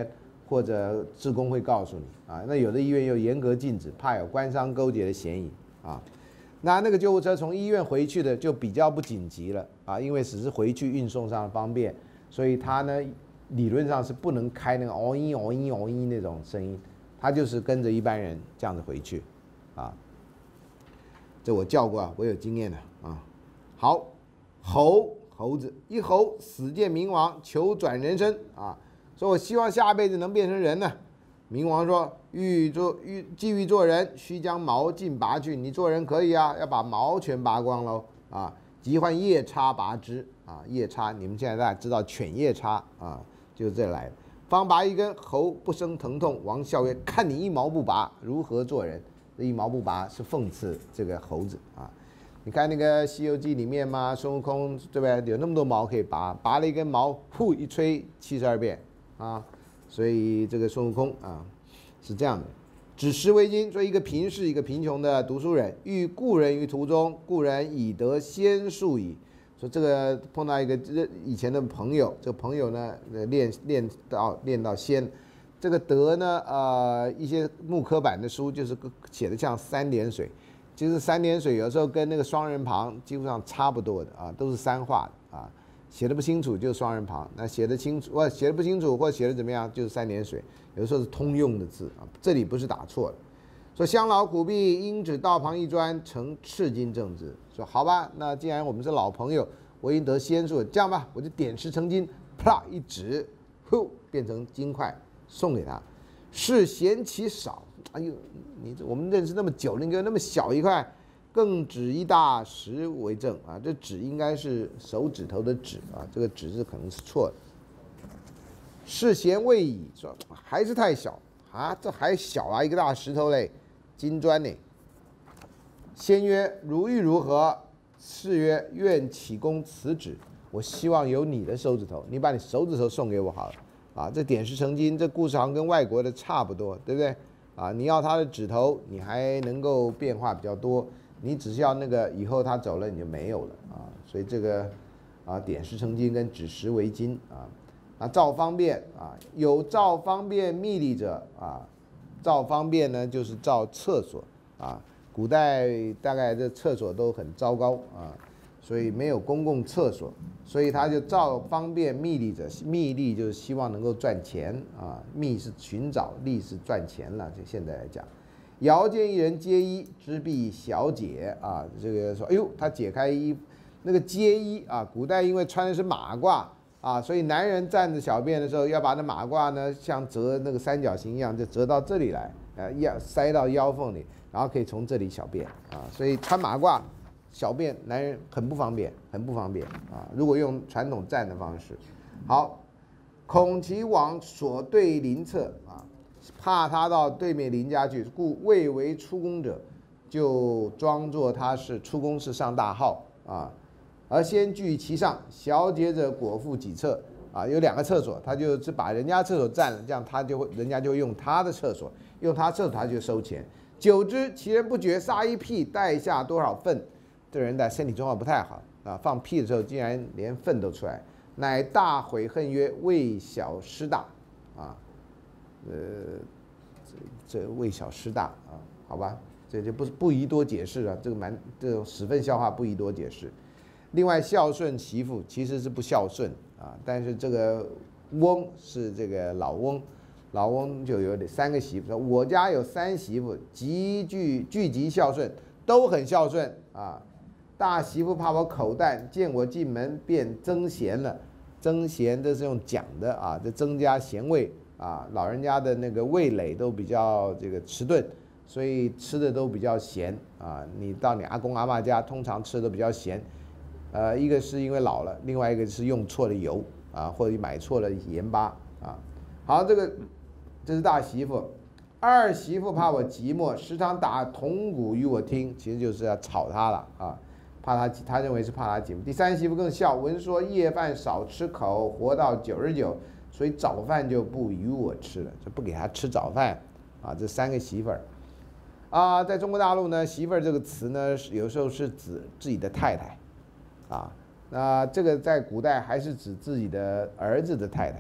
或者志工会告诉你啊。那有的医院又严格禁止，怕有官商勾结的嫌疑啊。那那个救护车从医院回去的就比较不紧急了啊，因为只是回去运送上方便，所以它呢理论上是不能开那个哦音哦音哦音那种声音，它就是跟着一般人这样子回去啊。这我叫过啊，我有经验的啊。好，猴猴子一猴死见冥王，求转人身啊，说我希望下辈子能变成人呢。冥王说：欲做欲既欲做人，须将毛尽拔去。你做人可以啊，要把毛全拔光喽啊！即换夜叉拔之啊，夜叉你们现在大家知道犬夜叉啊，就是这来的。方拔一根，猴不生疼痛。王笑曰：看你一毛不拔，如何做人？这一毛不拔是讽刺这个猴子啊。你看那个《西游记》里面嘛，孙悟空对不对？有那么多毛可以拔，拔了一根毛，呼一吹七十二变啊。所以这个孙悟空啊是这样的。指食为经，说一个贫士，一个贫穷的读书人，遇故人于途中，故人已得仙术矣。说这个碰到一个以前的朋友，这个朋友呢练练到练到仙。这个德呢，呃，一些木刻版的书就是写的像三点水，其实三点水有时候跟那个双人旁基本上差不多的啊，都是三画的啊，写的不清楚就是双人旁，那写的清楚或写的不清楚或写的怎么样就是三点水，有时候是通用的字啊，这里不是打错了。说乡老苦毕，因指道旁一砖，成赤金正之。说好吧，那既然我们是老朋友，我已经得仙术，这样吧，我就点石成金，啪一指，呼变成金块。送给他，是嫌其少。哎呦，你我们认识那么久，你给那么小一块，更指一大石为证啊！这指应该是手指头的指啊，这个指字可能是错的。是嫌未已，说还是太小啊，这还小啊，一个大石头嘞，金砖呢。先曰：如欲如何？是曰：愿启公此指。我希望有你的手指头，你把你手指头送给我好了。啊，这点石成金，这故事好像跟外国的差不多，对不对？啊，你要他的指头，你还能够变化比较多；你只是要那个，以后他走了你就没有了啊。所以这个啊，点石成金跟指石为金啊，啊，造方便啊，有造方便秘力者啊，造方便呢就是造厕所啊，古代大概这厕所都很糟糕啊。所以没有公共厕所，所以他就造方便秘利者，秘利就是希望能够赚钱啊，秘是寻找，利是赚钱了。就现在来讲，遥见一人揭衣，知必小解啊。这个说，哎呦，他解开衣，那个揭衣啊，古代因为穿的是马褂啊，所以男人站着小便的时候，要把那马褂呢像折那个三角形一样，就折到这里来，呃，要塞到腰缝里，然后可以从这里小便啊。所以穿马褂。小便男人很不方便，很不方便啊！如果用传统站的方式，好，恐其往所对邻侧啊，怕他到对面邻家去，故未为出宫者，就装作他是出宫是上大号啊，而先居其上，小解者果腹几厕啊，有两个厕所，他就是把人家厕所占了，这样他就会人家就会用他的厕所，用他厕所他就收钱。久之，其人不觉，撒一屁，带下多少粪。这人的身体状况不太好啊，放屁的时候竟然连粪都出来，乃大悔恨曰：为小失大啊，呃，这这为小失大啊，好吧，这就不是不宜多解释了，这个蛮这种屎粪笑话不宜多解释。另外，孝顺媳妇其实是不孝顺啊，但是这个翁是这个老翁，老翁就有三个媳妇，说我家有三媳妇，极具聚集孝顺，都很孝顺啊。大媳妇怕我口淡，见我进门便增咸了。增咸这是用讲的啊，这增加咸味啊。老人家的那个味蕾都比较这个迟钝，所以吃的都比较咸啊。你到你阿公阿嬷家，通常吃的比较咸。呃，一个是因为老了，另外一个是用错了油啊，或者买错了盐巴啊。好，这个这是大媳妇。二媳妇怕我寂寞，时常打铜鼓与我听，其实就是要吵他了啊。怕他，他认为是怕他寂寞。第三媳妇更笑，闻说夜饭少吃口，活到九十九，所以早饭就不与我吃了，就不给他吃早饭啊。这三个媳妇儿啊，在中国大陆呢，媳妇儿这个词呢，有时候是指自己的太太啊，那这个在古代还是指自己的儿子的太太，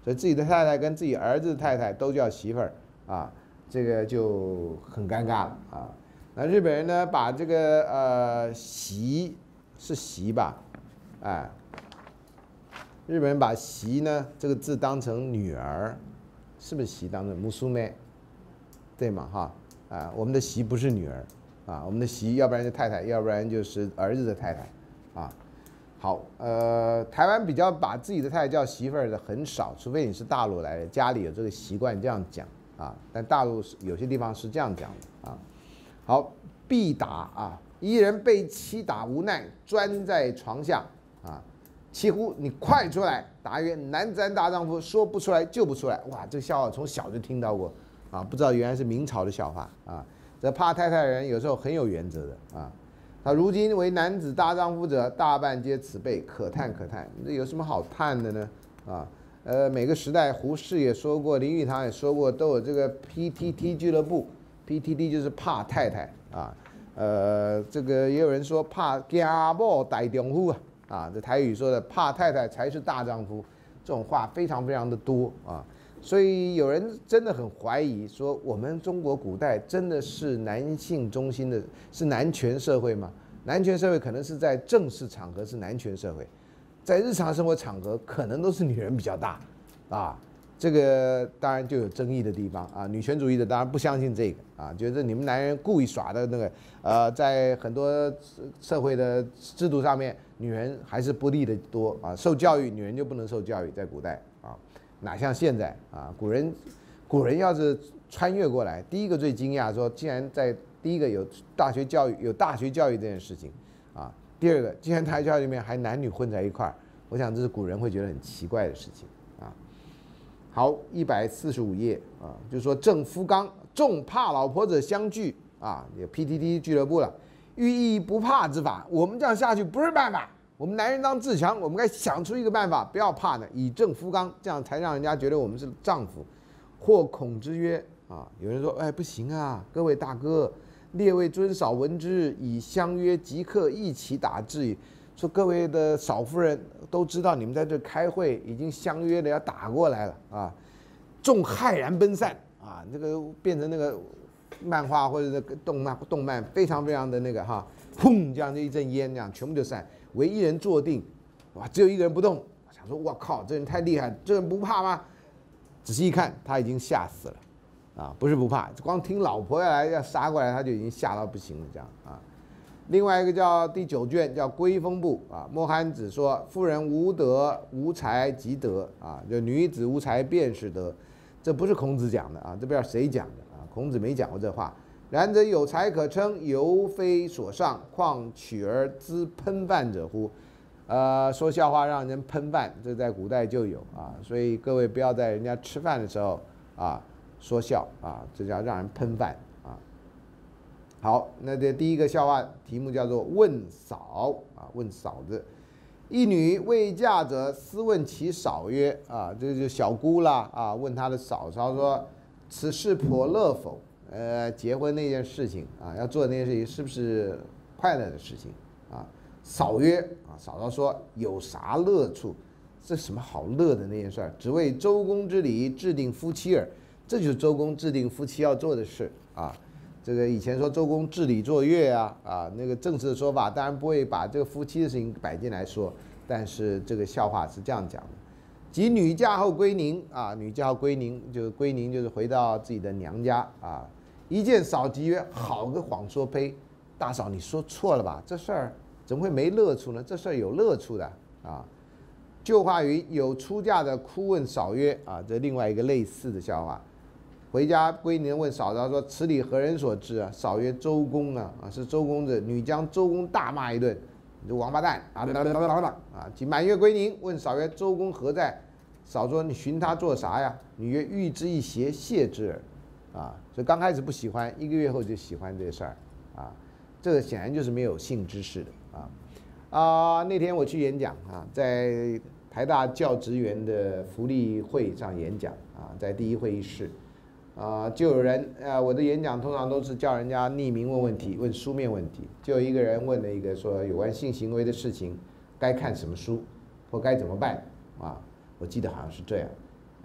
所以自己的太太跟自己儿子的太太都叫媳妇儿啊，这个就很尴尬了啊。那日本人呢，把这个呃媳是媳吧，哎，日本人把媳呢这个字当成女儿，是不是媳当成木苏妹？对嘛哈？啊，我们的媳不是女儿啊，我们的媳要不然就太太，要不然就是儿子的太太啊。好，呃，台湾比较把自己的太太叫媳妇儿的很少，除非你是大陆来的，家里有这个习惯这样讲啊。但大陆有些地方是这样讲的啊。好，必打啊！一人被妻打无奈，钻在床下啊，齐呼你快出来！答曰：男子汉大丈夫，说不出来就不出来。哇，这个笑话从小就听到过啊，不知道原来是明朝的笑话啊。这怕太太的人有时候很有原则的啊。他如今为男子大丈夫者，大半皆此辈，可叹可叹。这有什么好叹的呢？啊，呃，每个时代，胡适也说过，林语堂也说过，都有这个 P T T 俱乐部。P T T 就是怕太太啊，呃，这个也有人说怕家某大丈夫啊，啊，这台语说的怕太太才是大丈夫，这种话非常非常的多啊，所以有人真的很怀疑说，我们中国古代真的是男性中心的，是男权社会吗？男权社会可能是在正式场合是男权社会，在日常生活场合可能都是女人比较大，啊。这个当然就有争议的地方啊，女权主义的当然不相信这个啊，觉得你们男人故意耍的那个，呃，在很多社会的制度上面，女人还是不利的多啊，受教育女人就不能受教育，在古代啊，哪像现在啊，古人，古人要是穿越过来，第一个最惊讶说，竟然在第一个有大学教育，有大学教育这件事情啊，第二个竟然大学教育里面还男女混在一块儿，我想这是古人会觉得很奇怪的事情。好，一百四十五页啊，就是说郑夫刚众怕老婆者相聚啊，有 P T T 俱乐部了，寓意不怕之法。我们这样下去不是办法，我们男人当自强，我们该想出一个办法，不要怕呢，以正夫刚，这样才让人家觉得我们是丈夫。或恐之曰啊，有人说，哎，不行啊，各位大哥，列位尊嫂闻之，以相约即刻一起打至矣。说各位的嫂夫人都知道你们在这开会，已经相约的要打过来了啊，众骇然奔散啊，这个变成那个漫画或者那个动漫动漫非常非常的那个哈，砰这样就一阵烟这样全部就散，唯一人坐定，哇，只有一个人不动，想说我靠，这人太厉害，这人不怕吗？仔细一看，他已经吓死了啊，不是不怕，光听老婆要来要杀过来，他就已经吓到不行了这样啊。另外一个叫第九卷叫归风部啊，莫罕子说：妇人无德无才即德啊，就女子无才便是德，这不是孔子讲的啊，这不知道谁讲的啊，孔子没讲过这话。然则有才可称，犹非所上，况取而滋喷饭者乎？呃，说笑话让人喷饭，这在古代就有啊，所以各位不要在人家吃饭的时候啊说笑啊，这叫让人喷饭。好，那这第一个笑话题目叫做问嫂啊，问嫂子。一女未嫁者，私问其嫂曰啊，这就小姑啦啊，问她的嫂嫂说，此事颇乐否？呃，结婚那件事情啊，要做的那件事情是不是快乐的事情啊？嫂曰啊，嫂嫂说有啥乐处？这什么好乐的那件事儿？只为周公之礼，制定夫妻耳。这就是周公制定夫妻要做的事啊。这个以前说周公治理作乐啊啊，那个正式的说法当然不会把这个夫妻的事情摆进来说，但是这个笑话是这样讲的：即女嫁后归宁啊，女嫁后归宁就是归宁就是回到自己的娘家啊。一见嫂即曰：好个谎说胚！大嫂你说错了吧？这事儿怎么会没乐处呢？这事儿有乐处的啊。旧话云：有出嫁的哭问嫂曰啊，这另外一个类似的笑话。回家归宁问嫂嫂说：“此理何人所致啊？”嫂曰：“周公啊，啊是周公者。”女将周公大骂一顿：“你这王八蛋！”啊，啊，即满月归宁，问嫂曰：“周公何在？”嫂说：“你寻他做啥呀？”女曰：“欲之一挟，谢之耳。”啊，所以刚开始不喜欢，一个月后就喜欢这事儿啊。这个显然就是没有性知识的啊啊！那天我去演讲啊，在台大教职员的福利会上演讲啊，在第一会议室。啊、呃，就有人，呃，我的演讲通常都是叫人家匿名问问题，问书面问题。就有一个人问了一个说有关性行为的事情，该看什么书，或该怎么办啊？我记得好像是这样。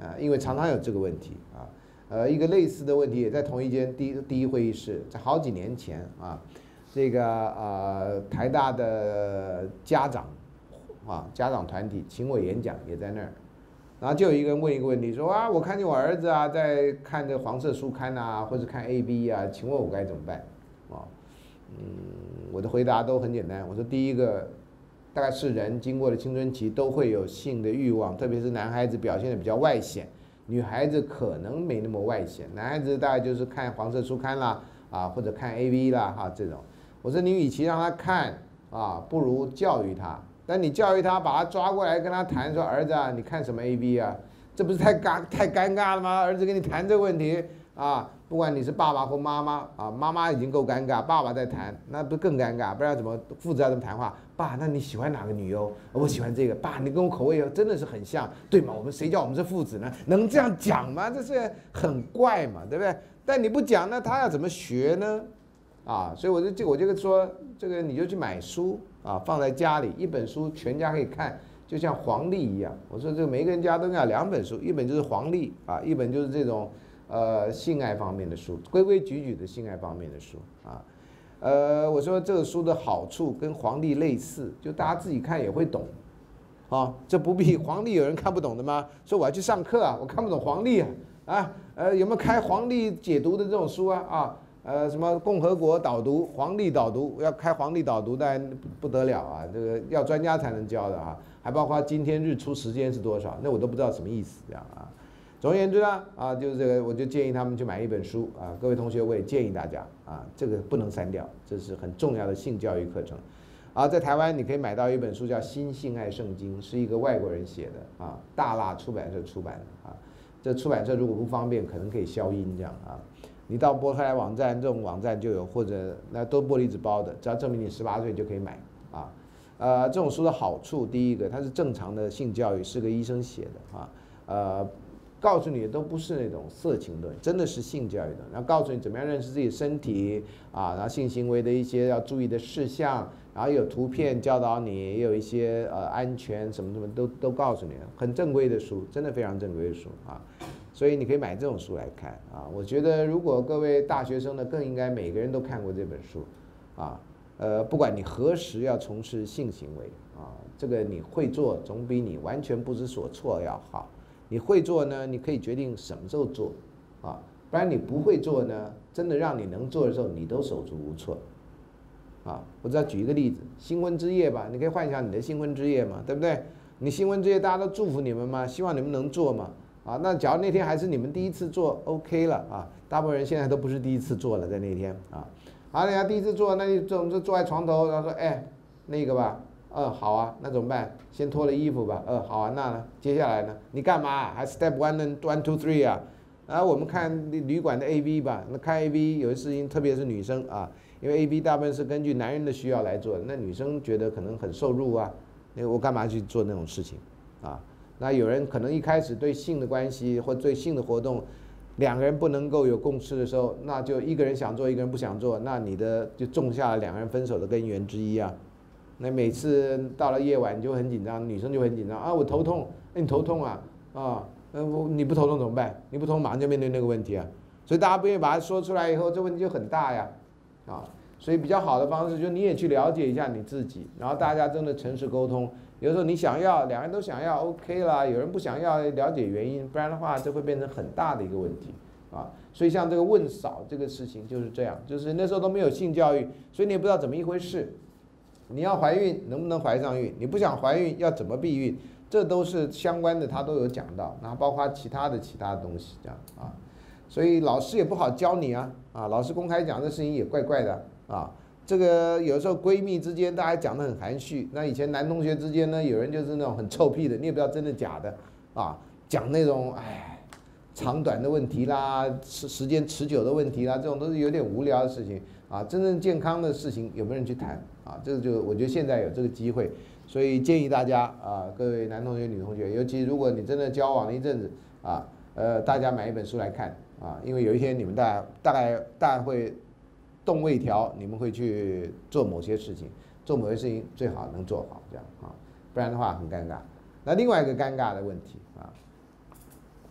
啊，因为常常有这个问题啊。呃，一个类似的问题也在同一间第第一会议室，在好几年前啊，这个呃台大的家长啊家长团体请我演讲，也在那儿。然后就有一个人问一个问题，说啊，我看见我儿子啊在看这黄色书刊啊，或者看 A V 啊，请问我该怎么办？啊，嗯，我的回答都很简单，我说第一个，大概是人经过了青春期都会有性的欲望，特别是男孩子表现的比较外显，女孩子可能没那么外显，男孩子大概就是看黄色书刊啦，啊或者看 A V 啦哈这种。我说你与其让他看啊，不如教育他。但你教育他，把他抓过来跟他谈，说儿子啊，你看什么 A V 啊？这不是太尴太尴尬了吗？儿子跟你谈这个问题啊，不管你是爸爸或妈妈啊，妈妈已经够尴尬，爸爸在谈，那不更尴尬？不然怎么父子要怎么谈话？爸，那你喜欢哪个女优？我喜欢这个。爸，你跟我口味真的是很像，对吗？我们谁叫我们是父子呢？能这样讲吗？这是很怪嘛，对不对？但你不讲，那他要怎么学呢？啊，所以我就这我就说，这个你就去买书啊，放在家里，一本书全家可以看，就像黄历一样。我说这个每个人家都要两本书，一本就是黄历啊，一本就是这种呃性爱方面的书，规规矩矩的性爱方面的书啊。呃，我说这个书的好处跟黄历类似，就大家自己看也会懂，啊，这不必黄历有人看不懂的吗？说我要去上课啊，我看不懂黄历啊，啊，呃，有没有开黄历解读的这种书啊？啊。呃，什么共和国导读、黄历导读，要开黄历导读，当然不得了啊！这个要专家才能教的啊，还包括今天日出时间是多少，那我都不知道什么意思这样啊。总而言之呢，啊，就是这个，我就建议他们去买一本书啊。各位同学，我也建议大家啊，这个不能删掉，这是很重要的性教育课程。啊，在台湾你可以买到一本书叫《新性爱圣经》，是一个外国人写的啊，大辣出版社出版的啊。这出版社如果不方便，可能可以消音这样啊。你到博客来网站这种网站就有，或者那都玻璃纸包的，只要证明你十八岁就可以买啊。呃，这种书的好处，第一个它是正常的性教育，是个医生写的啊。呃，告诉你的都不是那种色情的，真的是性教育的，然后告诉你怎么样认识自己身体啊，然后性行为的一些要注意的事项，然后有图片教导你，也有一些呃安全什么什么都都告诉你，很正规的书，真的非常正规的书啊。所以你可以买这种书来看啊。我觉得如果各位大学生呢，更应该每个人都看过这本书，啊，呃，不管你何时要从事性行为啊，这个你会做总比你完全不知所措要好。你会做呢，你可以决定什么时候做，啊，不然你不会做呢，真的让你能做的时候，你都手足无措，啊。我再举一个例子，新婚之夜吧，你可以幻想你的新婚之夜嘛，对不对？你新婚之夜大家都祝福你们嘛，希望你们能做嘛。啊，那假如那天还是你们第一次做 ，OK 了啊，大部分人现在都不是第一次做了，在那天啊，好，人家第一次做，那你坐就坐在床头，然后说，哎，那个吧，嗯，好啊，那怎么办？先脱了衣服吧，嗯，好啊，那呢，接下来呢？你干嘛？还 step one and one two three 啊？然后我们看旅馆的 A V 吧，那看 A V 有些事情，特别是女生啊，因为 A V 大部分是根据男人的需要来做的，那女生觉得可能很受辱啊，那我干嘛去做那种事情啊？那有人可能一开始对性的关系或对性的活动，两个人不能够有共识的时候，那就一个人想做，一个人不想做，那你的就种下了两个人分手的根源之一啊。那每次到了夜晚就很紧张，女生就很紧张啊，我头痛，那你头痛啊，啊，呃，你不头痛怎么办？你不头痛马上就面对那个问题啊。所以大家不愿意把它说出来以后，这问题就很大呀，啊，所以比较好的方式就是你也去了解一下你自己，然后大家真的诚实沟通。有时候你想要，两人都想要 ，OK 啦。有人不想要，了解原因，不然的话，这会变成很大的一个问题啊。所以像这个问少这个事情就是这样，就是那时候都没有性教育，所以你也不知道怎么一回事。你要怀孕能不能怀上孕？你不想怀孕要怎么避孕？这都是相关的，他都有讲到，然后包括其他的其他的东西这样啊。所以老师也不好教你啊，啊，老师公开讲这事情也怪怪的啊。这个有时候闺蜜之间大家讲得很含蓄，那以前男同学之间呢，有人就是那种很臭屁的，你也不知道真的假的啊，讲那种哎长短的问题啦，时时间持久的问题啦，这种都是有点无聊的事情啊。真正健康的事情有没有人去谈啊？这个就我觉得现在有这个机会，所以建议大家啊，各位男同学、女同学，尤其如果你真的交往了一阵子啊，呃，大家买一本书来看啊，因为有一天你们大概大概大概会。动胃条，你们会去做某些事情，做某些事情最好能做好，这样啊，不然的话很尴尬。那另外一个尴尬的问题啊，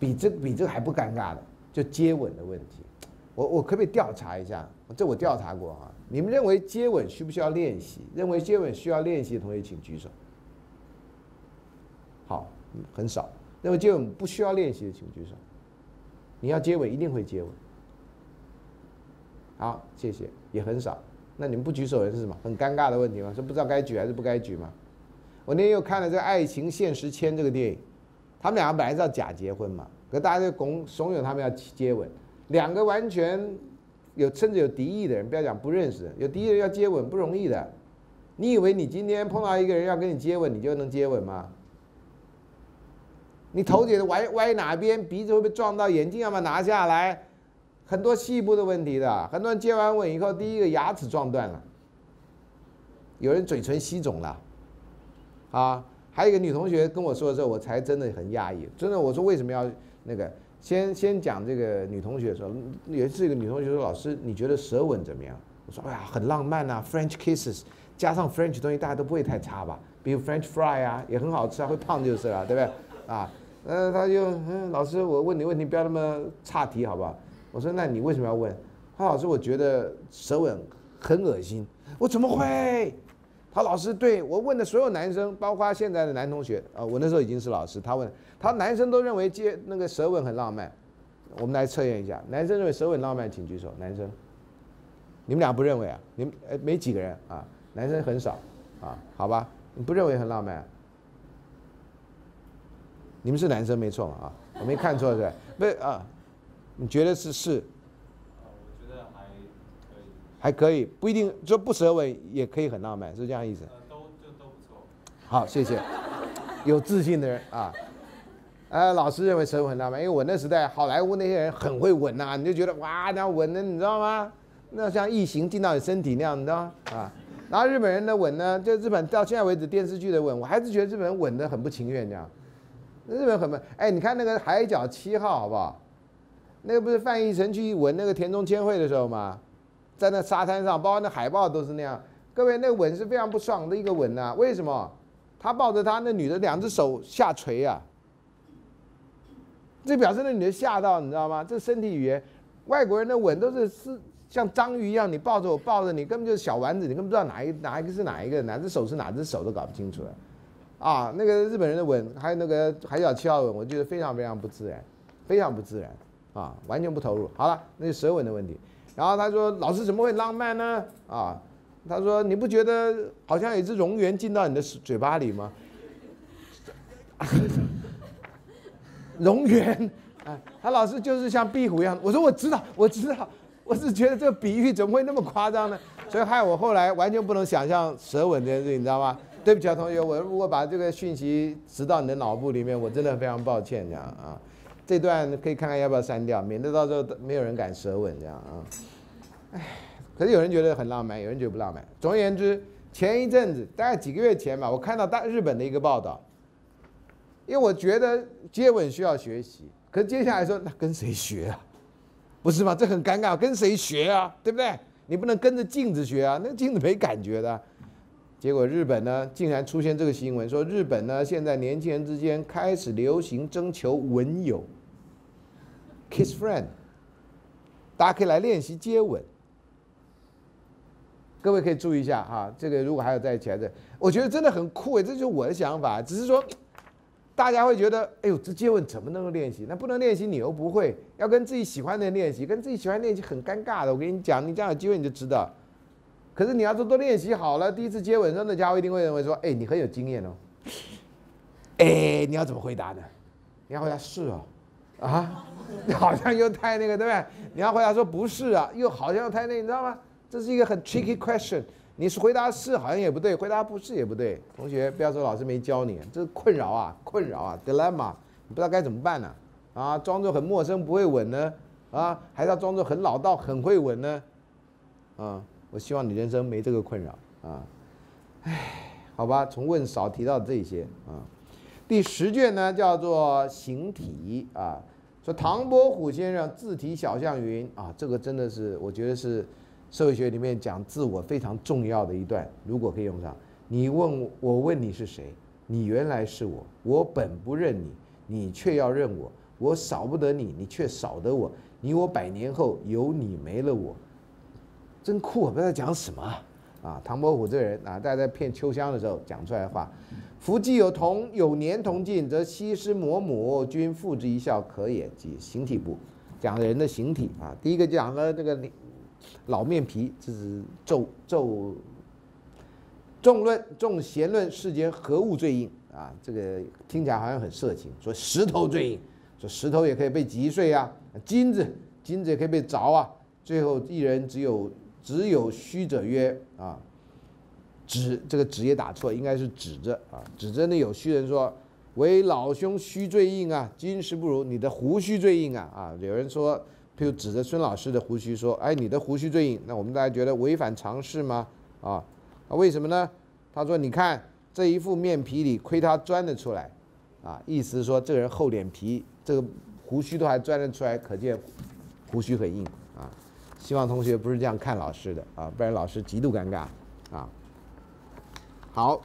比这比这个还不尴尬的，就接吻的问题。我我可不可以调查一下？这我调查过啊。你们认为接吻需不需要练习？认为接吻需要练习的同学请举手。好，很少。认为接吻不需要练习的请举手。你要接吻一定会接吻。好，谢谢，也很少。那你们不举手的人是什么？很尴尬的问题吗？是不知道该举还是不该举吗？我那天又看了这个《爱情限时签》这个电影，他们两个本来是要假结婚嘛，可大家就拱怂恿他们要接吻，两个完全有甚至有敌意的人，不要讲不认识，有敌意的人要接吻不容易的。你以为你今天碰到一个人要跟你接吻，你就能接吻吗？你头顶歪歪哪边，鼻子会不会撞到，眼镜要不要拿下来？很多细部的问题的，很多人接完吻以后，第一个牙齿撞断了，有人嘴唇吸肿了，啊，还有一个女同学跟我说的时候，我才真的很讶异，真的，我说为什么要那个？先先讲这个女同学的时候，有一次一个女同学说：“老师，你觉得舌吻怎么样？”我说：“哎呀，很浪漫啊 ，French kisses 加上 French 东西，大家都不会太差吧？比如 French fry 啊，也很好吃啊，会胖就是了，对不对？啊，呃，他就嗯，老师，我问你问题，不要那么岔题，好不好？”我说：“那你为什么要问？”他老师，我觉得舌吻很恶心。我怎么会？他老师对我问的所有男生，包括现在的男同学啊，我那时候已经是老师，他问他男生都认为接那个舌吻很浪漫。我们来测验一下，男生认为舌吻浪漫，请举手。男生，你们俩不认为啊？你们呃没几个人啊？男生很少啊？好吧，你不认为很浪漫啊？你们是男生没错嘛？啊，我没看错是吧？不是啊。你觉得是是？ 我觉得还可以。 还可以，不一定说不舌吻也可以很浪漫，是这样意思？ 呃，都就都不错。 好，谢谢。有自信的人啊，呃，老师认为舌吻很浪漫，因为我那时代好莱坞那些人很会吻呐、啊，你就觉得哇，那样吻的你知道吗？那像异形进到你身体那样，你知道吗？啊，然后日本人的吻呢，就日本到现在为止电视剧的吻，我还是觉得日本人吻的很不情愿这样。日本很不，哎，你看那个《海角七号》好不好？那个不是范逸臣去吻那个田中千惠的时候吗？在那沙滩上，包括那海报都是那样。各位，那个吻是非常不爽的一个吻啊！为什么？他抱着他，那女的两只手下垂啊，这表示那女的吓到，你知道吗？这身体语言，外国人的吻都是是像章鱼一样，你抱着我，抱着你，根本就是小丸子，你根本不知道哪一哪一个是哪一个，哪只手是哪只手都搞不清楚了。啊，那个日本人的吻，还有那个海角七号吻，我觉得非常非常不自然，非常不自然。啊，完全不投入。好了，那是舌吻的问题。然后他说：“老师怎么会浪漫呢？”啊，他说：“你不觉得好像有一只蝾螈进到你的嘴巴里吗？”蝾螈啊，他老师就是像壁虎一样。我说我知道，我知道，我是觉得这个比喻怎么会那么夸张呢？所以害我后来完全不能想象舌吻这件事情，你知道吗？对不起啊，同学，我如果把这个讯息植到你的脑部里面，我真的非常抱歉，这样啊。这段可以看看要不要删掉，免得到时候没有人敢舌吻这样啊。唉，可是有人觉得很浪漫，有人觉得不浪漫。总而言之，前一阵子大概几个月前吧，我看到大日本的一个报道，因为我觉得接吻需要学习，可是接下来说那跟谁学啊？不是吗？这很尴尬，跟谁学啊？对不对？你不能跟着镜子学啊，那镜子没感觉的。结果日本呢，竟然出现这个新闻，说日本呢现在年轻人之间开始流行征求吻友。Kiss friend， 大家可以来练习接吻。各位可以注意一下哈，这个如果还有在一起的，我觉得真的很酷诶，这就是我的想法。只是说，大家会觉得，哎呦，这接吻怎么能够练习？那不能练习，你又不会，要跟自己喜欢的人练习，跟自己喜欢的练习很尴尬的。我跟你讲，你这样有机会你就知道。可是你要说都练习好了，第一次接吻的时候，那家伙一定会认为说，哎，你很有经验哦。哎，你要怎么回答呢？你要回答是哦。啊，好像又太那个，对不对？你要回答说不是啊，又好像又太那个，你知道吗？这是一个很 tricky question。你是回答是好像也不对，回答不是也不对。同学不要说老师没教你，这是困扰啊，困扰啊 ，dilemma， 你不知道该怎么办呢？啊，装作很陌生不会吻呢，啊，还是要装作很老道很会吻呢？啊，我希望你人生没这个困扰啊。唉，好吧，从问少提到这些啊。第十卷呢叫做形体啊，说唐伯虎先生自题小象云啊，这个真的是我觉得是社会学里面讲自我非常重要的一段，如果可以用上。你问我，我问你是谁？你原来是我，我本不认你，你却要认我。 我少不得你，你却少得我。你我百年后，有你没了我，真酷啊！不知道在讲什么啊？啊，唐伯虎这个人啊，大家在骗秋香的时候讲出来的话。夫既有同有年同进，则西施嫫母，君复之一笑可也。即形体部，讲人的形体啊。第一个讲了这个老面皮，这是奏奏众论众贤论世间何物最硬啊？这个听起来好像很色情，说石头最硬，说石头也可以被击碎啊，金子金子也可以被凿啊。最后一人只有只有虚者曰啊。指这个指也打错，应该是指着啊，指着那有虚人说，唯老兄须最硬啊，今时不如你的胡须最硬啊啊！有人说，譬如指着孙老师的胡须说，哎，你的胡须最硬，那我们大家觉得违反常识吗？啊，啊为什么呢？他说，你看这一副面皮里，亏他钻得出来，啊，意思是说这个人厚脸皮，这个胡须都还钻得出来，可见胡须很硬啊。希望同学不是这样看老师的啊，不然老师极度尴尬啊。好，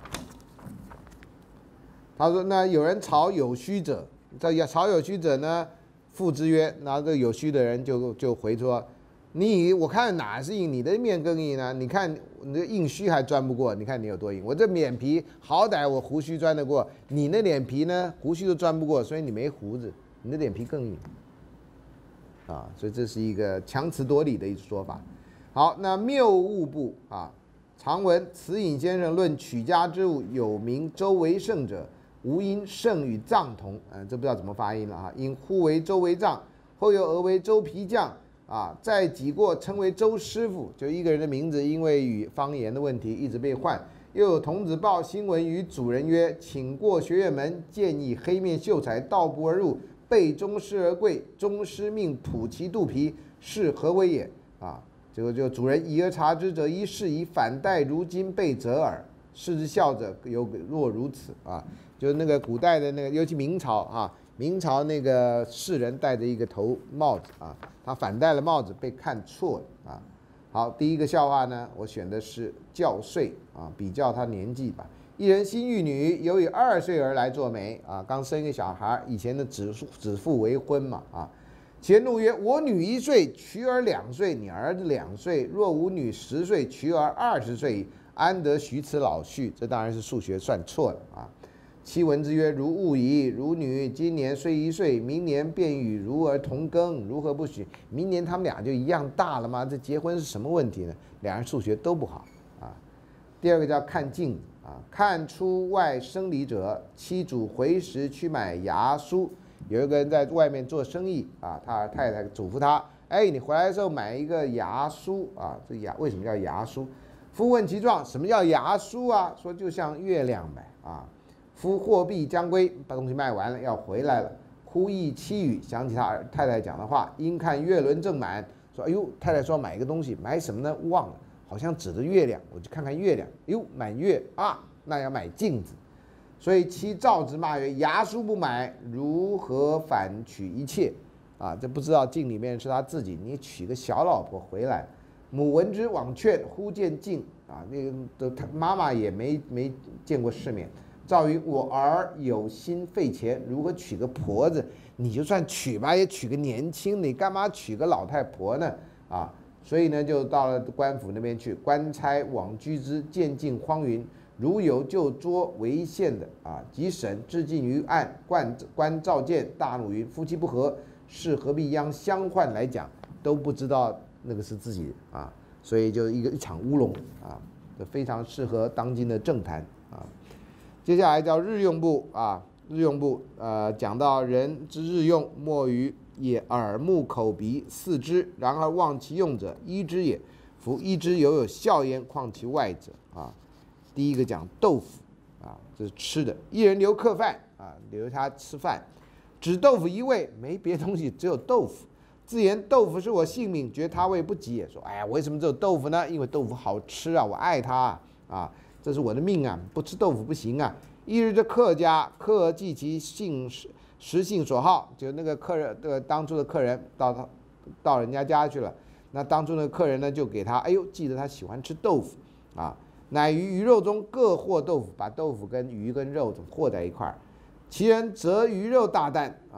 他说：“那有人嘲有虚者，这嘲有虚者呢，复之曰，然后这有虚的人就就回说，你我看哪是硬，你的面更硬呢？你看你的硬须还钻不过，你看你有多硬。我这脸皮好歹我胡须钻得过，你那脸皮呢，胡须都钻不过，所以你没胡子，你的脸皮更硬。啊，所以这是一个强词夺理的一说法。好，那谬误部啊。”常闻慈隐先生论曲家之物，有名周为盛者，无因盛与藏同。嗯，这不知道怎么发音了哈。因忽为周为藏，后又俄为周皮匠啊，在己过称为周师傅。就一个人的名字，因为与方言的问题一直被换。又有童子报新闻于主人曰：“请过学院门，见以黑面秀才道步而入，背宗师而跪，宗师命吐其肚皮，是何为也？”啊。这个就主人以而察之者，一是以反待如今被折耳，视之笑者有若如此啊。就是那个古代的那个，尤其明朝啊，明朝那个士人戴着一个头帽子啊，他反戴了帽子被看错了啊。好，第一个笑话呢，我选的是较岁啊，比较他年纪吧。一人新遇女，有以二岁而来做媒啊，刚生一个小孩，以前的指指腹为婚嘛啊。前怒曰：“我女一岁，娶儿两岁，你儿子两岁。若无女十岁，娶儿二十岁，安得许此老序？”这当然是数学算错了啊。其闻之曰：“如勿矣。汝女今年虽一岁，明年便与汝儿同庚，如何不许？明年他们俩就一样大了吗？这结婚是什么问题呢？两人数学都不好啊。”第二个叫看镜子啊，看出外生理者，妻主回时去买牙梳。有一个人在外面做生意啊，他太太嘱咐他：“哎，你回来的时候买一个牙梳啊。”这牙为什么叫牙梳？夫问其状，什么叫牙梳啊？说就像月亮呗啊。夫货币将归，把东西卖完了要回来了。忽忆妻语，想起他太太讲的话，因看月轮正满，说：“哎呦，太太说买一个东西，买什么呢？忘了，好像指着月亮，我去看看月亮。哟，满月啊，那要买镜子。”所以妻召之骂曰：“牙梳不买，如何反娶一妾？”啊，这不知道镜里面是他自己，你娶个小老婆回来。母闻之往劝，忽见镜啊，那个他妈妈也没没见过世面。赵于我儿有心费钱，如何娶个婆子？你就算娶吧，也娶个年轻，你干嘛娶个老太婆呢？啊，所以呢，就到了官府那边去，官差往居之，见镜荒云。如有就捉为县的啊，即审至尽于案，官官召见，大怒云：“夫妻不和，是何必央相换来讲？”都不知道那个是自己啊，所以就一个一场乌龙啊，这非常适合当今的政坛啊。接下来叫日用部啊，日用部呃讲到人之日用，莫于也耳目口鼻四肢，然而忘其用者，医之也。夫医之犹有效焉，况其外者啊。第一个讲豆腐啊，这是吃的。一人留客饭啊，留他吃饭，只豆腐一味，没别东西，只有豆腐。自言豆腐是我性命，觉他味不及也。说，哎呀，为什么只有豆腐呢？因为豆腐好吃啊，我爱它啊，啊，这是我的命啊，不吃豆腐不行啊。一日这客家，客记其性食性所好，就那个客人，这个当初的客人到他到人家家去了，那当初的客人呢，就给他，哎呦，记得他喜欢吃豆腐啊。乃于鱼肉中各和豆腐，把豆腐跟鱼跟肉和在一块儿。其人择鱼肉大啖啊，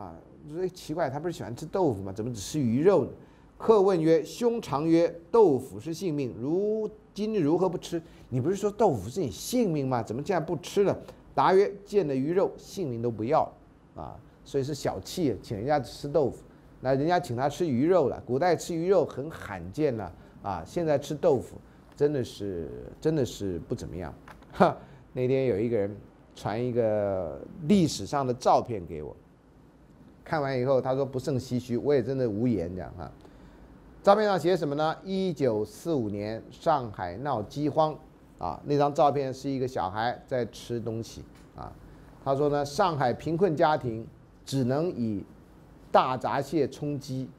说奇怪，他不是喜欢吃豆腐吗？怎么只吃鱼肉呢？客问曰：“兄常曰豆腐是性命，如今日如何不吃？你不是说豆腐是你性命吗？怎么竟然不吃了？”答曰：“见了鱼肉，性命都不要了啊！所以是小气，请人家吃豆腐，那人家请他吃鱼肉了。古代吃鱼肉很罕见了啊，现在吃豆腐真的是真的是不怎么样。哈，那天有一个人传一个历史上的照片给我，看完以后他说不胜唏嘘，我也真的无言这样哈。照片上写什么呢？一九四五年上海闹饥荒啊，那张照片是一个小孩在吃东西啊。他说呢，上海贫困家庭只能以大闸蟹充饥。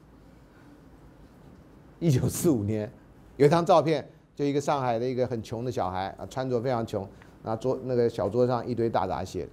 一九四五年有一张照片，就一个上海的一个很穷的小孩啊，穿着非常穷，然后桌那个小桌上一堆大闸蟹的，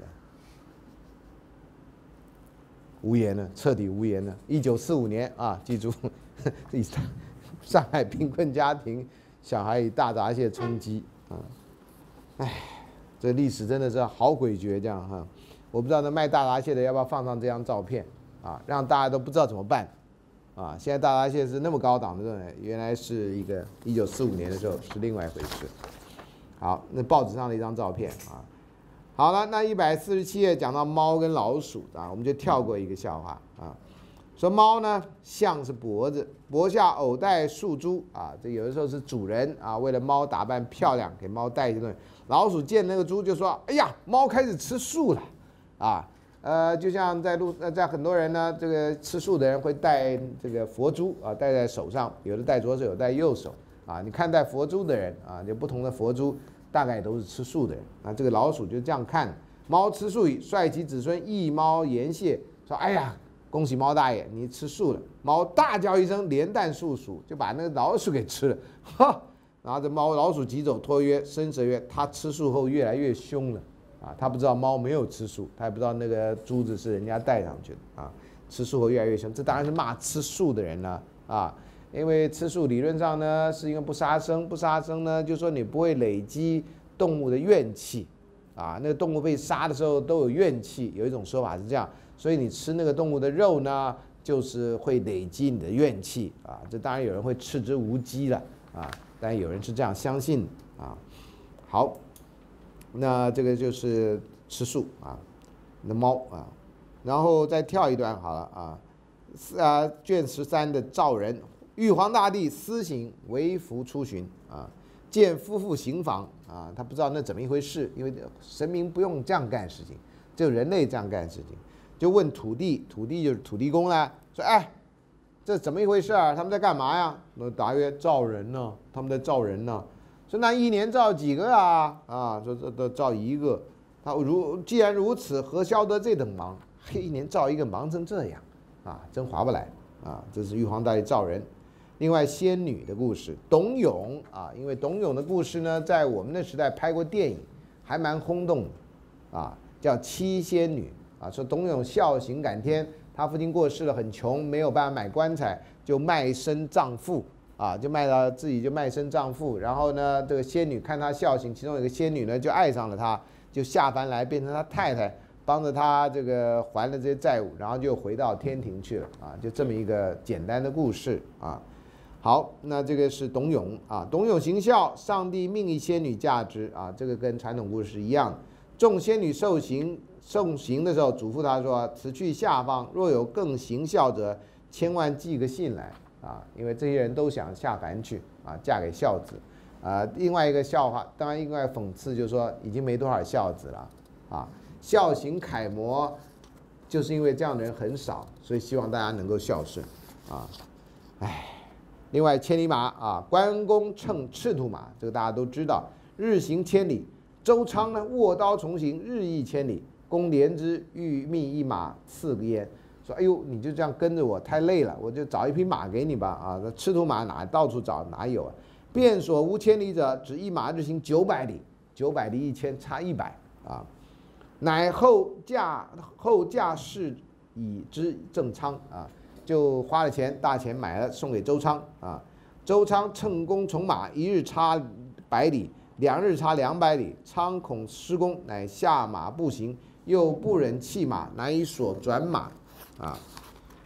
无言了，彻底无言了。一九四五年啊，记住。上海贫困家庭小孩以大闸蟹充饥啊，哎，这历史真的是好诡谲，这样哈，我不知道那卖大闸蟹的要不要放上这张照片啊，让大家都不知道怎么办啊。现在大闸蟹是那么高档的东西，原来是一个一九四五年的时候是另外一回事。好，那报纸上的一张照片啊。好了，那一百四十七页讲到猫跟老鼠啊，我们就跳过一个笑话啊。说猫呢，像是脖子，脖下偶戴树珠啊。这有的时候是主人啊，为了猫打扮漂亮，给猫戴一些东西。老鼠见那个猪就说：“哎呀，猫开始吃素了啊！”呃，就像在路呃，在很多人呢，这个吃素的人会戴这个佛珠啊，戴在手上，有的戴左手，有的戴右手啊。你看戴佛珠的人啊，就不同的佛珠，大概都是吃素的人啊。这个老鼠就这样看，猫吃素矣，率其子孙一猫言谢，说：“哎呀。”恭喜猫大爷，你吃素了。猫大叫一声，连弹数鼠，就把那个老鼠给吃了。哈，然后这猫老鼠急走，托曰：“申蛇曰，他吃素后越来越凶了啊！他不知道猫没有吃素，他也不知道那个珠子是人家戴上去的啊。吃素后越来越凶，这当然是骂吃素的人了啊！因为吃素理论上呢是因为不杀生，不杀生呢就说你不会累积动物的怨气啊。那个动物被杀的时候都有怨气，有一种说法是这样。所以你吃那个动物的肉呢，就是会累积你的怨气啊。这当然有人会嗤之无稽了啊，但有人是这样相信啊。好，那这个就是吃素啊，那猫啊，然后再跳一段好了啊。啊，卷十三的赵人，玉皇大帝私行为福出巡啊，见夫妇行房啊，他不知道那怎么一回事，因为神明不用这样干事情，只有人类这样干事情。就问土地，土地就是土地公啦，说：“哎，这怎么一回事啊？他们在干嘛呀？”那答曰：“造人呢，他们在造人呢。”说：“那一年造几个啊？”啊，说这都造一个。他如既然如此，何消得这等忙？嘿，一年造一个，忙成这样啊，真划不来啊！这是玉皇大帝造人。另外，仙女的故事，董永啊，因为董永的故事呢，在我们那时代拍过电影，还蛮轰动的啊，叫《七仙女》。啊，说董永孝行感天，他父亲过世了，很穷，没有办法买棺材，就卖身葬父啊，就卖到自己就卖身葬父。然后呢，这个仙女看他孝行，其中有一个仙女呢就爱上了他，就下凡来变成他太太，帮着他这个还了这些债务，然后就回到天庭去了啊，就这么一个简单的故事啊。好，那这个是董永啊，董永行孝，上帝命一仙女嫁之啊，这个跟传统故事一样。众仙女受刑。送行的时候，嘱咐他说：“此去下方，若有更行孝者，千万寄个信来啊！因为这些人都想下凡去啊，嫁给孝子啊。”另外一个笑话，当然另外讽刺就是说，已经没多少孝子了啊。孝行楷模，就是因为这样的人很少，所以希望大家能够孝顺啊。唉，另外千里马啊，关公乘赤兔马，这个大家都知道，日行千里。周昌呢，握刀从行，日益千里。公怜之，欲觅一马赐焉。说：“哎呦，你就这样跟着我，太累了，我就找一匹马给你吧。”啊，那赤兔马哪到处找哪有啊？便所无千里者，只一马日行九百里，九百离一千差一百啊。乃后驾后驾侍以之郑昌啊，就花了钱大钱买了送给周昌啊。周昌乘功从马，一日差百里，两日差两百里。昌恐失功，乃下马步行。又不忍弃马，难以所转马，啊，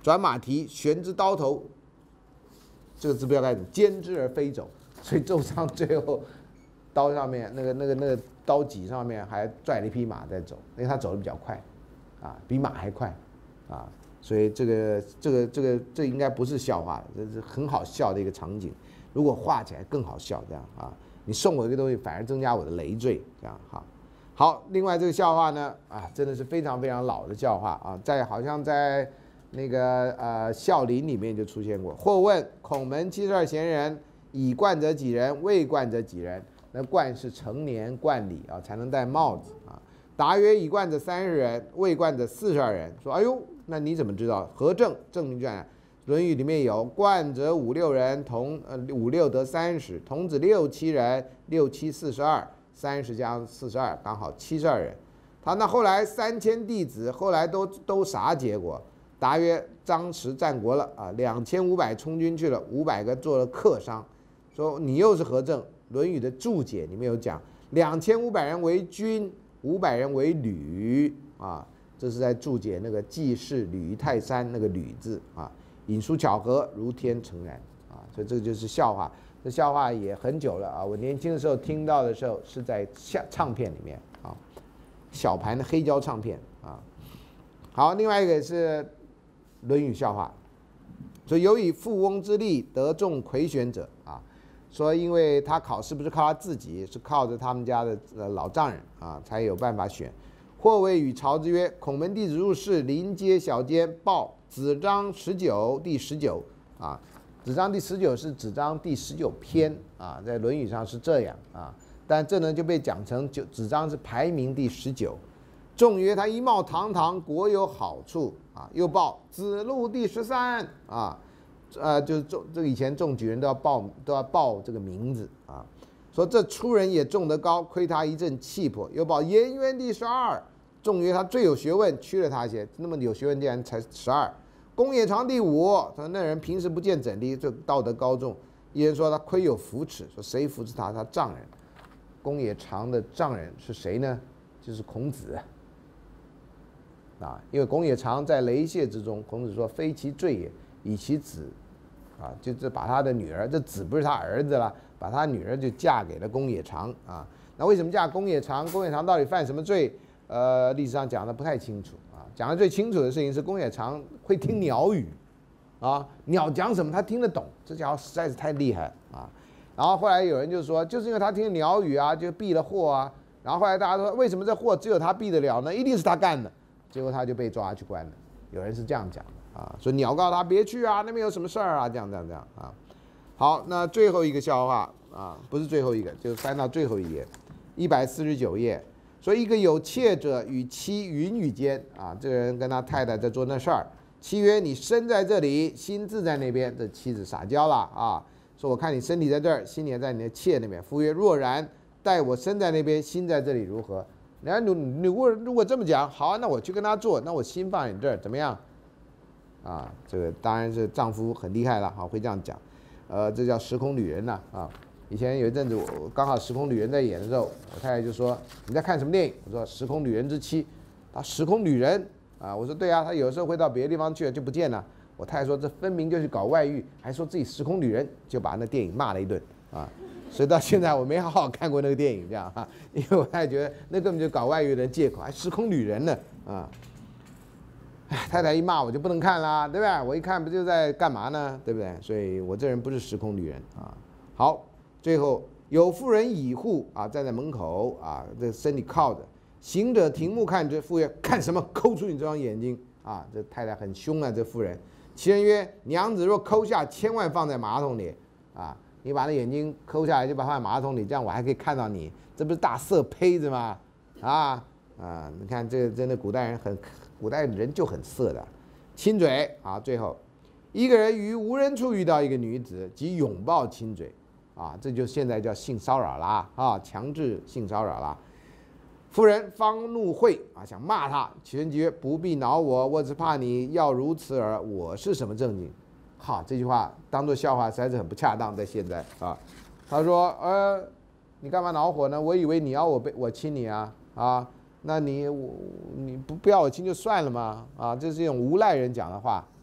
转马蹄，悬之刀头。这个字不要该怎么，兼之而飞走。所以纣商最后刀上面那个那个那个刀脊上面还拽了一匹马在走，因为他走的比较快，啊，比马还快，啊，所以这个这个这个这应该不是笑话，这是很好笑的一个场景。如果画起来更好笑，这样啊，你送我一个东西，反而增加我的累赘，这样哈。好，另外这个笑话呢，啊，真的是非常非常老的笑话啊，在好像在那个呃孝陵里面就出现过。或问孔门七十二贤人，以冠者几人？未冠者几人？那冠是成年冠礼啊，才能戴帽子啊。答曰：以冠者三十人，未冠者四十二人。说，哎呦，那你怎么知道？何证？证明传。《论语》里面有冠者五六人，同呃五六得三十，童子六七人，六七四十二，三十加四十二，刚好七十二人。他那后来三千弟子，后来都都啥结果？答曰：张弛战国了啊，两千五百充军去了，五百个做了客商。说你又是何证？《论语》的注解里面有讲，两千五百人为军，五百人为旅啊，这是在注解那个记事吕泰山那个吕字啊。引述巧合，如天诚然啊，所以这个就是笑话。这笑话也很久了啊，我年轻的时候听到的时候是在唱唱片里面啊，小盘的黑胶唱片啊。好，另外一个是《论语》笑话，说有以富翁之力得中魁选者啊，说因为他考试不是靠他自己，是靠着他们家的老丈人啊才有办法选。或谓与曹之曰：孔门弟子入室，临街小间，报子章十九，第十九啊。子章第十九是子章第十九篇啊，在《论语》上是这样啊，但这呢就被讲成就子章是排名第十九。众曰：他一貌堂堂，国有好处啊。又报子路第十三啊，呃，就是中这个以前中举人都要报都要报这个名字啊。说这出人也中得高，亏他一阵气魄。又报颜渊第十二。众曰：他最有学问，缺了他一些，那么有学问竟然才十二。公冶长第五，说那人平时不见整理，这道德高重。一人说他亏有扶持，说谁扶持他？他丈人。公冶长的丈人是谁呢？就是孔子啊，因为公冶长在雷泄之中，孔子说非其罪也，以其子啊，就是把他的女儿，这子不是他儿子了，把他女儿就嫁给了公冶长啊。那为什么嫁公冶长？公冶长到底犯什么罪？呃，历史上讲的不太清楚啊。讲的最清楚的事情是公冶长会听鸟语，啊，鸟讲什么他听得懂，这家伙实在是太厉害啊。然后后来有人就说，就是因为他听鸟语啊，就避了祸啊。然后后来大家说，为什么这祸只有他避得了呢？一定是他干的。结果他就被抓去关了。有人是这样讲的啊，说鸟告诉他别去啊，那边有什么事儿啊，这样这样这样啊。好，那最后一个笑话啊，不是最后一个，就翻到最后一页，一百四十九页。说一个有妾者与妻云雨间啊，这个人跟他太太在做那事儿。妻曰：你身在这里，心自在那边。这妻子撒娇了啊，说我看你身体在这儿，心也在你的妾那边。夫曰：若然，待我身在那边，心在这里如何？然后你你如果如果这么讲，好啊，那我去跟他做，那我心放你这儿怎么样？啊，这个当然是丈夫很厉害了，好会这样讲。呃，这叫时空旅人呐啊。以前有一阵子，我刚好《时空旅人》在演的时候，我太太就说：“你在看什么电影？”我说：“《时空旅人之妻》。”啊，《时空旅人》啊，我说：“对啊，他有时候会到别的地方去了，就不见了。”我太太说：“这分明就是搞外遇，还说自己时空旅人，就把那电影骂了一顿啊。”所以到现在我没好好看过那个电影，这样哈，因为我太太觉得那根本就搞外遇的借口，还时空旅人呢啊！哎，太太一骂我就不能看啦，对不对？我一看不就在干嘛呢？对不对？所以我这人不是时空旅人啊。好。最后有妇人倚户啊，站在门口啊，这身体靠着。行者停目看之，妇曰：看什么？抠出你这双眼睛啊！这太太很凶啊，这妇人。其人曰：娘子若抠下，千万放在马桶里啊！你把那眼睛抠下来，就把它放在马桶里，这样我还可以看到你，这不是大色胚子吗？啊啊！你看这个真的古代人很，古代人就很色的。亲嘴啊！最后一个人于无人处遇到一个女子，即拥抱亲嘴。啊，这就现在叫性骚扰啦，啊，强制性骚扰啦。妇人方怒悔啊，想骂他。其人即曰：不必恼我，我只怕你要如此耳。我是什么正经？好，这句话当做笑话实在是很不恰当，在现在啊。他说：呃，你干嘛恼火呢？我以为你要我被我亲你啊啊，那你我你不不要我亲就算了嘛啊，这是一种无赖人讲的话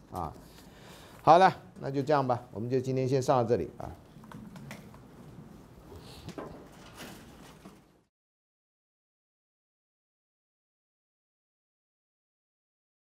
啊。好了，那就这样吧，我们就今天先上到这里啊。